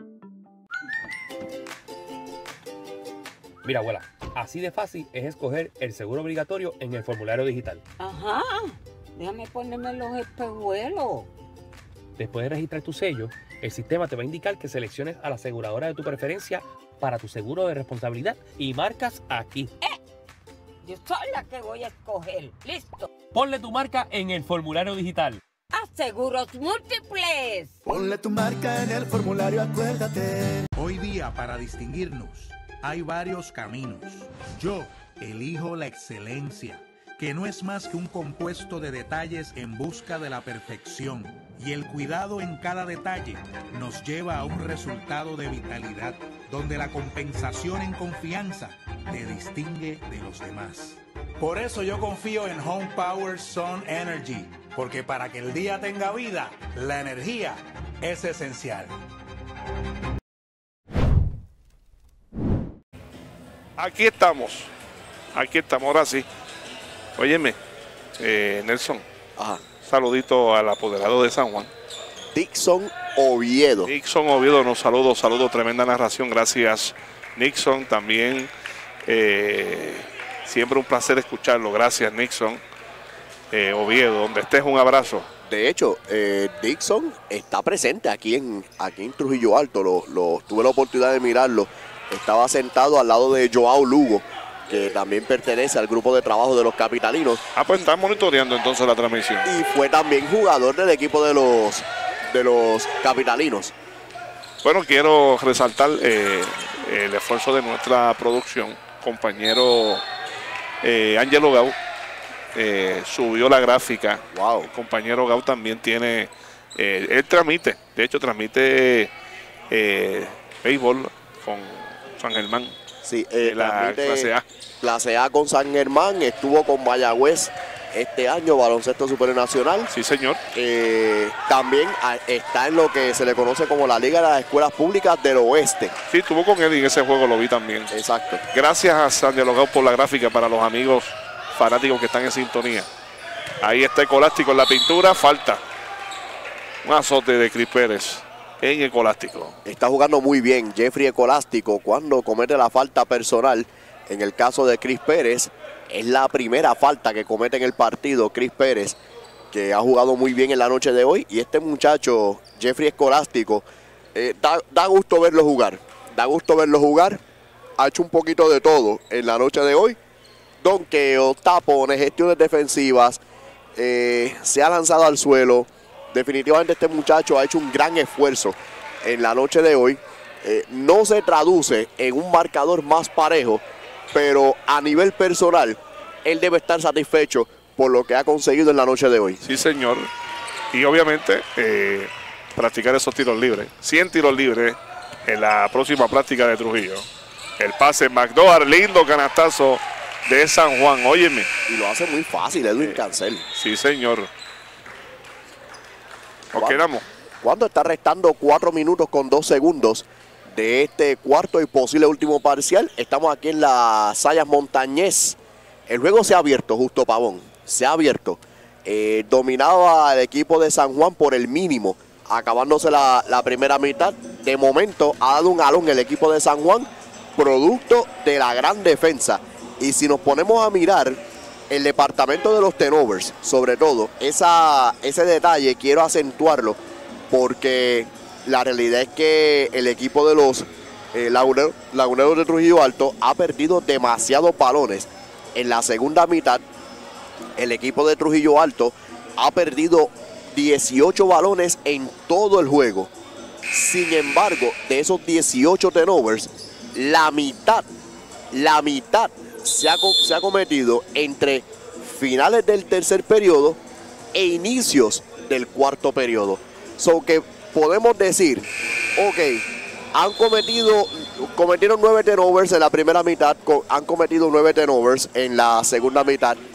Mira, abuela, así de fácil es escoger el seguro obligatorio en el formulario digital. Ajá, déjame ponerme los espejuelos. Después de registrar tu sello, el sistema te va a indicar que selecciones a la aseguradora de tu preferencia para tu seguro de responsabilidad y marcas aquí. ¡Eh! Yo soy la que voy a escoger. ¡Listo! Ponle tu marca en el formulario digital. ¡Aseguros múltiples! Ponle tu marca en el formulario, acuérdate. Hoy día, para distinguirnos, hay varios caminos. Yo elijo la excelencia, que no es más que un compuesto de detalles en busca de la perfección. Y el cuidado en cada detalle nos lleva a un resultado de vitalidad, donde la compensación en confianza te distingue de los demás. Por eso yo confío en Home Power Sun Energy, porque para que el día tenga vida, la energía es esencial. Aquí estamos. Aquí estamos, ahora sí. Óyeme, eh, Nelson. Ajá. Saludito al apoderado de San Juan. Dixon Oviedo. Dixon Oviedo nos saludo, saludo, tremenda narración. Gracias, Nixon. También eh, siempre un placer escucharlo. Gracias, Nixon. Eh, Oviedo, donde estés, un abrazo. De hecho, eh, Dixon está presente aquí en, aquí en Trujillo Alto. Lo, lo, tuve la oportunidad de mirarlo. Estaba sentado al lado de Joao Lugo, que también pertenece al grupo de trabajo de los capitalinos. Ah, pues está monitoreando entonces la transmisión. Y fue también jugador del equipo de los, de los capitalinos. Bueno, quiero resaltar eh, el esfuerzo de nuestra producción. Compañero eh, Ángelo Gau eh, subió la gráfica. Wow. El compañero Gau también tiene, eh, él transmite, de hecho transmite eh, béisbol con San Germán. Sí, eh, la clase A. Clase A con San Germán, estuvo con Mayagüez este año, baloncesto superior nacional. Sí, señor. Eh, también a, está en lo que se le conoce como la Liga de las Escuelas Públicas del Oeste. Sí, estuvo con él y en ese juego lo vi también. Exacto. Gracias a San Dialogado por la gráfica para los amigos fanáticos que están en sintonía. Ahí está Escolástico en la pintura, falta. Un azote de Cris Pérez en Escolástico. Está jugando muy bien Jeffrey Escolástico cuando comete la falta personal. En el caso de Cris Pérez, es la primera falta que comete en el partido Cris Pérez, que ha jugado muy bien en la noche de hoy. Y este muchacho, Jeffrey Escolástico, eh, da, da gusto verlo jugar. Da gusto verlo jugar. Ha hecho un poquito de todo en la noche de hoy. Donqueos, tapones, gestiones defensivas. Eh, se ha lanzado al suelo. Definitivamente este muchacho ha hecho un gran esfuerzo en la noche de hoy. Eh, no se traduce en un marcador más parejo, pero a nivel personal, él debe estar satisfecho por lo que ha conseguido en la noche de hoy. Sí, señor. Y obviamente eh, practicar esos tiros libres. cien tiros libres en la próxima práctica de Trujillo. El pase McDowell, lindo canastazo de San Juan. Óyeme. Y lo hace muy fácil, Edwin eh, Cancel. Sí, señor. Nos quedamos. Cuando está restando cuatro minutos con dos segundos de este cuarto y posible último parcial. Estamos aquí en las Sayas Montañés. El juego se ha abierto, Justo Pavón. Se ha abierto. Eh, dominaba el equipo de San Juan por el mínimo, acabándose la, la primera mitad. De momento ha dado un alón el equipo de San Juan, producto de la gran defensa. Y si nos ponemos a mirar el departamento de los turnovers, sobre todo, esa, ese detalle quiero acentuarlo, porque la realidad es que el equipo de los eh, laguneros, laguneros de Trujillo Alto ha perdido demasiados balones. En la segunda mitad, el equipo de Trujillo Alto ha perdido dieciocho balones en todo el juego. Sin embargo, de esos dieciocho turnovers, la mitad, la mitad se ha, se ha cometido entre finales del tercer periodo e inicios del cuarto periodo. So que podemos decir, ok, han cometido, cometieron nueve turnovers en la primera mitad, han cometido nueve turnovers en la segunda mitad.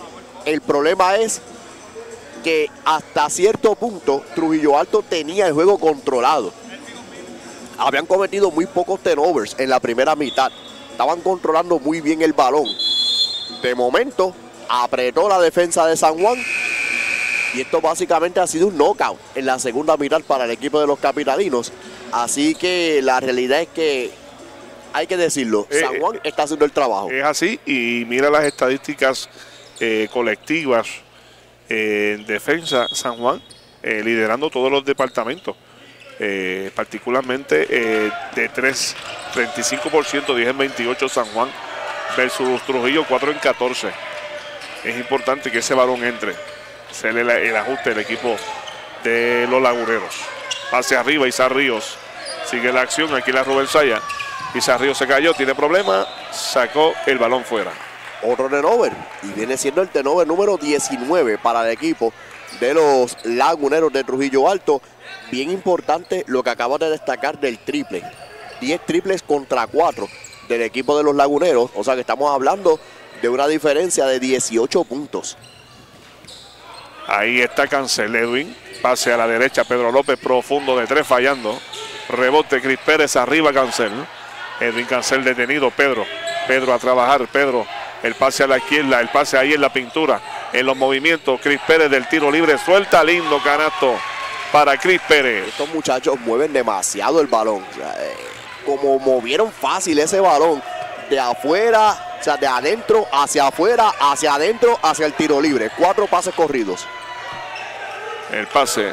El problema es que hasta cierto punto Trujillo Alto tenía el juego controlado. Habían cometido muy pocos turnovers en la primera mitad. Estaban controlando muy bien el balón. De momento, apretó la defensa de San Juan. Y esto básicamente ha sido un knockout en la segunda mitad para el equipo de los capitalinos. Así que la realidad es que, hay que decirlo, Eh, San Juan está haciendo el trabajo. Es así, y mira las estadísticas eh, colectivas eh, en defensa. San Juan eh, liderando todos los departamentos, eh, particularmente eh, de tres, treinta y cinco por ciento, diez en veintiocho San Juan versus Trujillo, cuatro en catorce. Es importante que ese balón entre. Se le el, el ajuste del equipo de los laguneros. Hacia arriba, Isar Ríos sigue la acción. Aquí la Rubén Saya. Isar Ríos se cayó, tiene problema, sacó el balón fuera. Otro turnover, y viene siendo el turnover número diecinueve para el equipo de los laguneros de Trujillo Alto. Bien importante lo que acabas de destacar del triple. diez triples contra cuatro del equipo de los laguneros. O sea que estamos hablando de una diferencia de dieciocho puntos. Ahí está Cancel, Edwin. Pase a la derecha, Pedro López, profundo de tres, fallando. Rebote, Cris Pérez, arriba Cancel. Edwin Cancel detenido, Pedro. Pedro a trabajar, Pedro. El pase a la izquierda, el pase ahí en la pintura. En los movimientos, Cris Pérez del tiro libre, suelta, lindo canasto para Cris Pérez. Estos muchachos mueven demasiado el balón. O sea, eh, como movieron fácil ese balón de afuera, o sea, de adentro hacia afuera, hacia adentro, hacia el tiro libre. Cuatro pases corridos. El pase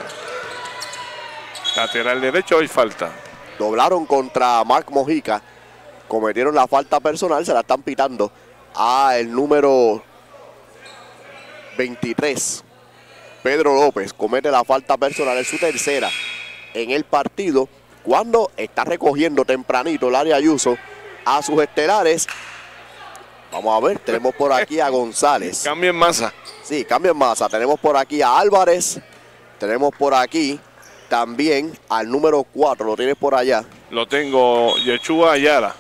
lateral derecho, hay falta. Doblaron contra Mark Mojica. Cometieron la falta personal, se la están pitando a el número veintitrés. Pedro López comete la falta personal, es su tercera en el partido, cuando está recogiendo tempranito Larry Ayuso a sus estelares. Vamos a ver, tenemos por aquí a González. Cambio en masa. Sí, cambio en masa. Tenemos por aquí a Álvarez. Tenemos por aquí también al número cuatro. Lo tienes por allá. Lo tengo, Yeshua Ayala.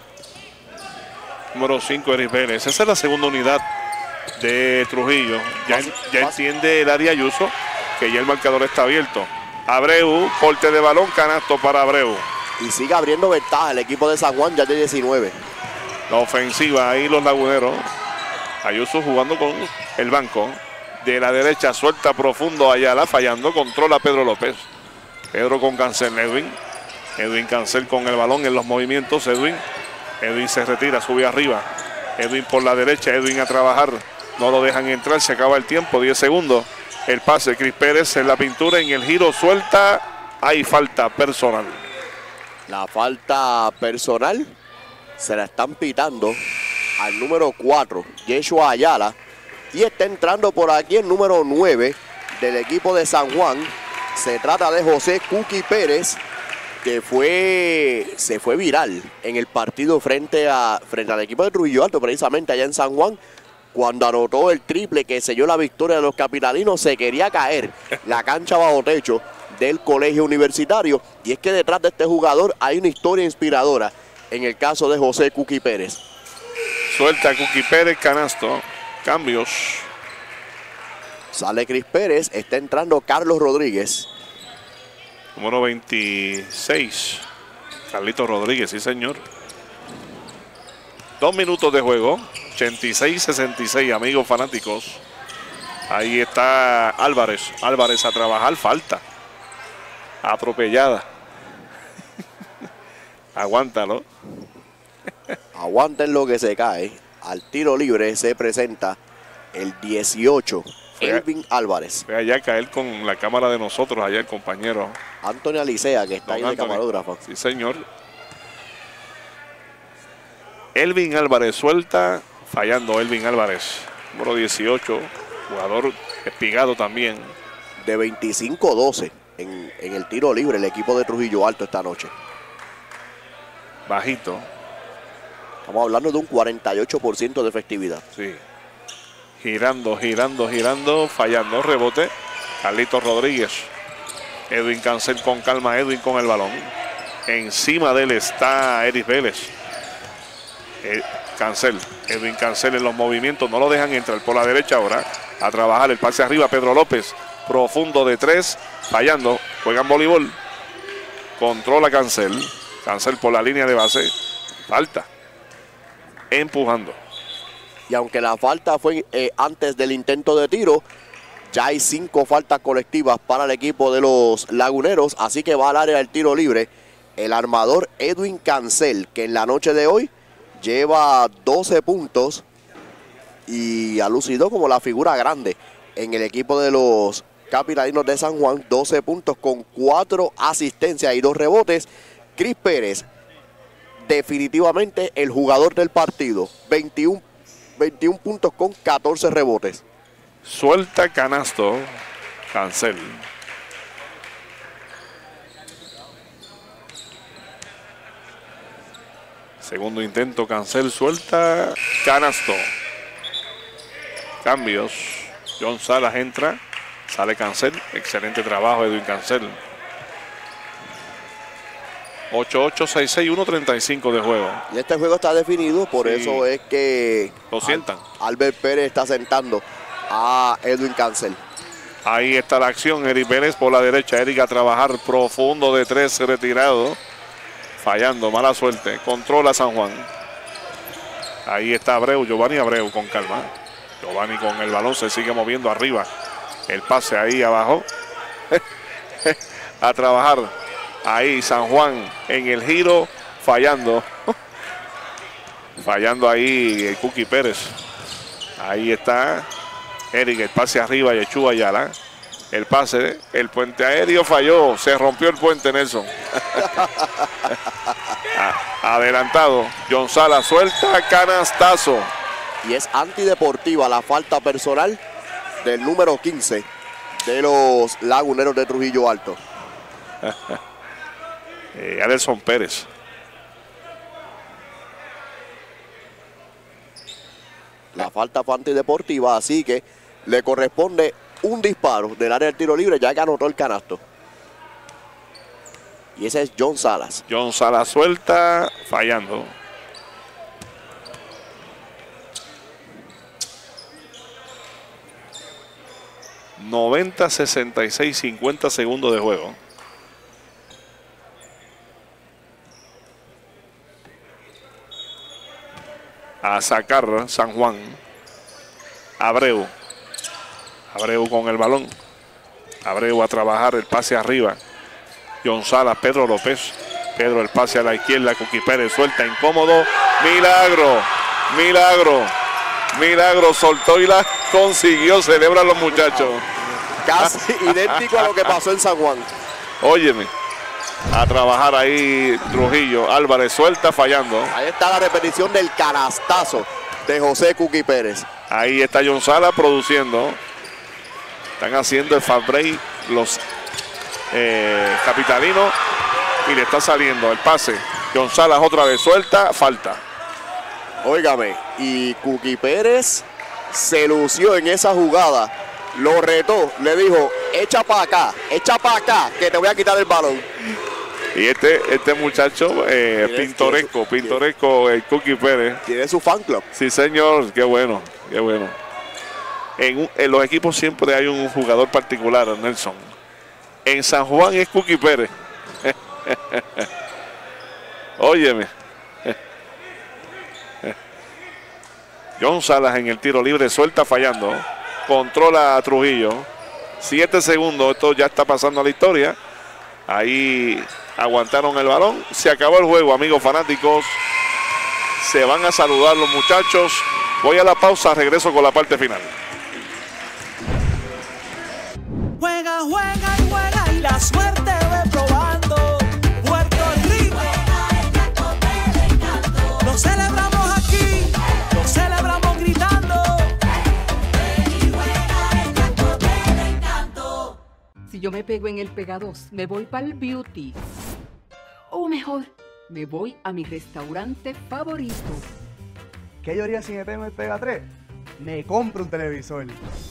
Número cinco, Eris Vélez. Esa es la segunda unidad de Trujillo. Ya, ya entiende el área Ayuso que ya el marcador está abierto. Abreu, corte de balón, canasto para Abreu. Y sigue abriendo ventaja el equipo de San Juan, ya de diecinueve. La ofensiva, ahí los laguneros. Ayuso jugando con el banco. De la derecha, suelta profundo Ayala, fallando, controla Pedro López. Pedro con Cancel, Edwin. Edwin Cancel con el balón en los movimientos, Edwin. Edwin se retira, sube arriba. Edwin por la derecha, Edwin a trabajar. No lo dejan entrar, se acaba el tiempo, diez segundos. El pase, Cris Pérez en la pintura, en el giro, suelta. Hay falta personal. La falta personal se la están pitando al número cuatro, Yeshua Ayala. Y está entrando por aquí el número nueve del equipo de San Juan. Se trata de José Cookie Pérez, que fue, se fue viral en el partido frente, a, frente al equipo de Trujillo Alto, precisamente allá en San Juan, cuando anotó el triple que selló la victoria de los capitalinos. Se quería caer la cancha bajo techo del colegio universitario. Y es que detrás de este jugador hay una historia inspiradora en el caso de José Cookie Pérez. Suelta Cookie Pérez, canasto. Cambios. Sale Cris Pérez, está entrando Carlos Rodríguez. Número veintiséis. Carlito Rodríguez, sí señor. Dos minutos de juego. ochenta y seis sesenta y seis, amigos fanáticos. Ahí está Álvarez. Álvarez a trabajar, falta. Atropellada. Aguántalo. Aguanten lo que se cae. Al tiro libre se presenta el dieciocho, Elvin Álvarez. Fue allá a caer con la cámara de nosotros, allá el compañero Antonio Alicea, que está ahí de camarógrafo. Sí, señor. Elvin Álvarez suelta, fallando Elvin Álvarez. Número dieciocho, jugador espigado también. De veinticinco doce en, en el tiro libre el equipo de Trujillo Alto esta noche. Bajito. Estamos hablando de un cuarenta y ocho por ciento de efectividad. Sí. Girando, girando, girando, fallando, rebote. Carlitos Rodríguez. Edwin Cancel con calma, Edwin con el balón. Encima de él está Eris Vélez. Eh, Cancel, Edwin Cancel en los movimientos, no lo dejan entrar por la derecha ahora. A trabajar el pase arriba, Pedro López. Profundo de tres, fallando. Juegan voleibol. Controla Cancel. Cancel por la línea de base. Falta. Empujando. Y aunque la falta fue eh, antes del intento de tiro, ya hay cinco faltas colectivas para el equipo de los Laguneros. Así que va al área del tiro libre el armador Edwin Cancel, que en la noche de hoy lleva doce puntos y ha lucido como la figura grande en el equipo de los Capitalinos de San Juan. doce puntos con cuatro asistencias y dos rebotes. Chris Pérez, definitivamente el jugador del partido. veintiún, veintiún puntos con catorce rebotes. Suelta canasto. Cancel. Segundo intento, Cancel, suelta, canasto. Cambios. John Salas entra, sale Cancel. Excelente trabajo, Edwin Cancel. ocho ocho, seis seis, uno treinta y cinco de juego. Y este juego está definido, por Sí. eso es que Lo sientan. Al- Albert Pérez está sentando a Edwin Cancel. Ahí está la acción, Eric Pérez por la derecha. Eric a trabajar profundo de tres, retirado. Fallando, mala suerte. Controla San Juan. Ahí está Abreu, Giovanni Abreu con calma. Giovanni con el balón se sigue moviendo arriba. El pase ahí abajo. A trabajar. Ahí San Juan en el giro, fallando. Fallando ahí el Cookie Pérez. Ahí está Eric, el pase arriba, Yeshua Ayala. El pase, el puente aéreo falló. Se rompió el puente, Nelson. Adelantado. John Sala suelta, canastazo. Y es antideportiva la falta personal del número quince de los Laguneros de Trujillo Alto. eh, Adelson Pérez. La falta fue antideportiva, así que le corresponde un disparo del área del tiro libre, ya que anotó el canasto. Y ese es John Salas. John Salas suelta, fallando. noventa, sesenta y seis, cincuenta segundos de juego. A sacar San Juan. Abreu. Abreu con el balón. Abreu a trabajar el pase arriba. John Salas, Pedro López. Pedro el pase a la izquierda. Cookie Pérez suelta, incómodo. Milagro. Milagro. Milagro soltó y la consiguió. Celebran los muchachos. Casi idéntico a lo que pasó en San Juan. Óyeme. A trabajar ahí Trujillo. Álvarez suelta, fallando. Ahí está la repetición del canastazo de José Cookie Pérez. Ahí está John Salas produciendo. Están haciendo el fast break los eh, capitalinos. Y le está saliendo el pase. John Salas otra vez suelta, falta. Óigame, y Cookie Pérez se lució en esa jugada. Lo retó, le dijo, echa para acá, echa para acá, que te voy a quitar el balón. Y este, este muchacho eh, pintoresco, pintoresco, el Cookie Pérez. Tiene su fan club. Sí, señor, qué bueno, qué bueno. En, un, en los equipos siempre hay un jugador particular, Nelson. En San Juan es Cookie Pérez. Óyeme. John Salas en el tiro libre, suelta, fallando. Controla a Trujillo. Siete segundos, esto ya está pasando a la historia. Ahí aguantaron el balón. Se acabó el juego, amigos fanáticos. Se van a saludar los muchachos. Voy a la pausa, regreso con la parte final. Juega, juega y juega y la suerte ve probando. Puerto Rico. Lo celebramos aquí, lo celebramos gritando. Si yo me pego en el Pega dos, me voy para el beauty. O mejor, me voy a mi restaurante favorito. ¿Qué yo haría si me pego en el Pega tres? Me compro un televisor.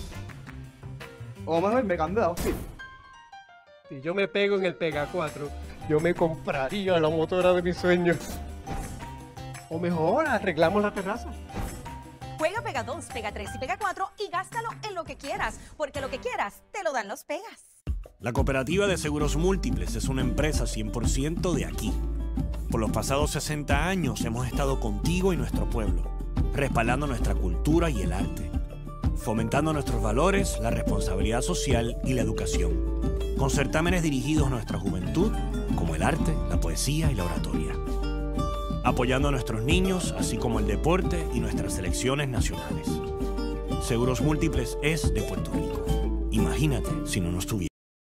O mejor me cambio de outfit. Si yo me pego en el Pega cuatro, yo me compraría la motora de mis sueños. O mejor, arreglamos la terraza. Juega Pega dos, Pega tres y Pega cuatro y gástalo en lo que quieras, porque lo que quieras te lo dan los Pegas. La Cooperativa de Seguros Múltiples es una empresa cien por ciento de aquí. Por los pasados sesenta años hemos estado contigo y nuestro pueblo, respaldando nuestra cultura y el arte, fomentando nuestros valores, la responsabilidad social y la educación, con certámenes dirigidos a nuestra juventud, como el arte, la poesía y la oratoria, apoyando a nuestros niños, así como el deporte y nuestras selecciones nacionales. Seguros Múltiples es de Puerto Rico. Imagínate si no nos tuviera.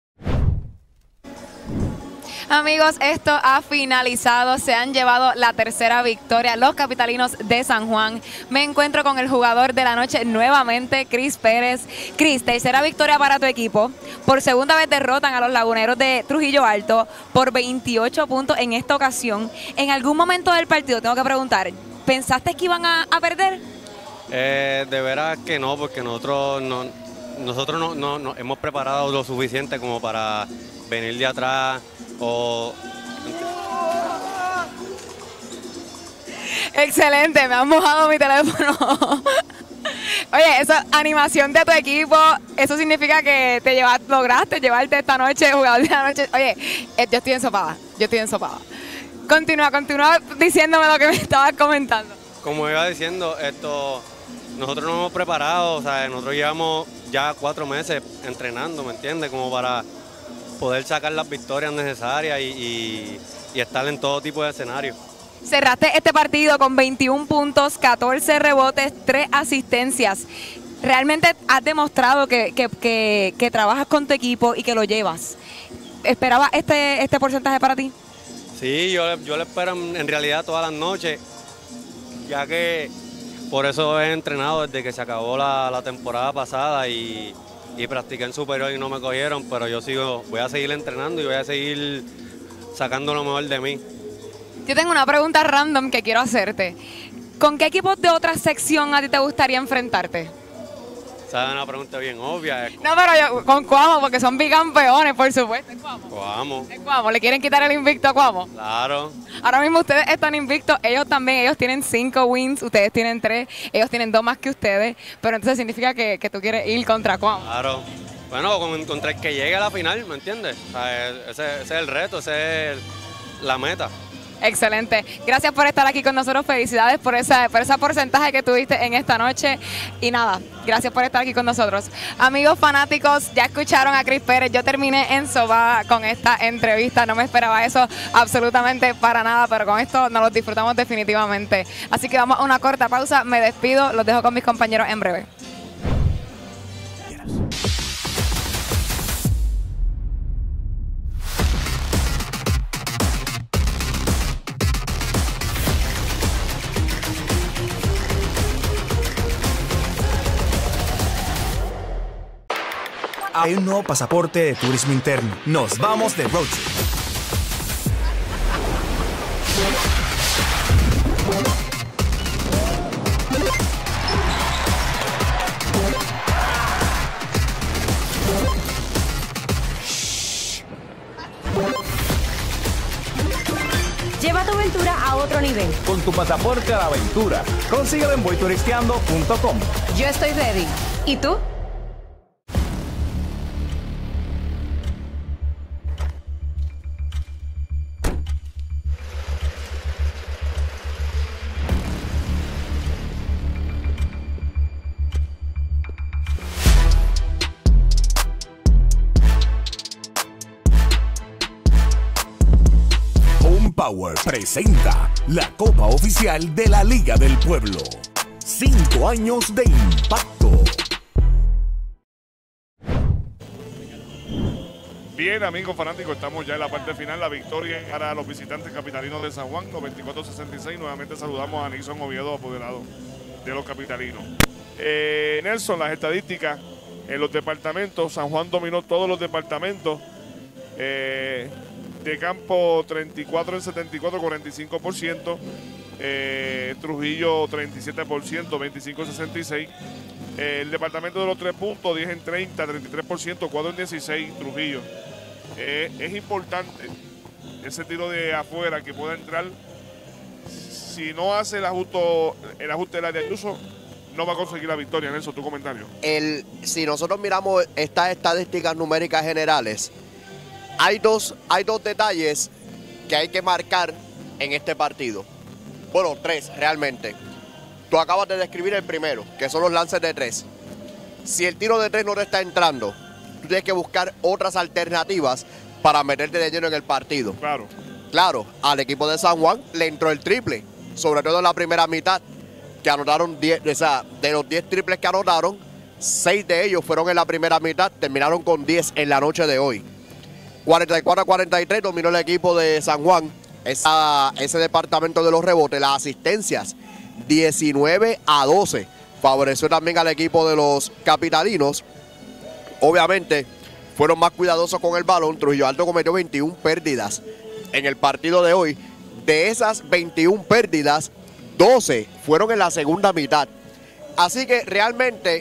Amigos, esto ha finalizado. Se han llevado la tercera victoria los capitalinos de San Juan. Me encuentro con el jugador de la noche nuevamente, Chris Pérez. Chris, tercera victoria para tu equipo. Por segunda vez derrotan a los laguneros de Trujillo Alto por veintiocho puntos en esta ocasión. En algún momento del partido, tengo que preguntar, ¿pensaste que iban a, a perder? Eh, de veras que no, porque nosotros no, nosotros no, no, no hemos preparado lo suficiente como para venir de atrás. O... Excelente, me han mojado mi teléfono. Oye, esa animación de tu equipo, eso significa que te llevas, lograste llevarte esta noche, jugador de la noche. Oye, eh, yo estoy ensopada, yo estoy ensopada. Continúa, continúa diciéndome lo que me estabas comentando. Como iba diciendo, esto, nosotros nos hemos preparado, o sea, nosotros llevamos ya cuatro meses entrenando, ¿me entiendes? Como para poder sacar las victorias necesarias y, y, y estar en todo tipo de escenarios. Cerraste este partido con veintiún puntos, catorce rebotes, tres asistencias. Realmente has demostrado que, que, que, que trabajas con tu equipo y que lo llevas. ¿Esperabas este, este porcentaje para ti? Sí, yo, yo lo espero en, en realidad todas las noches, ya que por eso he entrenado desde que se acabó la, la temporada pasada y y practiqué en superior y no me cogieron, pero yo sigo, voy a seguir entrenando y voy a seguir sacando lo mejor de mí. Yo tengo una pregunta random que quiero hacerte. ¿Con qué equipos de otra sección a ti te gustaría enfrentarte? Esa es una pregunta bien obvia. No, pero yo, con Cuamo, porque son bicampeones, por supuesto. ¿Es Cuamo? Cuamo. ¿Es Cuamo? ¿Le quieren quitar el invicto a Cuamo? Claro. Ahora mismo ustedes están invictos, ellos también, ellos tienen cinco wins, ustedes tienen tres, ellos tienen dos más que ustedes, pero entonces significa que, que tú quieres ir contra Cuamo. Claro. Bueno, con, contra el que llegue a la final, ¿me entiendes? O sea, ese, ese es el reto, esa es la meta. Excelente. Gracias por estar aquí con nosotros. Felicidades por esa, por ese porcentaje que tuviste en esta noche. Y nada, gracias por estar aquí con nosotros. Amigos fanáticos, ya escucharon a Chris Pérez. Yo terminé en soba con esta entrevista. No me esperaba eso absolutamente para nada, pero con esto nos lo disfrutamos definitivamente. Así que vamos a una corta pausa. Me despido. Los dejo con mis compañeros en breve. Hay un nuevo pasaporte de turismo interno. Nos vamos de road trip. Lleva tu aventura a otro nivel. Con tu pasaporte a la aventura. Consíguelo en voy turisteando punto com. Yo estoy ready. ¿Y tú? Power presenta la Copa Oficial de la Liga del Pueblo. Cinco años de impacto. Bien, amigos fanáticos, estamos ya en la parte final. La victoria para los visitantes capitalinos de San Juan, noventa y cuatro a sesenta y seis. Nuevamente saludamos a Nixon Oviedo, apoderado de los capitalinos. Eh, Nelson, las estadísticas en los departamentos. San Juan dominó todos los departamentos. Eh, de campo treinta y cuatro en setenta y cuatro, cuarenta y cinco por ciento. Eh, Trujillo treinta y siete por ciento, veinticinco en sesenta y seis. Eh, el departamento de los tres puntos, diez en treinta, treinta y tres por ciento, cuatro en dieciséis, Trujillo. Eh, es importante ese tiro de afuera que pueda entrar si no hace el ajuste, el ajuste del área de uso, no va a conseguir la victoria. Nelson, tu comentario. El, si nosotros miramos estas estadísticas numéricas generales, hay dos, hay dos detalles que hay que marcar en este partido. Bueno, tres realmente. Tú acabas de describir el primero, que son los lances de tres. Si el tiro de tres no te está entrando, tú tienes que buscar otras alternativas para meterte de lleno en el partido. Claro. Claro, al equipo de San Juan le entró el triple, sobre todo en la primera mitad, que anotaron diez, o sea, de los diez triples que anotaron, seis de ellos fueron en la primera mitad, terminaron con diez en la noche de hoy. cuarenta y cuatro a cuarenta y tres dominó el equipo de San Juan, esa, ese departamento de los rebotes, las asistencias, diecinueve a doce. Favoreció también al equipo de los capitalinos. Obviamente, fueron más cuidadosos con el balón. Trujillo Alto cometió veintiuna pérdidas en el partido de hoy. De esas veintiuna pérdidas, doce fueron en la segunda mitad. Así que realmente,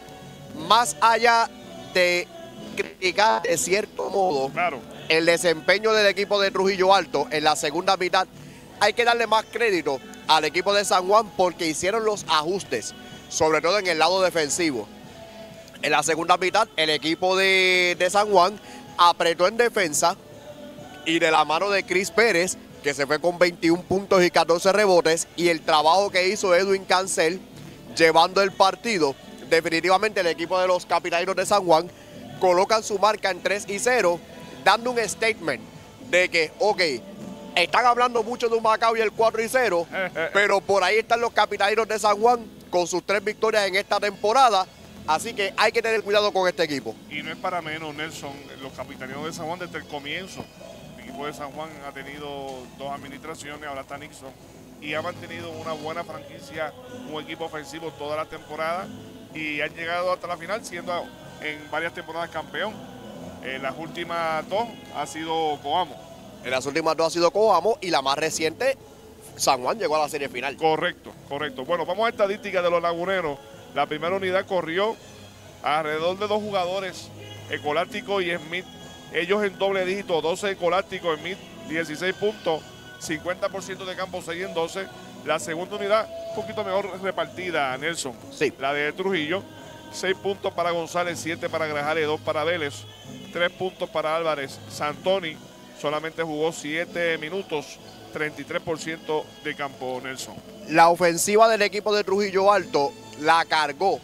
más allá de criticar de cierto modo claro. el desempeño del equipo de Trujillo Alto en la segunda mitad, hay que darle más crédito al equipo de San Juan porque hicieron los ajustes, sobre todo en el lado defensivo. En la segunda mitad, el equipo de, de San Juan apretó en defensa y de la mano de Chris Pérez, que se fue con veintiún puntos y catorce rebotes, y el trabajo que hizo Edwin Cancel llevando el partido, definitivamente el equipo de los capitalinos de San Juan colocan su marca en tres y cero, dando un statement de que, ok, están hablando mucho de un Macao y el cuatro y cero, pero por ahí están los capitalinos de San Juan con sus tres victorias en esta temporada. Así que hay que tener cuidado con este equipo. Y no es para menos, Nelson, los capitalinos de San Juan desde el comienzo. El equipo de San Juan ha tenido dos administraciones, ahora está Nixon, y ha mantenido una buena franquicia, un equipo ofensivo toda la temporada, y han llegado hasta la final siendo en varias temporadas campeón. En las últimas dos ha sido Coamo. En las últimas dos ha sido Coamo y la más reciente, San Juan llegó a la serie final. Correcto, correcto. Bueno, vamos a estadísticas de los laguneros. La primera unidad corrió alrededor de dos jugadores, Escolástico y Smith. Ellos en doble dígito, doce Escolástico, Smith dieciséis puntos, cincuenta por ciento de campo, seis en doce. La segunda unidad, un poquito mejor repartida, Nelson. Sí. La de Trujillo, seis puntos para González, siete para Grajales, dos para Vélez, tres puntos para Álvarez. Santoni solamente jugó siete minutos, treinta y tres por ciento de campo, Nelson. La ofensiva del equipo de Trujillo Alto la cargó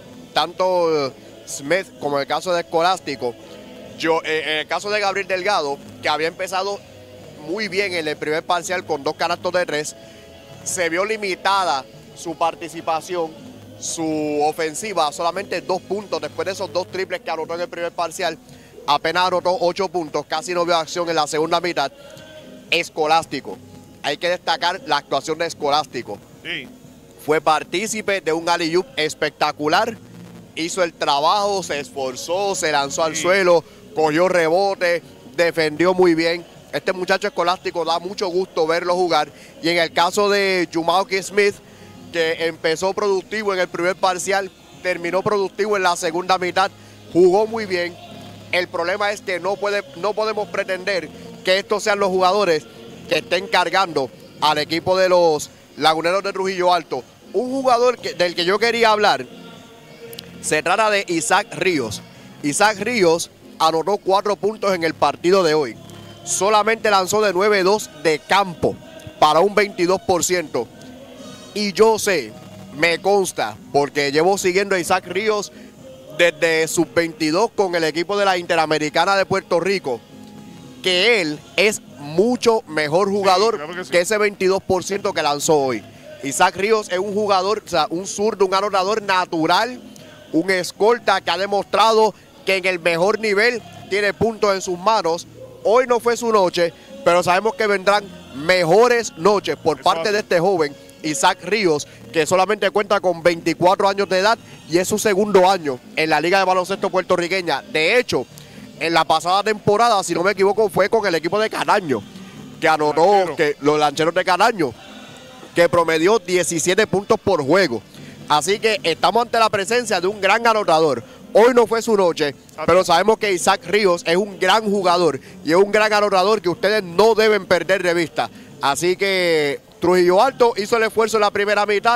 tanto Smith como en el caso de Escolástico. Yo, eh, en el caso de Gabriel Delgado, que había empezado muy bien en el primer parcial con dos canastos de tres, se vio limitada su participación, su ofensiva, solamente dos puntos. Después de esos dos triples que anotó en el primer parcial, apenas anotó ocho puntos, casi no vio acción en la segunda mitad. Escolástico, hay que destacar la actuación de Escolástico. Sí. Fue partícipe de un alley-oop espectacular, hizo el trabajo, se esforzó, se lanzó al sí. suelo, cogió rebote, defendió muy bien. Este muchacho Escolástico da mucho gusto verlo jugar. Y en el caso de Jumauki Smith, que empezó productivo en el primer parcial, terminó productivo en la segunda mitad, jugó muy bien. El problema es que no, puede, no podemos pretender que estos sean los jugadores que estén cargando al equipo de los Laguneros de Trujillo Alto. Un jugador que, del que yo quería hablar se trata de Isaac Ríos. Isaac Ríos anotó cuatro puntos en el partido de hoy. Solamente lanzó de nueve dos de campo para un veintidós por ciento. Y yo sé, me consta, porque llevo siguiendo a Isaac Ríos desde sub veintidós con el equipo de la Interamericana de Puerto Rico, que él es mucho mejor jugador sí, claro que, sí. que ese veintidós por ciento que lanzó hoy. Isaac Ríos es un jugador, o sea, un zurdo, un anotador natural, un escolta que ha demostrado que en el mejor nivel tiene puntos en sus manos. Hoy no fue su noche, pero sabemos que vendrán mejores noches por Eso parte hace. de este joven, Isaac Ríos, que solamente cuenta con veinticuatro años de edad y es su segundo año en la Liga de Baloncesto puertorriqueña. De hecho, en la pasada temporada, si no me equivoco, fue con el equipo de Canaño, que anotó que, los lancheros de Canaño, que promedió diecisiete puntos por juego. Así que estamos ante la presencia de un gran anotador. Hoy no fue su noche, pero sabemos que Isaac Ríos es un gran jugador y es un gran anotador que ustedes no deben perder de vista. Así que Trujillo Alto hizo el esfuerzo en la primera mitad.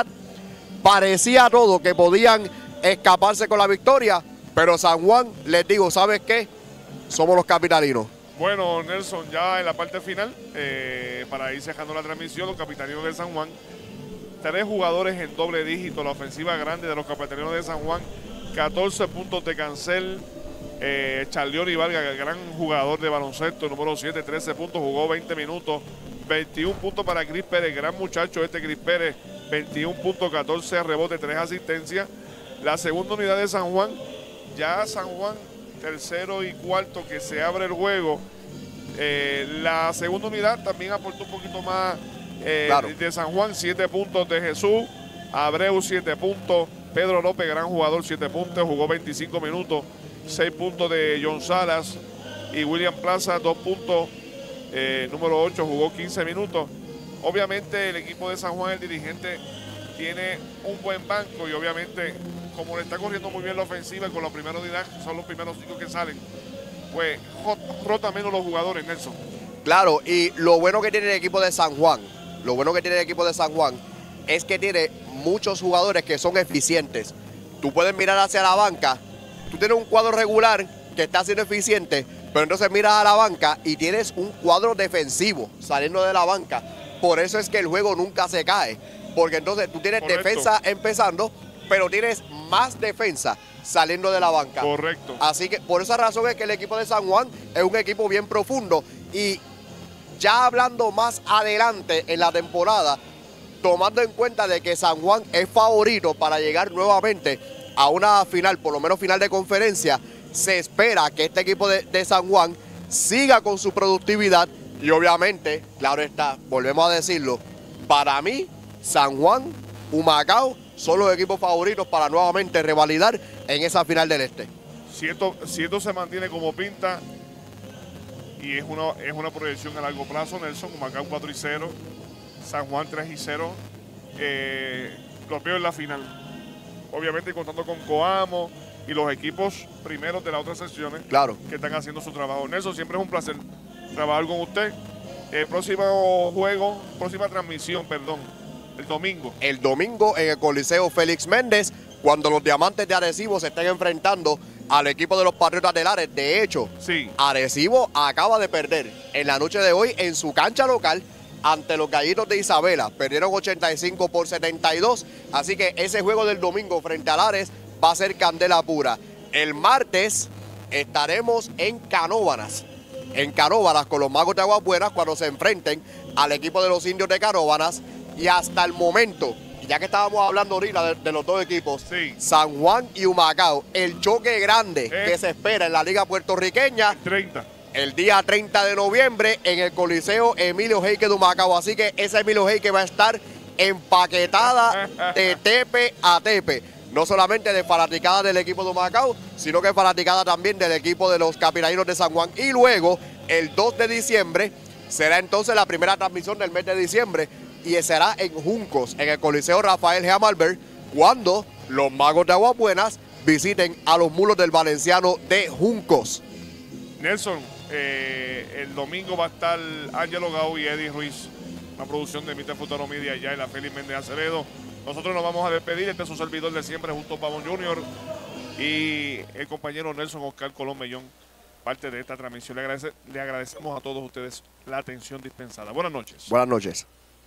Parecía todo que podían escaparse con la victoria, pero San Juan, les digo, ¿sabes qué? Somos los capitalinos. Bueno, Nelson, ya en la parte final, eh, para ir cerrando la transmisión, los capitalinos de San Juan, tres jugadores en doble dígito, la ofensiva grande de los capitalinos de San Juan, catorce puntos de Cancel, eh, Charlioni Vargas, el gran jugador de baloncesto, número siete, trece puntos, jugó veinte minutos, veintiún puntos para Cris Pérez, gran muchacho este Cris Pérez, veintiún puntos, catorce rebotes, tres asistencias. La segunda unidad de San Juan, ya San Juan, tercero y cuarto que se abre el juego. Eh, la segunda unidad también aportó un poquito más eh, claro. de San Juan, siete puntos de Jesús, Abreu siete puntos, Pedro López, gran jugador, siete puntos, jugó veinticinco minutos, seis puntos de John Salas y William Plaza, dos puntos, eh, número ocho, jugó quince minutos. Obviamente el equipo de San Juan, el dirigente, tiene un buen banco y obviamente como le está corriendo muy bien la ofensiva con los primeros unidades, son los primeros cinco que salen, pues rota menos los jugadores, Nelson. Claro, y lo bueno que tiene el equipo de San Juan, lo bueno que tiene el equipo de San Juan es que tiene muchos jugadores que son eficientes. Tú puedes mirar hacia la banca, tú tienes un cuadro regular que está siendo eficiente, pero entonces miras a la banca y tienes un cuadro defensivo saliendo de la banca. Por eso es que el juego nunca se cae, porque entonces tú tienes Correcto. defensa empezando, pero tienes más defensa saliendo de la banca. Correcto. Así que por esa razón es que el equipo de San Juan es un equipo bien profundo. Y ya hablando más adelante en la temporada, tomando en cuenta de que San Juan es favorito para llegar nuevamente a una final, por lo menos final de conferencia, se espera que este equipo de, de San Juan siga con su productividad. Y obviamente, claro está, volvemos a decirlo, para mí, San Juan, Humacao, son los equipos favoritos para nuevamente revalidar en esa final del este. Si esto, si esto se mantiene como pinta y es una, es una proyección a largo plazo, Nelson, Humacao cuatro y cero, San Juan tres y cero, eh, los veo en la final. Obviamente contando con Coamo y los equipos primeros de las otras secciones claro. que están haciendo su trabajo. Nelson, siempre es un placer trabajar con usted. El próximo juego, próxima transmisión, perdón, el domingo. El domingo en el Coliseo Félix Méndez, cuando los Diamantes de Arecibo se estén enfrentando al equipo de los Patriotas de Lares. De hecho, sí. Arecibo acaba de perder en la noche de hoy en su cancha local ante los Gallitos de Isabela. Perdieron ochenta y cinco por setenta y dos, así que ese juego del domingo frente a Lares va a ser candela pura. El martes estaremos en Canóvanas. En Canóvanas con los Magos de Aguas Buenas cuando se enfrenten al equipo de los Indios de Canóvanas. Y hasta el momento, ya que estábamos hablando ahorita de, de los dos equipos, sí. San Juan y Humacao, el choque grande eh. que se espera en la Liga Puertorriqueña, treinta. El día treinta de noviembre en el Coliseo Emilio Heike de Humacao. Así que esa Emilio Heike va a estar empaquetada de tepe a tepe. No solamente de fanaticada del equipo de Humacao, sino que fanaticada también del equipo de los Capitalinos de San Juan. Y luego, el dos de diciembre, será entonces la primera transmisión del mes de diciembre. Y será en Juncos, en el Coliseo Rafael G. Amalbert, cuando los Magos de Aguas Buenas visiten a los Mulos del Valenciano de Juncos. Nelson, eh, el domingo va a estar Ángelo Gau y Eddie Ruiz, una producción de mister Futuro Media allá en la Félix Méndez Acevedo. Nosotros nos vamos a despedir. Este es su servidor de siempre, Justo Pavón junior y el compañero Nelson Oscar Colón Mellón, parte de esta transmisión. Le, agradece, le agradecemos a todos ustedes la atención dispensada. Buenas noches. Buenas noches.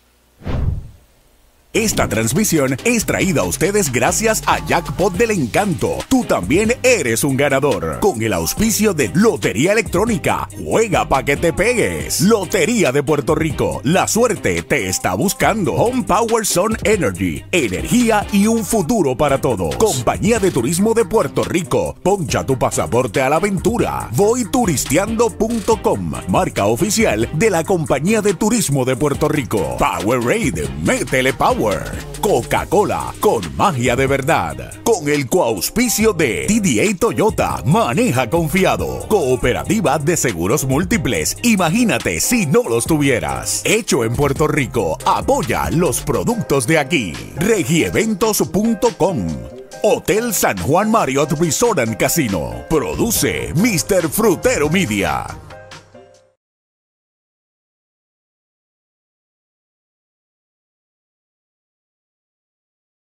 Esta transmisión es traída a ustedes gracias a Jackpot del Encanto. Tú también eres un ganador. Con el auspicio de Lotería Electrónica. Juega pa' que te pegues. Lotería de Puerto Rico. La suerte te está buscando. Home Power Sun Energy. Energía y un futuro para todos. Compañía de Turismo de Puerto Rico. Poncha tu pasaporte a la aventura. voy turisteando punto com. Marca oficial de la Compañía de Turismo de Puerto Rico. Powerade. Métele power. Coca-Cola, con magia de verdad. Con el coauspicio de T D A Toyota, maneja confiado. Cooperativa de Seguros Múltiples, imagínate si no los tuvieras. Hecho en Puerto Rico, apoya los productos de aquí. Regieventos punto com. Hotel San Juan Marriott Resort and Casino. Produce mister Frutero Media.